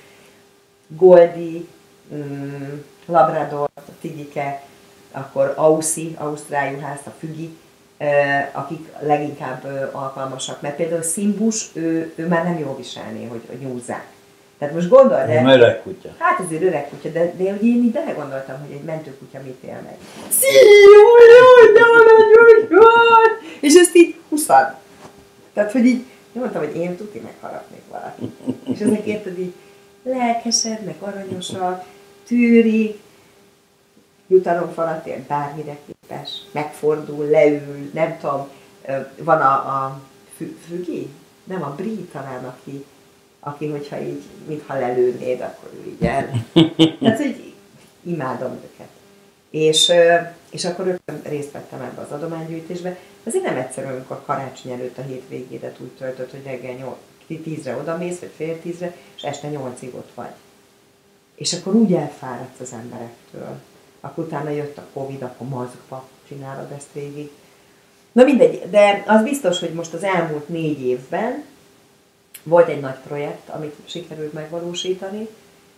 Goldi, mm, Labrador, a Tigike, akkor Aussie, Ausztrál juhász, a Fügi, eh, akik leginkább eh, alkalmasak, mert például Szimbus, ő, ő már nem jól viselné, hogy, hogy nyúzzák. Tehát most gondold, de...
Nem öreg kutya.
Hát azért öreg kutya, de, de ugye én így belegondoltam, hogy egy mentőkutya mit él meg. Szíjjjjjjj, de nagyon volt! És ezt így huszad. Tehát, hogy így, én mondtam, hogy én tuti megharapnék valakit. És ezek érted így lelkesednek, aranyosak, tűrik, jutalomfalatért bármire képes, megfordul, leül, nem tudom, van a, a Fügi? Nem, a Bri talán, aki aki, hogyha így, mintha lelőnéd, akkor ő így el. Tehát, hogy imádom őket. És, és akkor rögtön részt vettem ebbe az adománygyűjtésbe. Azért nem egyszerű, amikor karácsony előtt a hétvégédet úgy töltött, hogy reggel tízre odamész, vagy fél tízre, és este nyolcig ott vagy. És akkor úgy elfáradsz az emberektől. Akkor utána jött a Covid, akkor maszkba csinálod ezt végig. Na mindegy, de az biztos, hogy most az elmúlt négy évben volt egy nagy projekt, amit sikerült megvalósítani.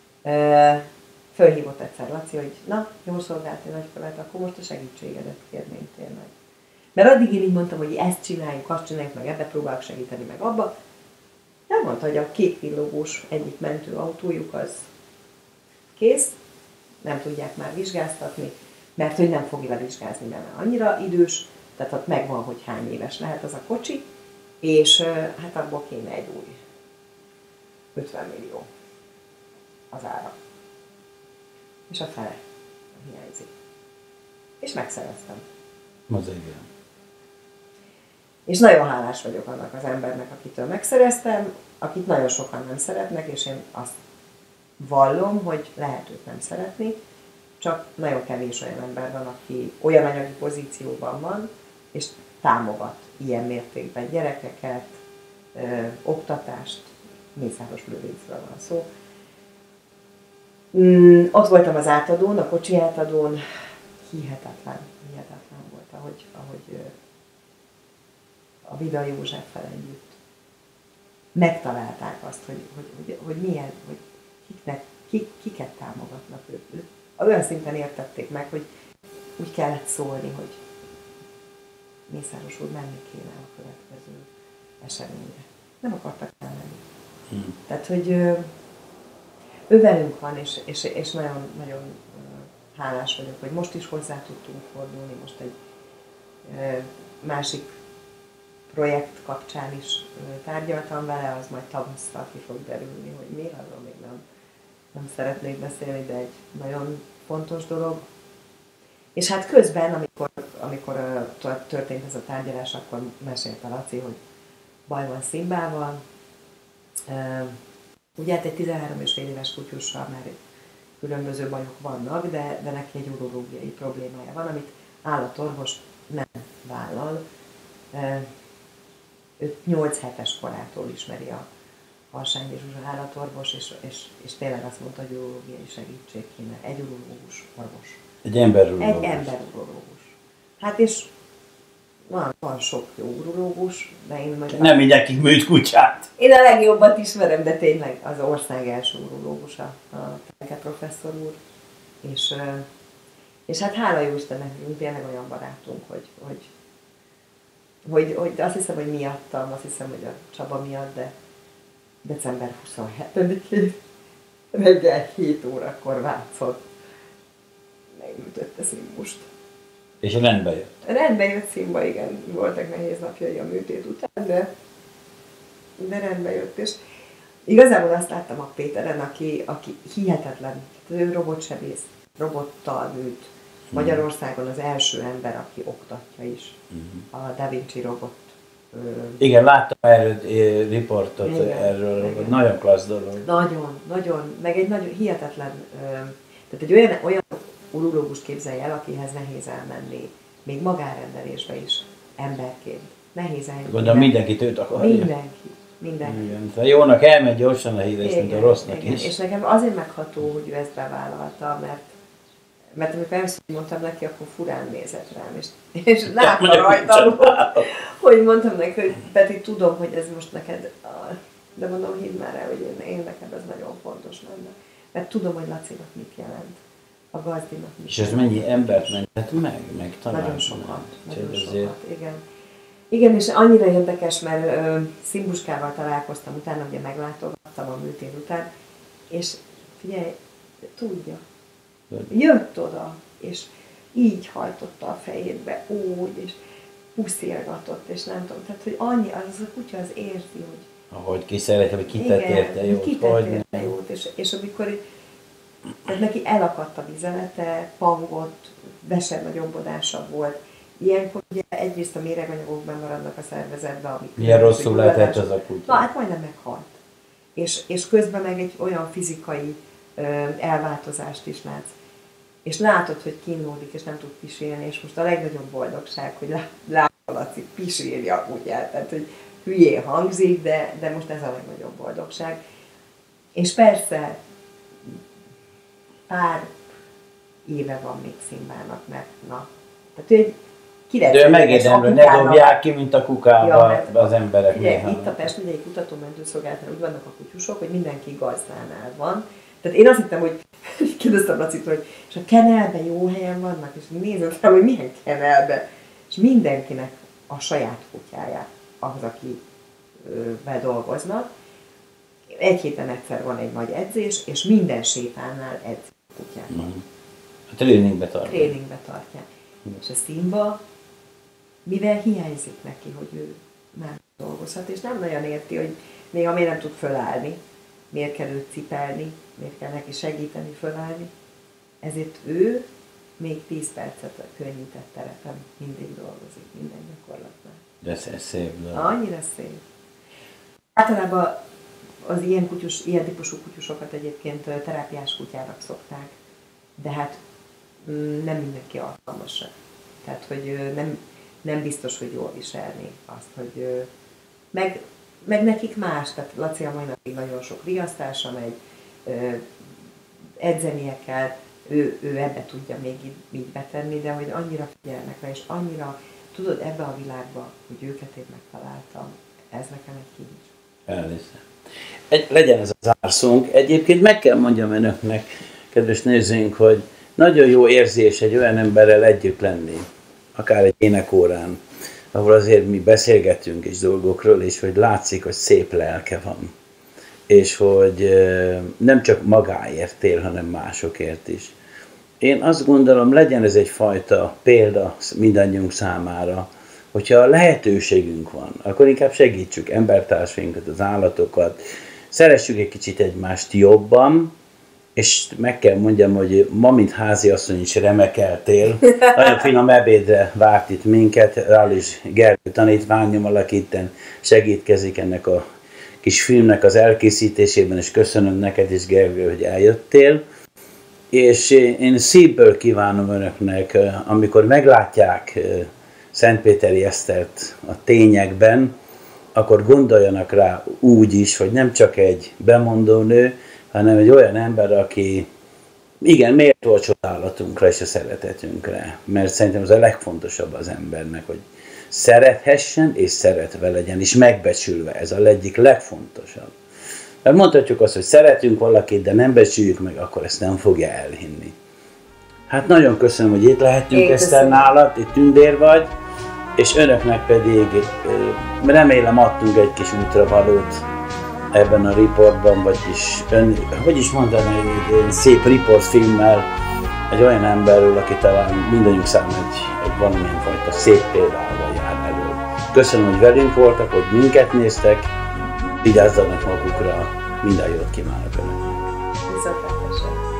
Fölhívott egyszer Laci, hogy na, jól szolgáltál nagykövet, akkor most a segítségedet kérném tényleg. Mert addig én így mondtam, hogy ezt csináljuk, azt csináljuk, meg ebbe próbálok segíteni, meg abba. Nem mondta, hogy a két villogós egyik mentőautójuk az kész, nem tudják már vizsgáztatni, mert hogy nem fogja levizsgázni, mert annyira idős, tehát ott megvan, hogy hány éves lehet az a kocsi, és hát abból kéne egy új ötven millió az ára. És a fele hiányzik. És megszereztem.
Az igen.
És nagyon hálás vagyok annak az embernek, akitől megszereztem, akit nagyon sokan nem szeretnek, és én azt vallom, hogy lehet őt nem szeretni, csak nagyon kevés olyan ember van, aki olyan anyagi pozícióban van, és támogat. ilyen mértékben gyerekeket, ö, oktatást, Mészáros Lőrincről van szó. Mm, ott voltam az átadón, a kocsi átadón, hihetetlen, hihetetlen volt, ahogy, ahogy ö, a Vida Józseffel együtt megtalálták azt, hogy, hogy, hogy, hogy milyen, hogy kiknek, kik, kiket támogatnak ők. ők. Olyan szinten értették meg, hogy úgy kellett szólni, hogy Mészáros úr menni kéne a következő eseményre. Nem akartak elmenni. Hmm. Tehát, hogy ő, ő velünk van, és, és, és nagyon, nagyon hálás vagyok, hogy most is hozzá tudtunk fordulni, most egy másik projekt kapcsán is tárgyaltam vele, az majd tavasszal ki fog derülni, hogy mi, arról még nem, nem szeretnék beszélni, de egy nagyon fontos dolog. És hát közben, amikor, amikor történt ez a tárgyalás, akkor mesélte Laci, hogy baj van Szimbával. Ugye hát egy tizenhárom és fél éves kutyussal már különböző bajok vannak, de, de neki egy urológiai problémája van, amit állatorvos nem vállal. Ő nyolc hetes korától ismeri a Harsányi Zsuzsa állatorvos, és, és, és tényleg azt mondta, hogy urológiai segítség kéne. Egy urológus orvos.
Egy ember urológus.
Egy ember urológus. Hát és van, van sok jó urológus, de én meg...
Nem mindenki műt kutyát.
Én a legjobbat ismerem, de tényleg az ország első urológusa, a Tenke professzor úr. És, és hát hála jó Istennek, tényleg olyan barátunk, hogy, hogy, hogy, hogy azt hiszem, hogy miattam, azt hiszem, hogy a Csaba miatt, de december huszonhetedikén reggel hét órakor Vácon megműtötte Szimbust.
És rendbe jött?
Rendbe jött Szimba, igen. Voltak nehéz napjai a műtét után, de, de rendbe jött. És igazából azt láttam a Péteren, aki, aki hihetetlen, ő robotsebész, robottal műt. Magyarországon az első ember, aki oktatja is uh-huh. a Da Vinci robot.
Igen, láttam erről riportot, igen, erről,
igen.
Nagyon klassz dolog.
Nagyon, nagyon, meg egy nagyon hihetetlen, tehát egy olyan, olyan urológust képzelj el, akihez nehéz elmenni, még magánrendelésbe is, emberként. Nehéz elmenni.
Gondolom mindenkit őt akarja.
Mindenki, mindenki.
Igen. A jónak elmegy gyorsan a híres, mint a rossznak
igen.
is.
És nekem azért megható, hogy ő ezt bevállalta, mert mert amikor először mondtam neki, akkor furán nézett rám, és, és látta rajtam, hogy mondtam neki, hogy Peti, tudom, hogy ez most neked, de mondom, hidd már el, hogy én, én nekem ez nagyon fontos lenne. Mert tudom, hogy Lacinak mit jelent, a gazdinak mit
És ez mennyi embert mentett meg, meg talán?
Nagyon sokat, nagyon
azért...
sokat, igen. Igen, és annyira érdekes, mert ö, Szimbuskával találkoztam utána, ugye meglátogattam a műtét után, és figyelj, tudja, jött oda, és így hajtotta a fejébe, úgy, és puszilgatott, és nem tudom, tehát, hogy annyi, az a kutya az érzi, hogy...
Ahogy ki szereti, hogy kitett érte jót.
kitett érte jót, és, és amikor tehát neki elakadt a vizelete, pangott, vesemnagyobodása volt. Ilyenkor ugye egyrészt a méreganyagok maradnak a szervezetben, amik...
Milyen rosszul lehetett az a kutya?
Na, hát majdnem meghalt. És, és közben meg egy olyan fizikai ö, elváltozást is látsz. És látod, hogy kínlódik, és nem tud pisilni, és most a legnagyobb boldogság, hogy látod, Laci pisírja a kutyát, tehát hogy hülyén hangzik, de, de most ez a legnagyobb boldogság. És persze pár éve van még Szimbának, mert na, tehát egy
de megérdemlő, ne dobják ki, mint a kukával ja, az emberek.
Ugye, itt a Pest megyei kutatómentőszolgálatnál úgy vannak a kutyusok, hogy mindenki gazdánál van. Tehát én azt hittem, hogy kérdeztem Lacitól, hogy és a kenelben jó helyen vannak, és nézem fel, hogy milyen kenelben. És mindenkinek a saját kutyáját, az, aki bedolgoznak. Egy héten egyszer van egy nagy edzés, és minden sétálnál edz kutyát.
Mm. A tréningbe tartják.
Tréningbe tartják. Mm. És a Szimba, mivel hiányzik neki, hogy ő már dolgozhat, és nem nagyon érti, hogy néha miért nem tud fölállni, miért kell őt cipelni, miért kell neki segíteni fölállni. Ezért ő még tíz percet a könnyített terepen mindig dolgozik, minden gyakorlatban.
De ez, ez szép. De...
Annyira szép. Általában az ilyen, kutyus, ilyen típusú kutyusokat egyébként terápiás kutyának szokták, de hát nem mindenki alkalmas. Tehát, hogy nem, nem biztos, hogy jól viselni azt, hogy ö, meg, meg nekik más, tehát Laci a mai napig nagyon sok riasztása megy, ö, edzenie kell, ő, ő ebbe tudja még így, így betenni, de hogy annyira figyelnek rá, és annyira, tudod, ebbe a világba, hogy őket én megtaláltam, ez nekem egy kincs.
Elnézést. Egy, legyen ez az zárszónk. Egyébként meg kell mondjam önöknek, kedves nézőink, hogy nagyon jó érzés egy olyan emberrel együtt lenni, akár egy énekórán, ahol azért mi beszélgetünk is dolgokról, és hogy látszik, hogy szép lelke van. És hogy nem csak magáért él, hanem másokért is. Én azt gondolom, legyen ez egyfajta példa mindannyiunk számára, hogyha lehetőségünk van, akkor inkább segítsük embertársainkat, az állatokat, szeressük egy kicsit egymást jobban, és meg kell mondjam, hogy ma, mint háziasszony is remekeltél. Nagyon finom ebédre várt itt minket, Rál is Gergő tanítványom, aki itten segítkezik ennek a kis filmnek az elkészítésében, és köszönöm neked is, Gergő, hogy eljöttél. És én szívből kívánom önöknek, amikor meglátják Szentpéteri Esztert a tényekben, akkor gondoljanak rá úgy is, hogy nem csak egy bemondó nő, hanem egy olyan ember, aki igen, méltó a csodálatunkra és a szeretetünkre. Mert szerintem az a legfontosabb az embernek, hogy szerethessen és szeretve legyen, és megbecsülve. Ez a egyik legfontosabb. Mert mondhatjuk azt, hogy szeretünk valakit, de nem becsüljük meg, akkor ezt nem fogja elhinni. Hát nagyon köszönöm, hogy itt lehetünk, Eszter, nálad, itt tündér vagy, és önöknek pedig remélem adtunk egy kis útravalót ebben a riportban, vagyis ön, hogy is mondani, egy szép riportfilmmel egy olyan emberről, aki talán mindannyiunk számára egy, egy valamilyen fajta szép példával jár elő. Köszönöm, hogy velünk voltak, hogy minket néztek, vigyázzanak magukra, minden jót kívánok önöknek.
Viszontlátásra!